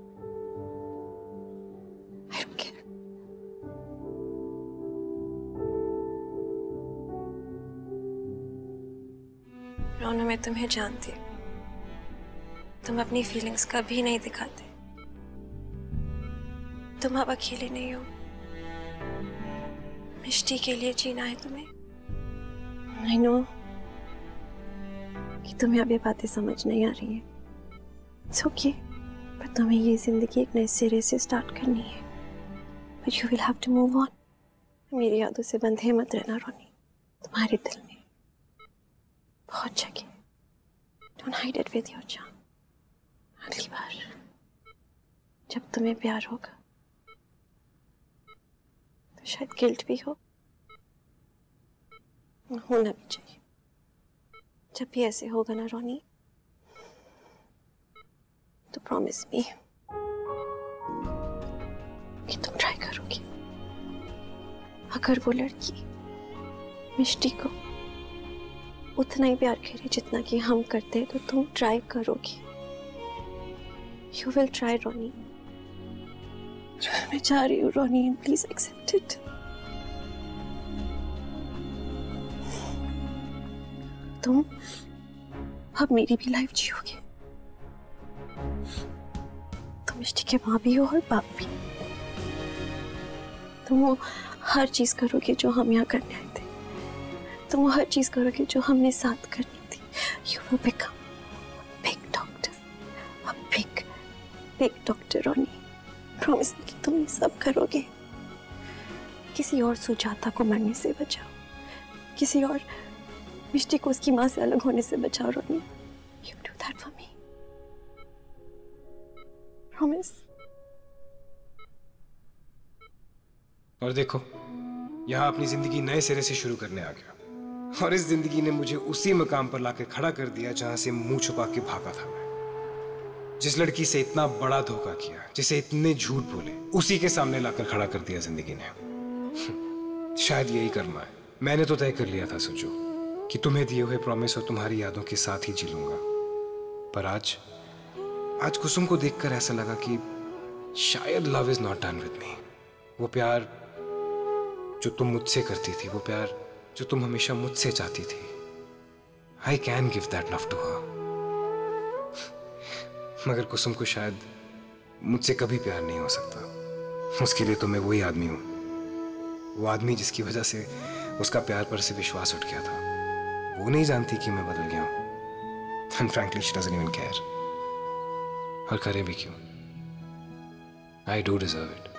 I don't care। रोना, मैं तुम्हें जानती हूँ, तुम अपनी फीलिंग्स कभी नहीं दिखाते। तुम अब अकेले नहीं हो, मिष्टी के लिए जीना है तुम्हें। I know कि तुम्हें अब ये बातें समझ नहीं आ रही है। It's okay, पर तुम्हें ये जिंदगी एक नए सिरे से स्टार्ट करनी है। But you will have to move on। मेरी यादों से बंधे मत रहना रोनी, तुम्हारे दिल में बहुत जगह। Don't hide it with your charm। अगली बार जब तुम्हें प्यार होगा तो शायद गिल्ट भी हो, होना भी चाहिए। जब भी ऐसे होगा ना रोनी, तो प्रॉमिस मी कि तुम ट्राई करोगी। अगर वो लड़की मिष्टी को उतना ही प्यार करे जितना कि हम करते हैं, तो तुम ट्राई करोगी। You will try Roni. मैं चाह रही हूँ Roni, and please accept it. तुम अब मेरी भी लाइफ जियोगे। तुम मिष्टी के माँ भी हो और बाप भी। तुम वो हर चीज करोगे जो हम यहाँ करने आए थे। तुम वो हर चीज करोगे जो हमने साथ करनी थी। You will become a big doctor, a big doctor Roni. Promise कि तुम ये सब करोगे। किसी और सुजाता को मरने से बचाओ, किसी और मिष्टी को उसकी माँ से अलग होने से बचाओ रोनी। You do that for me, promise। और देखो, यहाँ अपनी जिंदगी नए सिरे से शुरू करने आ गया, और इस जिंदगी ने मुझे उसी मकाम पर लाकर खड़ा कर दिया जहां से मुंह छुपा के भागा था मैं। जिस लड़की से इतना बड़ा धोखा किया, जिसे इतने झूठ बोले, उसी के सामने लाकर खड़ा कर दिया जिंदगी ने। शायद यही कर्म है। मैंने तो तय कर लिया था सोचो कि तुम्हें दिए हुए प्रॉमिस और तुम्हारी यादों के साथ ही जी लूंगा। पर आज कुसुम को देखकर ऐसा लगा कि शायद love is not done with me. वो प्यार जो तुम मुझसे करती थी, वो प्यार जो तुम हमेशा मुझसे चाहती थी, I can give that love to her. मगर कुसुम को शायद मुझसे कभी प्यार नहीं हो सकता। उसके लिए तो मैं वही आदमी हूं, वो आदमी जिसकी वजह से उसका प्यार पर से विश्वास उठ गया था। वो नहीं जानती कि मैं बदल गया हूं। And frankly, she doesn't even care। और करे भी क्यों? I do deserve it।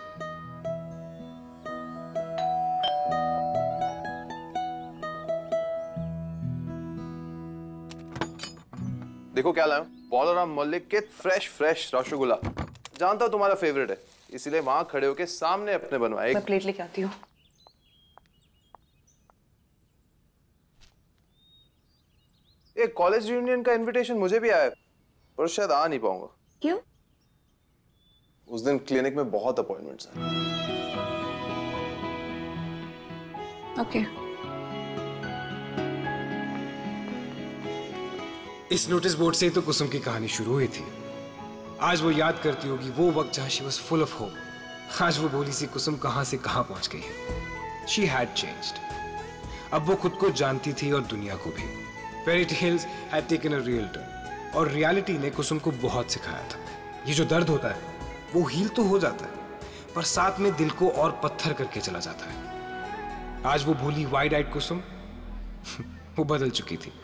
देखो क्या लाया, बलराम मलिक के फ्रेश रसगुल्ला। जानता हूँ तुम्हारा फेवरेट है, इसीलिए वहां खड़े होके सामने अपने बनवाए। मैं प्लेट लेके आती हूँ। एक कॉलेज रियूनियन का इनविटेशन मुझे भी आया, पर शायद आ नहीं पाऊंगा। क्यों? उस दिन क्लिनिक में बहुत अपॉइंटमेंट्स हैं। ओके। इस नोटिस बोर्ड से तो कुसुम की कहानी शुरू हुई थी। आज वो याद करती होगी वो वक्त जहां she was full of hope. आज वो भोली सी कुसुम कहां से कहां पहुंच गई है। She had changed. अब वो खुद को जानती थी और दुनिया को भी। Fairy tales had taken a real turn, और रियलिटी ने कुसुम को बहुत सिखाया था। ये जो दर्द होता है वो हील तो हो जाता है, पर साथ में दिल को और पत्थर करके चला जाता है। आज वो भोली वाइड आइड कुसुम वो बदल चुकी थी।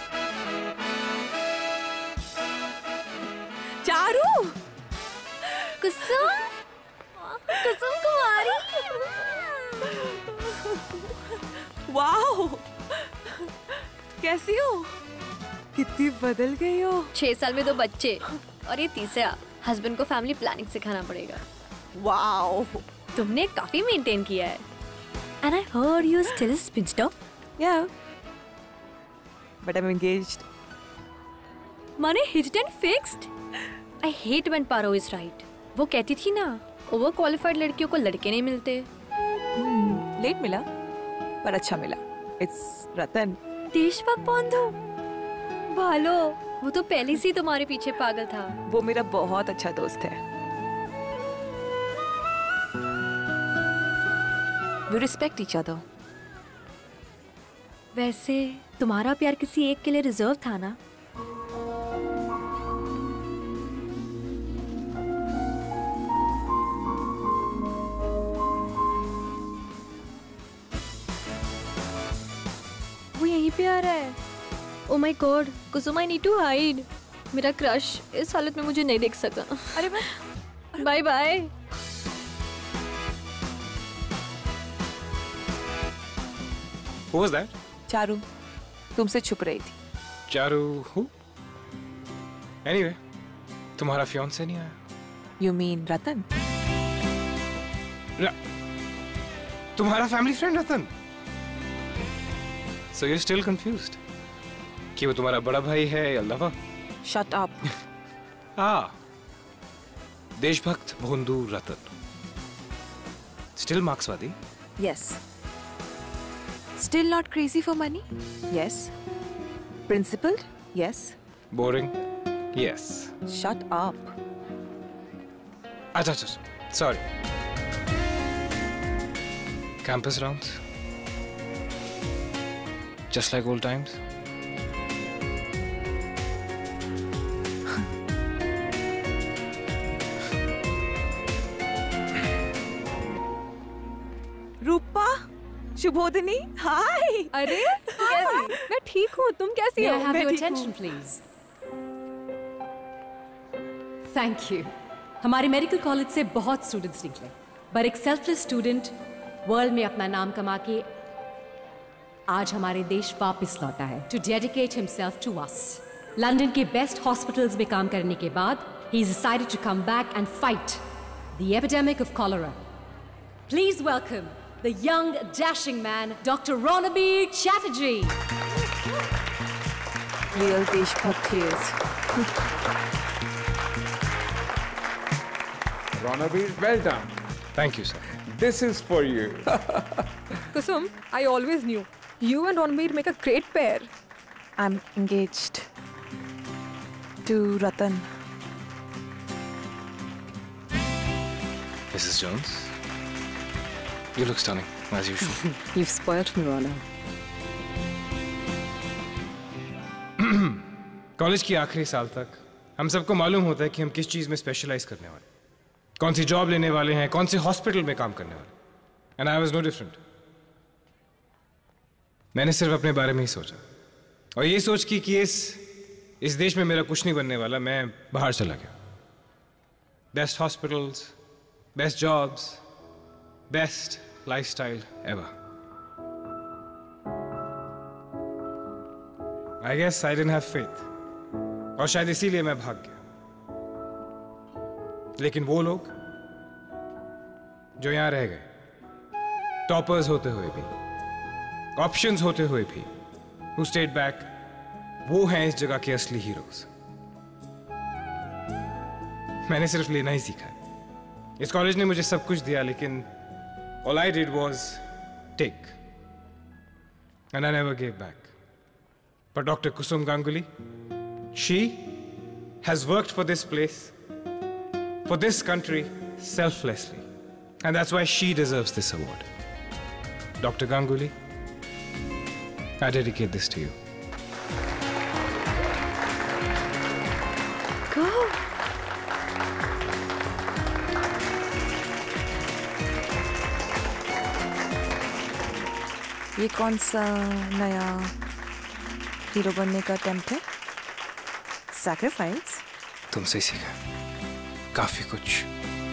चारू, कुसुम कुमारी। वाओ, कैसी हो? कितनी बदल गई हो। 6 साल में 2 बच्चे, और ये तीसरा हस्बैंड को फैमिली प्लानिंग सिखाना पड़ेगा। वाओ, तुमने काफी मेंटेन किया है। And I heard you're still a spinster. Yeah, but I'm engaged. माने hit and fixed? I hate when Paro is right. वो कहती थी ना, ओवर क्वालिफाइड लड़कियों को लड़के नहीं मिलते। लेट मिला पर अच्छा मिला। इट्स रतन। देशभक्त बंधु भालो, वो तो पहले से ही तुम्हारे पीछे पागल था। वो मेरा बहुत अच्छा दोस्त है। We respect each other. वैसे तुम्हारा प्यार किसी एक के लिए रिजर्व था ना? वो यहीं पे आ रहा है। Oh my God, Kusum, I need to hide. मेरा क्रश इस हालत में मुझे नहीं देख सका। अरे bye bye. Who was that? Charu तुमसे छुप रही थी। चारू who? Anyway, तुम्हारा fiancé नहीं आया? You mean रतन? तुम्हारा family friend Ratan? So you're still confused? कि वो तुम्हारा बड़ा भाई है या लवर? Shut up. देशभक्त भोंदू रतन. Still मार्क्सवादी? Yes. Still not crazy for money? Yes. Principled? Yes. Boring? Yes. Shut up. अच्छा, sorry. Campus rounds? Just like old times? रूपा, शुभोदिनी, हाय। अरे कैसी? मैं ठीक हूँ, तुम कैसी हो? Have your attention, please. Thank you. हमारे मेडिकल कॉलेज से बहुत स्टूडेंट्स निकले, पर एक सेल्फलेस स्टूडेंट वर्ल्ड में अपना नाम कमा के आज हमारे देश वापस लौटा है to dedicate himself to us. London के बेस्ट हॉस्पिटल्स में काम करने के बाद he has decided to come back and fight the epidemic of cholera. Please welcome the young, dashing man, Dr. Ranabir Chatterjee. Real Deshbhakt he is. Ranabir, well done. Thank you, sir. This is for you. Kusum, I always knew. You and Ranabir make a great pair. I'm engaged to Ratan. Mrs. Jones? You look stunning, as usual. You've spoiled me, Rana. College की आखिरी साल तक हम सबको मालूम होता है कि हम किस चीज में स्पेशलाइज करने वाले, कौन सी जॉब लेने वाले हैं, कौन से हॉस्पिटल में काम करने वाले। And I was no different. मैंने सिर्फ अपने बारे में ही सोचा और ये सोच की कि इस देश में मेरा कुछ नहीं बनने वाला, मैं बाहर चला गया। Best hospitals, best jobs, best lifestyle ever. I guess I didn't have faith. और शायद इसीलिए मैं भाग गया। लेकिन वो लोग जो यहां रह गए, टॉपर्स होते हुए भी, ऑप्शंस होते हुए भी, who stayed back, वो हैं इस जगह के असली हीरोज। मैंने सिर्फ लेना ही सीखा है। इस कॉलेज ने मुझे सब कुछ दिया, लेकिन all I did was take, and I never gave back. But Dr. Kusum Ganguly, she has worked for this place, for this country, selflessly. And that's why she deserves this award. Dr. Ganguly, I dedicate this to you. Go. ये कौन सा नया hero बनने का attempt है? Sacrifice? तुमसे ही सीखा काफी कुछ।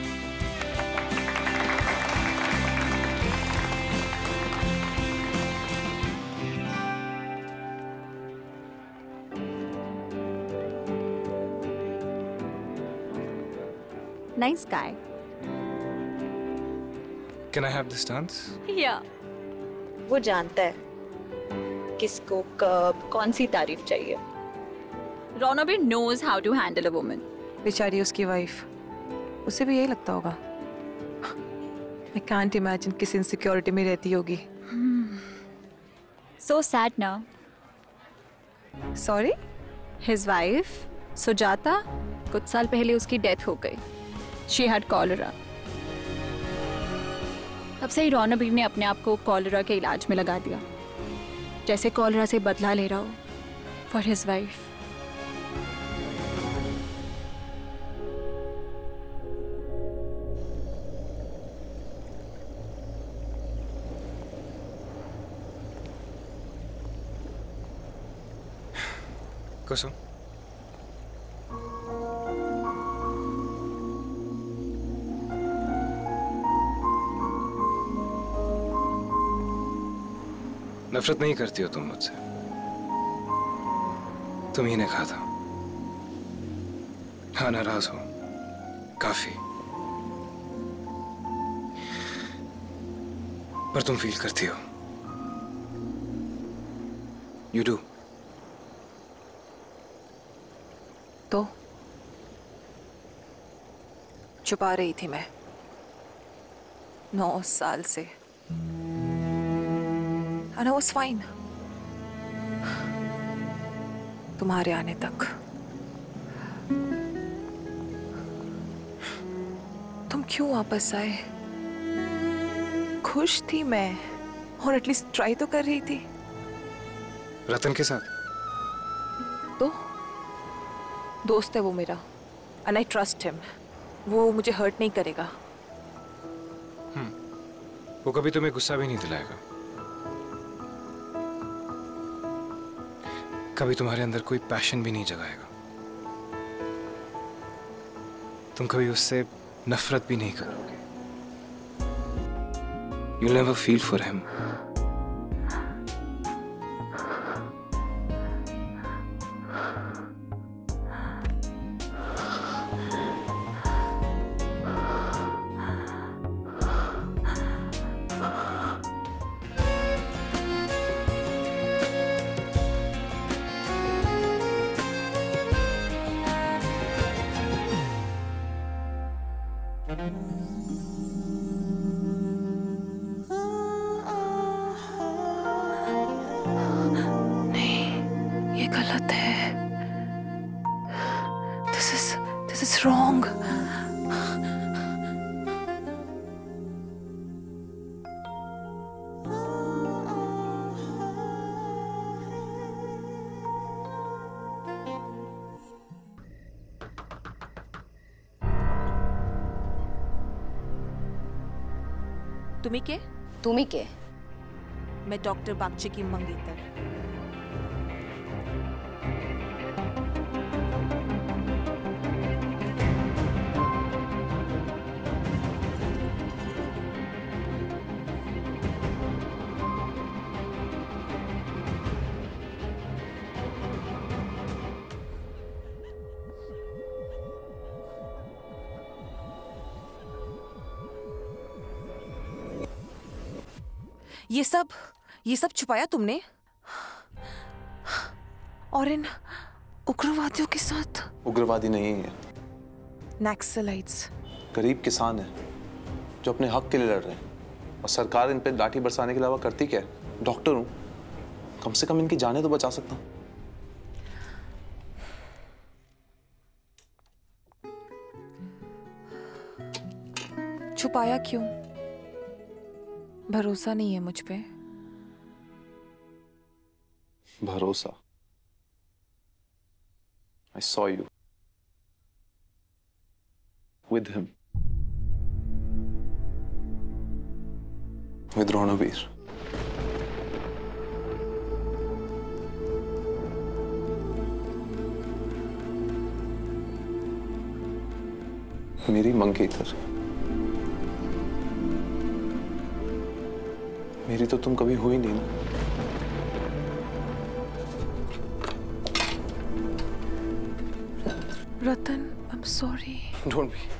Nice guy. Can I have this dance? Yeah. वो जानता है किसको कब कौन सी तारीफ चाहिए। Ronabir knows how to handle a woman. बेचारी उसकी वाइफ, उसे भी यही लगता होगा। I can't imagine किस इनसिक्योरिटी में रहती होगी। So sad now. Sorry? His wife, Sujata, कुछ साल पहले उसकी डेथ हो गई। She had cholera. तब से ही रोनाबीर ने अपने आप को कॉलरा के इलाज में लगा दिया, जैसे कॉलरा से बदला ले रहा हो for his wife. कुसुम, नफरत नहीं करती हो तुम मुझसे। तुम ही ने कहा था। हाँ, नाराज हो काफी, पर तुम फील करती हो। You do. तो छुपा रही थी मैं 9 साल से। And I was fine. तुम्हारे आने तक। तुम क्यों वापस आए? खुश थी मैं, और एटलीस्ट ट्राई तो कर रही थी। रतन के साथ? तो दोस्त है वो मेरा, and I trust him. वो मुझे हर्ट नहीं करेगा। वो कभी तुम्हें गुस्सा भी नहीं दिलाएगा, कभी तुम्हारे अंदर कोई पैशन भी नहीं जगाएगा, तुम कभी उससे नफरत भी नहीं करोगे। You'll never feel for him. नहीं, ये गलत है। This is wrong. तुम्ही के? तुम्ही के? मैं डॉक्टर बागची की मंगेतर। ये सब छुपाया तुमने? और इन उग्रवादियों के साथ? उग्रवादी नहीं है, नक्सलाइट्स। गरीब किसान है जो अपने हक के लिए लड़ रहे हैं, और सरकार इन पे लाठी बरसाने के अलावा करती क्या है? डॉक्टर हूं, कम से कम इनकी जानें तो बचा सकता हूं। छुपाया क्यों? भरोसा नहीं है मुझ पे? भरोसा? I saw you with him, with Ronabir. मेरी मंगेतर, मेरी तो तुम कभी हुई नहीं ना। रतन, I'm sorry. Don't be.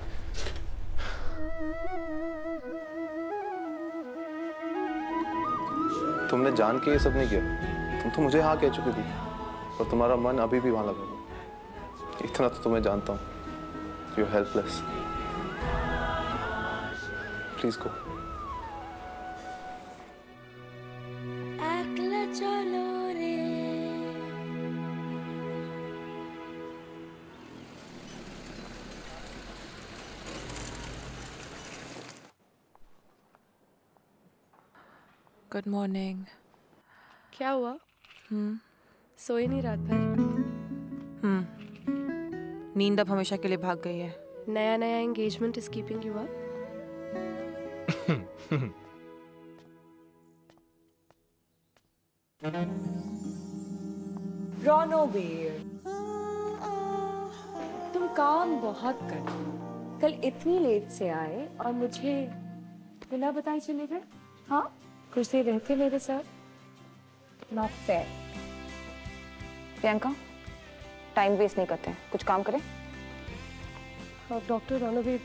तुमने जान के ये सब नहीं किया, तुम तो मुझे हाँ कह चुकी थी, और तुम्हारा मन अभी भी वहां लगा हुआ। इतना तो तुम्हें जानता हूँ, you are helpless. Please go. Good morning. क्या हुआ? सोए नहीं रात भर? नींद अब हमेशा के लिए भाग गई है। नया engagement is keeping you up? Ranveer, तुम काम बहुत करते हो। कल इतनी लेट से आए और मुझे बिना बताए चले गए। हाँ, कुछ देर रहते मेरे साथ। Not fair. Priyanka, time waste नहीं करते हैं, कुछ काम करें। Doctor Ranveer,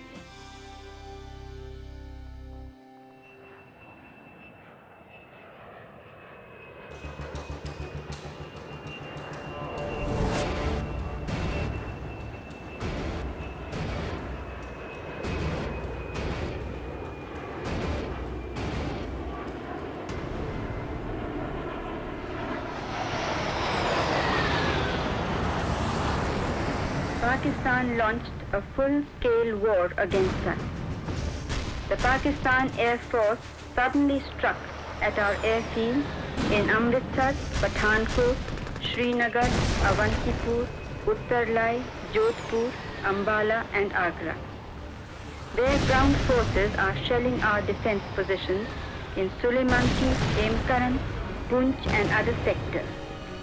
Pakistan launched a full-scale war against us. The Pakistan Air Force suddenly struck at our airfields in Amritsar, Pathankot, Srinagar, Awantipur, Uttarlai, Jodhpur, Ambala and Agra. Their ground forces are shelling our defense positions in Suleimanki, Emkaran, Poonch and other sectors.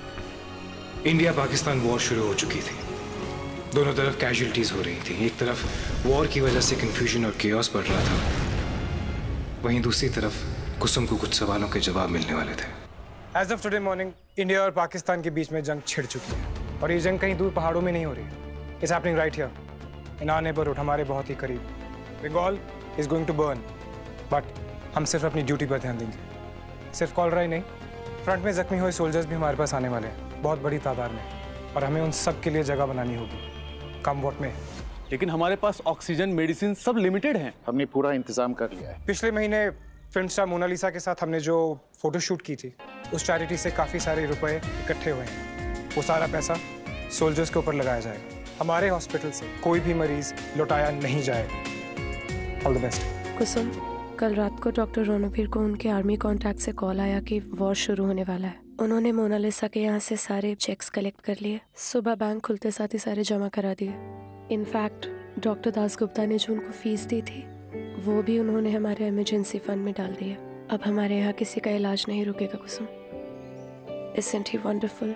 India Pakistan war शुरू हो चुकी थी। दोनों तरफ casualties हो रही थी। एक तरफ वॉर की वजह से कंफ्यूजन और केओस बढ़ रहा था, वहीं दूसरी तरफ कुसुम को कुछ सवालों के जवाब मिलने वाले थे। As of today morning, India और पाकिस्तान के बीच में जंग छिड़ चुकी है और ये जंग कहीं दूर पहाड़ों में नहीं हो रही। It's happening right here, in our neighborhood, हमारे बहुत ही करीब। Bengal is going to burn, but हम सिर्फ अपनी ड्यूटी पर ध्यान देंगे। सिर्फ कॉलरा ही नहीं, फ्रंट में जख्मी हुए सोल्जर्स भी हमारे पास आने वाले हैं, बहुत बड़ी तादाद में, और हमें उन सब के लिए जगह बनानी होगी, कम वक्त में। लेकिन हमारे पास ऑक्सीजन, मेडिसिन सब लिमिटेड हैं। हमने पूरा इंतजाम कर लिया है। पिछले महीने फिल्म स्टार मोनालिसा के साथ हमने जो फोटोशूट की थी, उस चैरिटी से काफ़ी सारे रुपए इकट्ठे हुए हैं। वो सारा पैसा सोल्जर्स के ऊपर लगाया जाएगा। हमारे हॉस्पिटल से कोई भी मरीज लौटाया नहीं जाएगा। All the best. कुसुम, कल रात को डॉक्टर रणवीर को उनके आर्मी कॉन्टैक्ट से कॉल आया कि वॉर शुरू होने वाला है। उन्होंने मोनालिसा के यहाँ से सारे चेक्स कलेक्ट कर लिए। सुबह बैंक खुलते साथ ही सारे जमा करा दिए। इनफैक्ट डॉक्टर दासगुप्ता ने जो उनको फीस दी थी, वो भी उन्होंने हमारे इमरजेंसी फंड में डाल दिया। अब हमारे यहाँ किसी का इलाज नहीं रुकेगा कुसुम। Isn't he wonderful?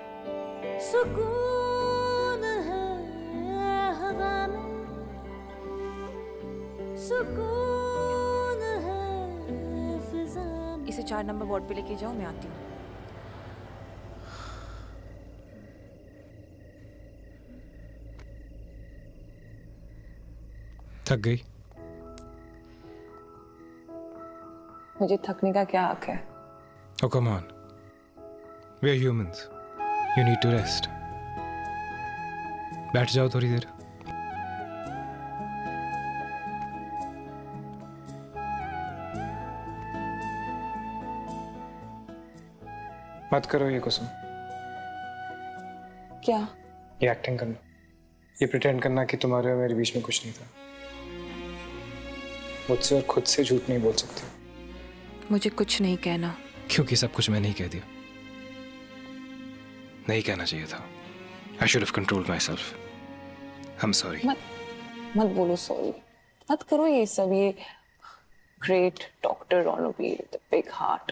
सुकून है हवा में, सुकून है फिजा में। इसे 4 नंबर वार्ड पे लेके जाओ, मैं आती हूँ। थक गई? मुझे थकने का क्या हक है? Oh, come on. We are humans. You need to rest. बैठ जाओ थोड़ी देर। मत करो ये कुसुम। क्या? ये एक्टिंग करना, ये प्रिटेंड करना कि तुम्हारे और मेरे बीच में कुछ नहीं था। मुझसे और खुद से झूठ नहीं बोल सकते। मुझे कुछ नहीं कहना। क्योंकि सब कुछ मैंने ही कह दिया। नहीं कहना चाहिए था। I should have controlled myself. I'm sorry. मत बोलो सॉरी। मत करो ये सब। ये great doctor Ranveer, the big heart,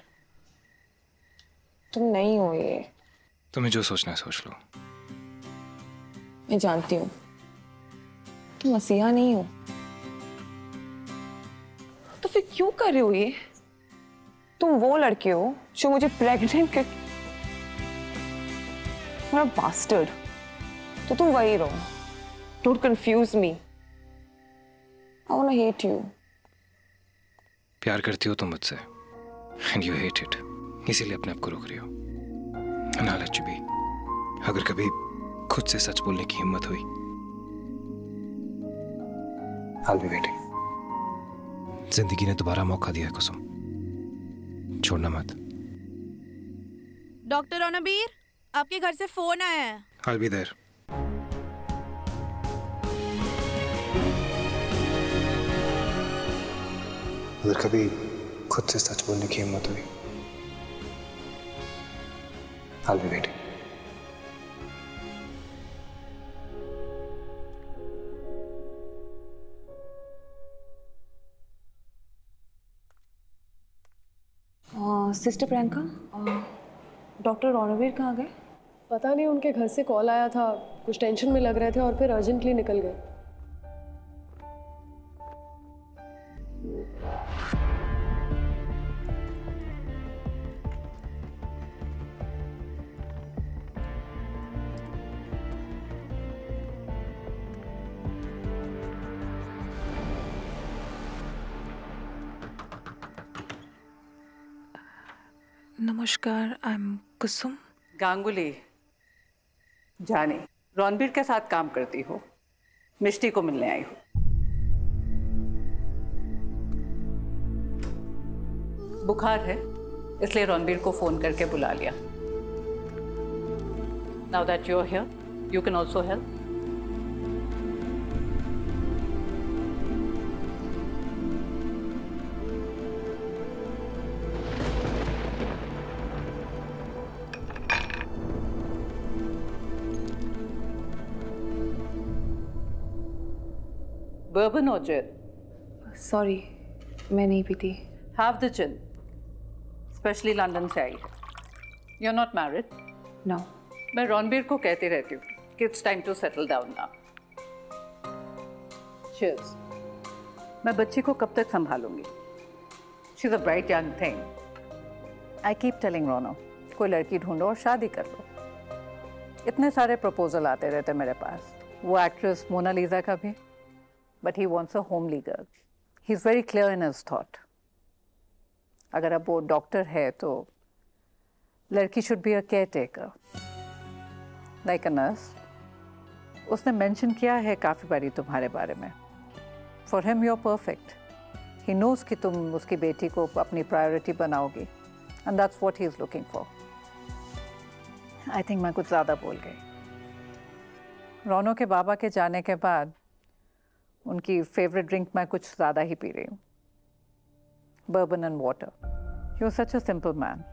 तुम नहीं हो ये। तुम्हें जो सोचना है सोच लो। मैं जानती हूँ तुम मसीहा नहीं हो, तो फिर क्यों कर रहे हो ये? तुम वो लड़के हो जो मुझे प्रेग्नेंट कर, मेरा बास्टर्ड। तो तुम वही रहो। Don't confuse me. I wanna hate you. प्यार करती हो तुम मुझसे, and you hate it. इसीलिए अपने आप को रोक रही हो। And I'll let you be. अगर कभी खुद से सच बोलने की हिम्मत हुई I'll be waiting. जिंदगी ने दोबारा मौका दिया है कुसुम, छोड़ना मत। डॉक्टर रणबीर, आपके घर से फोन आया है। I'll be there. अगर कभी खुद से सच बोलने की हिम्मत हुई, I'll be waiting. Sister Priyanka, doctor Ranveer कहाँ गए? पता नहीं, उनके घर से कॉल आया था, कुछ टेंशन में लग रहे थे और फिर अर्जेंटली निकल गए। नमस्कार, आई एम कुसुम। गांगुली, जाने रणबीर के साथ काम करती हो, मिष्टी को मिलने आई हो। बुखार है, इसलिए रणबीर को फोन करके बुला लिया। Now that you are here, you can also help. Bourbon or gin? Sorry, मैं नहीं पीती। Have the gin, especially London से आई है। You're not married? No. मैं रणबीर को कहती रहती हूँ कि it's time to settle down now. Cheers. मैं बच्ची को कब तक संभालूंगी? She's a bright young thing. I keep telling Rono, कोई लड़की ढूंढो और शादी कर लो। इतने सारे प्रपोजल आते रहते मेरे पास। वो एक्ट्रेस मोनालिसा का भी। But he wants a homely girl. He's very clear in his thought. अगर अब वो डॉक्टर है तो लड़की should be a caretaker, like a nurse. उसने मेंशन किया है काफ़ी बारी तुम्हारे बारे में। For him you're perfect. He knows कि तुम उसकी बेटी को अपनी प्रायोरिटी बनाओगी, and that's what he's looking for. I think मैं कुछ ज़्यादा बोल गई। रोनो के बाबा के जाने के बाद उनकी फेवरेट ड्रिंक मैं कुछ ज़्यादा ही पी रही हूँ। Bourbon and water. He was such a simple man.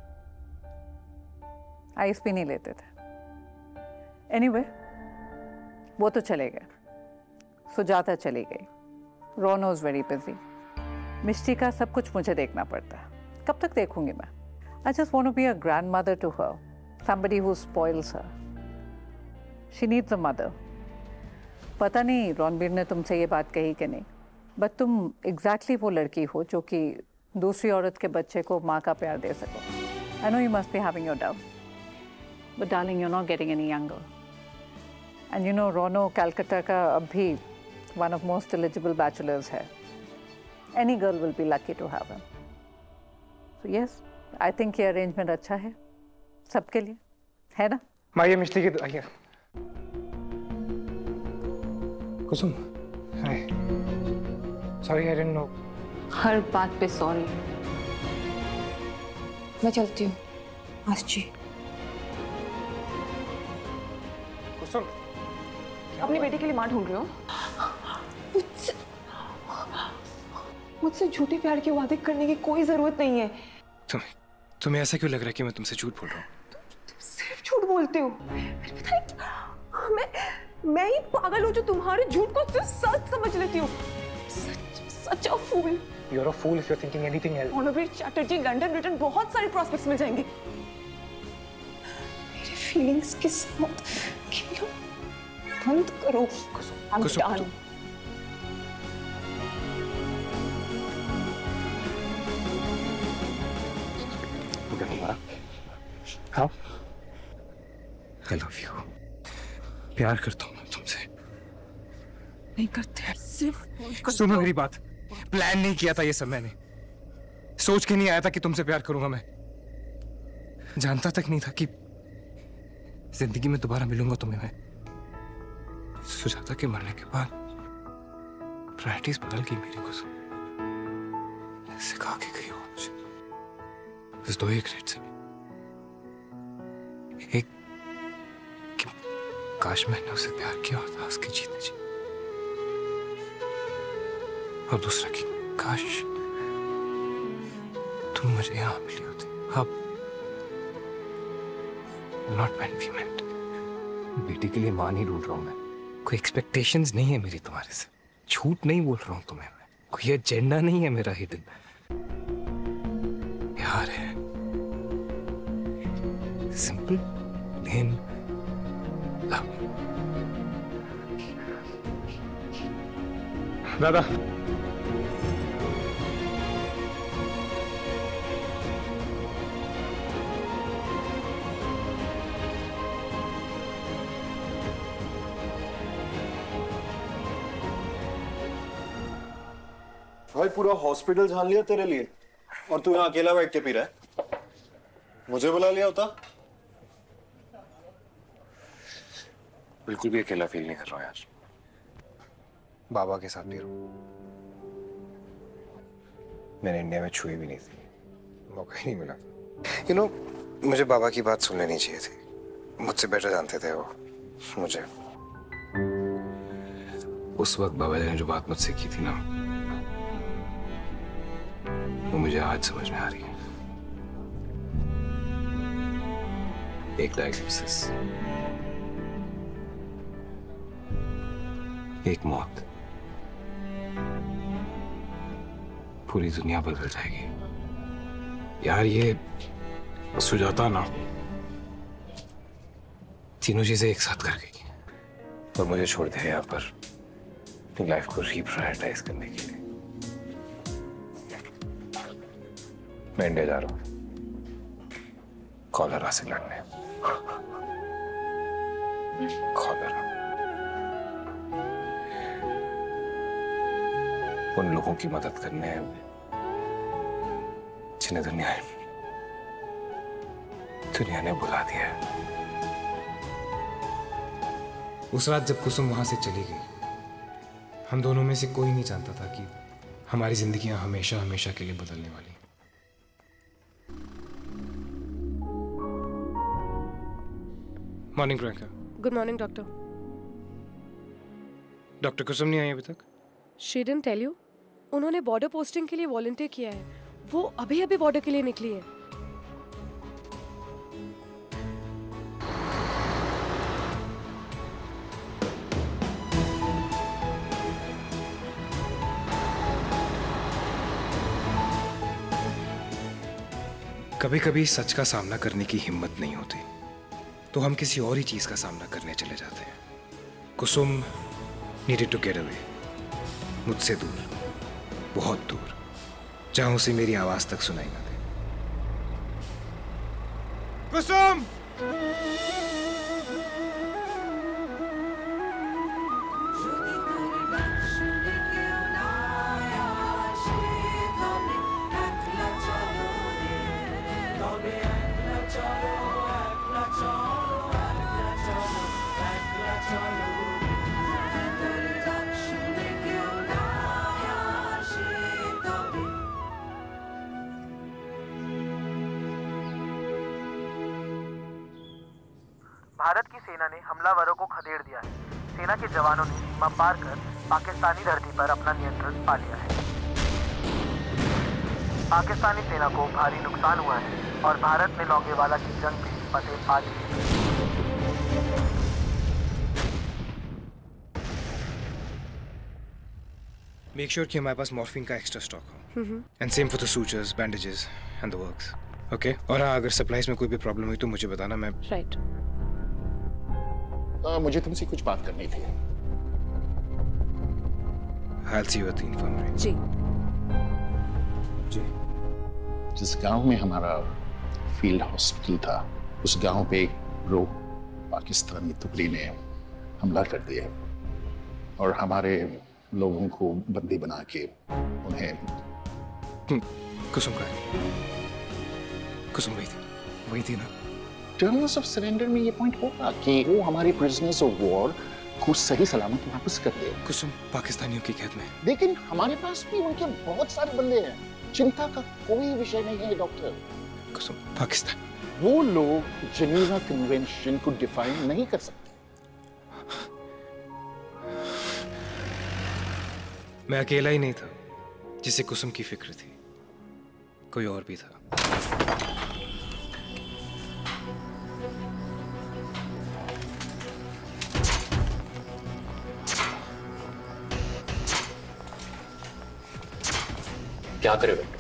Ice भी नहीं लेते थे। एनीवे, वो तो चले गए। सुजाता चली गई। Rono is very busy. Mishti का सब कुछ मुझे देखना पड़ता है। कब तक देखूंगी मैं? I just want to be a grandmother to her, somebody who spoils her. She needs a mother. पता नहीं रणबीर ने तुमसे ये बात कही कि नहीं, बट तुम एग्जैक्टली वो लड़की हो जो कि दूसरी औरत के बच्चे को माँ का प्यार दे सको। I know you must be having your doubt, but darling, you are not getting any younger. And you know, Rono Calcutta का अब भी one of most eligible bachelors है। Any girl will be lucky to have him. So yes, I think ये arrangement अच्छा है सबके लिए, है ना? माँ, ये मिष्टी की आइए। Kusum, hi. Sorry, I didn't know. हर बात पे सॉरी। मैं चलती हूँ। आशी, कुसुम, अपनी बेटी के लिए माँ ढूंढ रहे हो? मुझसे झूठे प्यार के वादे करने की कोई जरूरत नहीं है। तुम्हें ऐसा क्यों लग रहा है कि मैं तुमसे झूठ बोल रहा हूँ? तुम सिर्फ झूठ बोलते हो। मैं ही पागल हूँ जो तुम्हारे झूठ को सिर्फ सच समझ लेती हूँ। Such a fool. You're a fool if you're thinking anything else. Ranbir Chatterjee, London return बहुत सारे प्रॉस्पेक्ट्स मिल जाएंगे। मेरे फीलिंग्स के साथ खेलो बंद करो। I'm done. हाँ? I love you. प्यार करता हूँ मैं तुमसे। नहीं करते, सिर्फ सुनो मेरी बात। प्लान नहीं किया था ये सब मैंने। सोच के नहीं आया था कि तुमसे प्यार करूंगा मैं। जानता तक नहीं था कि जिंदगी में दोबारा मिलूंगा तुम्हें मैं। सुजाता के मरने के बाद प्रायोरिटीज बदल गई मेरी कुसुम। सिखा के गई हो मुझे बस दो ही ग्रेड से। एक कि काश मैंने उसे प्यार किया होता उसके जीते जी, और दूसरा कि काश तुम मुझे यहाँ मिली होती। अब नॉट मेंट बी मेंट। बेटी के लिए मां नहीं ढूंढ रहा हूं मैं, कोई एक्सपेक्टेशंस नहीं है मेरी तुम्हारे से, झूठ नहीं बोल रहा हूं तुम्हें मैं, कोई एजेंडा नहीं है मेरा हिडन। प्यार है, सिंपल प्लेन लव। दादा भाई पूरा हॉस्पिटल जान लिया तेरे लिए और तू यहाँ अकेला बैठ के पी रहा है। मुझे बुला लिया होता। बिल्कुल भी अकेला फील नहीं कर रहा हूं यार, बाबा के साथ पी रहा हूं। मैंने इंडिया में छुई भी नहीं थी, मौका ही नहीं मिला। यू नो, मुझे बाबा की बात सुन लेनी चाहिए थी, मुझसे बेटर जानते थे वो मुझे। उस वक्त बाबा जी ने जो बात मुझसे की थी ना, वो मुझे आज समझ में आ रही है। एक डायग्नोसिस, एक मौत, पूरी दुनिया बदल जाएगी यार। ये सुजाता ना तीनों चीजें एक साथ कर गई और मुझे छोड़ दिया यहाँ पर अपनी लाइफ को रीप्रायोरिटाइज करने के लिए। मैं इंडिया जा रहा हूँ कॉलरा से लड़ने। कॉलरा, उन लोगों की मदद करने जिन्हें दुनिया ने बुला दिया है। उस रात जब कुसुम वहां से चली गई, हम दोनों में से कोई नहीं जानता था कि हमारी जिंदगियां हमेशा हमेशा के लिए बदलने वाली। Morning Priyanka. Good morning doctor. Doctor Kusum नहीं आई अभी तक? She didn't tell you? उन्होंने बॉर्डर पोस्टिंग के लिए वॉलंटियर किया है, वो अभी अभी बॉर्डर के लिए निकली है। कभी कभी सच का सामना करने की हिम्मत नहीं होती तो हम किसी और ही चीज का सामना करने चले जाते हैं। Kusum needed to get away, मुझसे दूर, बहुत दूर, जहां उसे मेरी आवाज तक सुनाई ना दे। कुसुम! भारत की सेना ने हमलावरों को खदेड़ दिया है। सेना के जवानों ने सीमा पार कर पाकिस्तानी धरती पर अपना नियंत्रण पा लिया है। पाकिस्तानी सेना को भारी नुकसान हुआ है और भारत ने लौंगेवाला की जंग में फतेह पा ली है। मेक श्योर कि हमारे पास मॉर्फिन का एक्स्ट्रा स्टॉक हो, and same for the sutures, bandages and the works. Okay? और हाँ, अगर सप्लाईज में कोई भी प्रॉब्लम हुई तो मुझे बताना। मैं राइट। मुझे तुमसे कुछ बात करनी थी। I'll see you at the infirmary. जी। जी। जिस गांव में हमारा फील्ड हॉस्पिटल था, उस गांव पे एक पाकिस्तानी टुकड़ी ने हमला कर दिया और हमारे लोगों को बंदी बना के उन्हें। कुसुम का है? कुसुम वही थी ना? टर्म्स ऑफ सरेंडर में ये पॉइंट होगा कि वो हमारे प्रिजनर्स ऑफ वॉर को सही सलामत वापस कर दे। कुसुम पाकिस्तानियों की कैद में। लेकिन हमारे पास भी उनके बहुत सारे बंदे हैं, चिंता का कोई विषय नहीं है डॉक्टर। कुसुम पाकिस्तान, वो लोग जेनीवा कन्वेंशन को डिफाइन नहीं कर सकते। मैं अकेला ही नहीं था जिसे कुसुम की फिक्र थी, कोई और भी था। क्या करे डॉक्टर?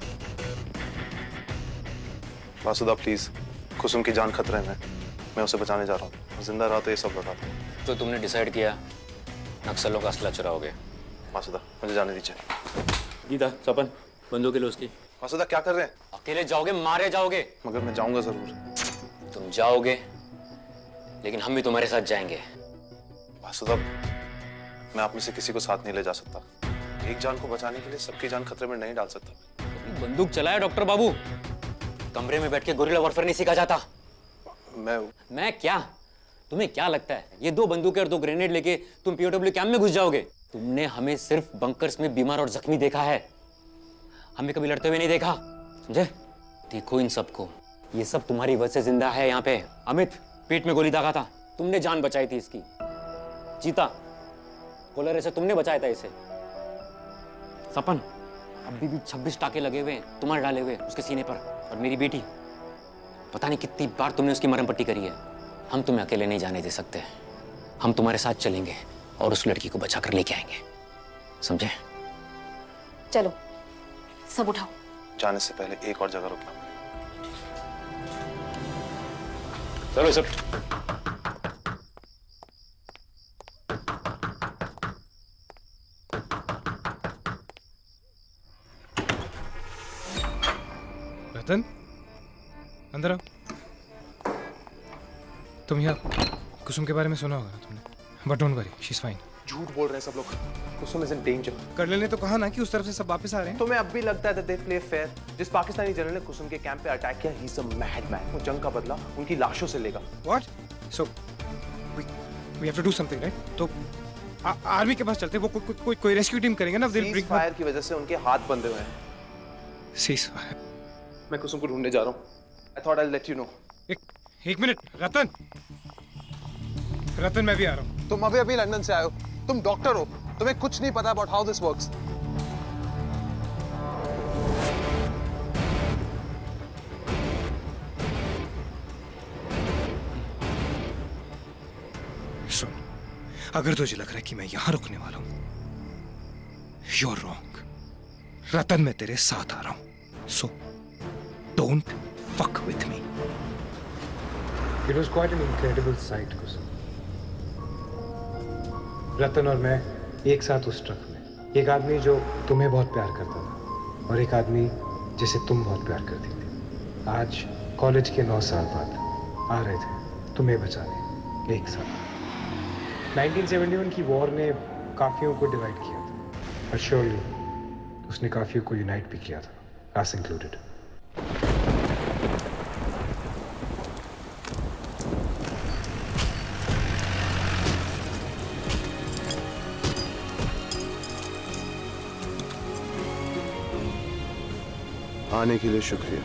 वासुदा प्लीज, कुसुम की जान खतरे में, मैं उसे बचाने जा रहा हूँ। जिंदा रहा तो ये सब बताता। तो तुमने डिसाइड किया नक्सलों का असला चुराओगे? वासुदा मुझे जाने दीजिए। गीता, सपन, बंदूक लो उसकी। वासुदा क्या कर रहे हैं? अकेले जाओगे, मारे जाओगे। मगर मैं जाऊंगा जरूर। तुम जाओगे, लेकिन हम भी तुम्हारे साथ जाएंगे। वासुदा, मैं आप में से किसी को साथ नहीं ले जा सकता। एक जान को बचाने के लिए सबकी जान खतरे में नहीं डाल सकता। बंदूक चलाया डॉक्टर बाबू, कमरे में बैठ के गोरिल्ला वॉरफेयर नहीं सीखा जाता। मैं क्या? तुम्हें क्या लगता है ये 2 बंदूकें और 2 ग्रेनेड लेके तुम पीओडब्ल्यू कैंप में घुस जाओगे? तुमने हमें सिर्फ बंकर्स में बीमार और जख्मी देखा है, हमें कभी लड़ते हुए नहीं देखा, समझे? देखो इन सबको, ये सब तुम्हारी वजह से जिंदा है यहाँ पे। अमित पेट में गोली दागा था, तुमने जान बचाई थी इसकी। जीता, कोलरे से तुमने बचाया था इसे। सपन, अभी भी 26 टाके लगे हुए हैं तुम्हारे डाले हुए उसके सीने पर। और मेरी बेटी, पता नहीं कितनी बार तुमने उसकी मरहम पट्टी करी है। हम तुम्हें अकेले नहीं जाने दे सकते, हम तुम्हारे साथ चलेंगे और उस लड़की को बचा कर लेके आएंगे, समझे? चलो सब उठाओ। जाने से पहले एक और जगह रुकना। चलो सब। रतन, अंदर आओ। तुम यहाँ कुसुम के बारे में सुना होगा ना तुमने, but don't worry, she is fine. झूठ बोल रहे हैं सब लोग। Kusum is in danger. Colonel ने तो कहा ना कि उस तरफ से सब वापस आ रहे हैं। तुम्हें अब भी लगता है that they play fair? जिस पाकिस्तानी जनरल ने कुसुम के कैंप पे अटैक किया, he is a madman। वो जंग का बदला उनकी लाशों से लेगा। What? So we have to do something, right? तो आर्मी के पास चलते, वो कोई रेस्क्यू टीम करेंगे ना। Cease fire की वजह से उनके हाथ बंधे हुए हैं। Cease fire। मैं कुसुम को ढूंढने जा रहा हूँ। I thought I'll let you know। एक मिनट, रतन, मैं भी आ रहा हूँ। तुम अभी लंदन से आए हो, तुम डॉक्टर हो, तुम्हें कुछ नहीं पता about how this works। सुन, अगर तुझे लग रहा है कि मैं यहां रुकने वाला हूं, you're wrong। रतन, मैं तेरे साथ आ रहा हूं, so don't fuck with me। It was quite an incredible sight, Kusum। रतन और मैं एक साथ उस ट्रक में, एक आदमी जो तुम्हें बहुत प्यार करता था और एक आदमी जिसे तुम बहुत प्यार करती थी, आज कॉलेज के 9 साल बाद आ रहे थे तुम्हें बचाने एक साथ। 1971 की वॉर ने काफियों को डिवाइड किया था, और श्योरली उसने काफियों को यूनाइट भी किया था, us included। आने के लिए शुक्रिया।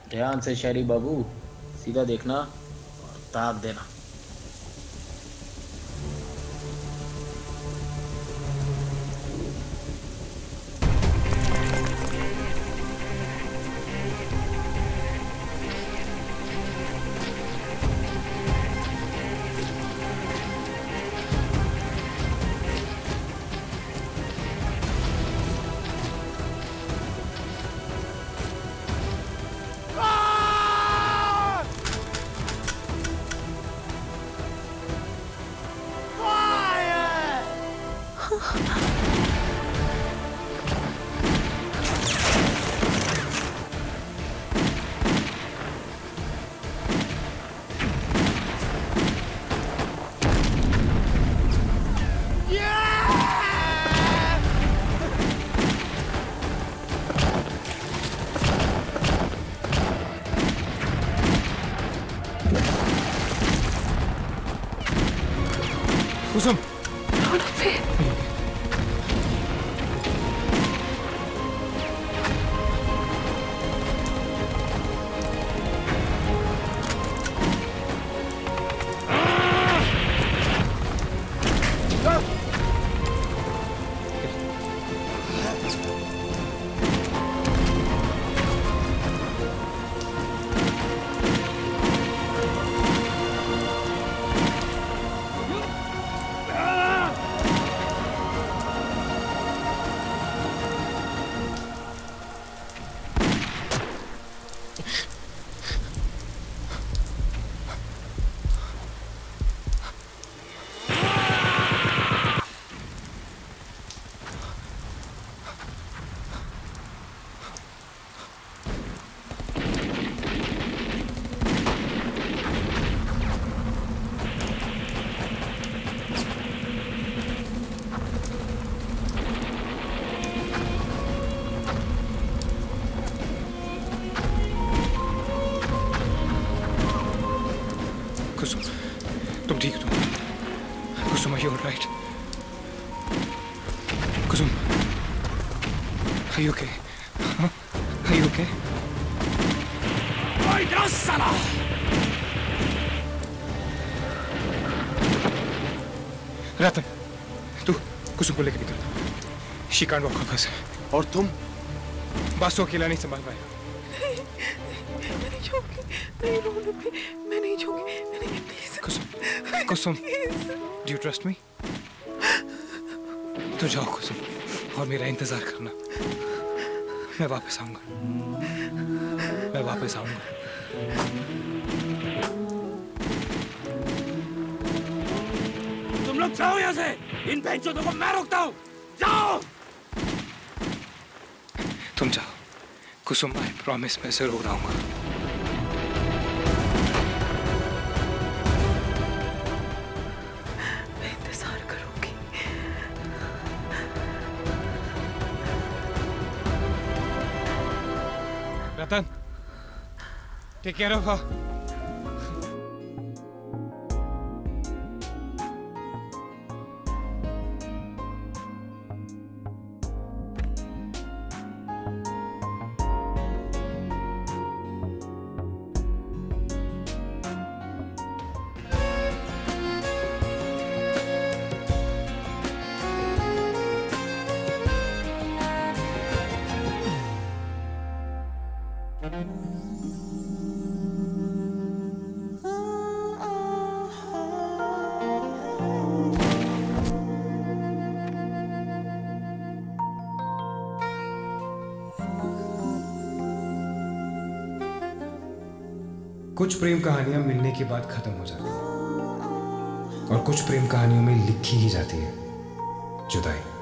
ध्यान से शहरी बाबू, सीधा देखना और ताक देना। कुसुम तुम ठीक हो? कुसुम, are you all right? Kusum, are you okay? Huh? Are you okay? साला! रतन, तू कुसुम को लेकर निकल। She can't walk off us. और तुम? बासु अकेला नहीं संभाल पाएगा। मैं नहीं छोड़ूंगी, नहीं रोऊंगी, मैं नहीं छोड़ूंगी, मैं नहीं please. Kusum, do you trust me? तो जाओ कुसुम और मेरा इंतजार करना। मैं वापस आऊंगा, मैं वापस आऊंगा। तुम लोग जाओ यहाँ से, इन बेंचों को मैं रोकता हूँ। जाओ। तुम जाओ कुसुम, I promise मैं जरूर आऊंगा। Ratan, take care of her. कुछ प्रेम कहानियां मिलने के बाद खत्म हो जाती हैं और कुछ प्रेम कहानियों में लिखी ही जाती है जुदाई।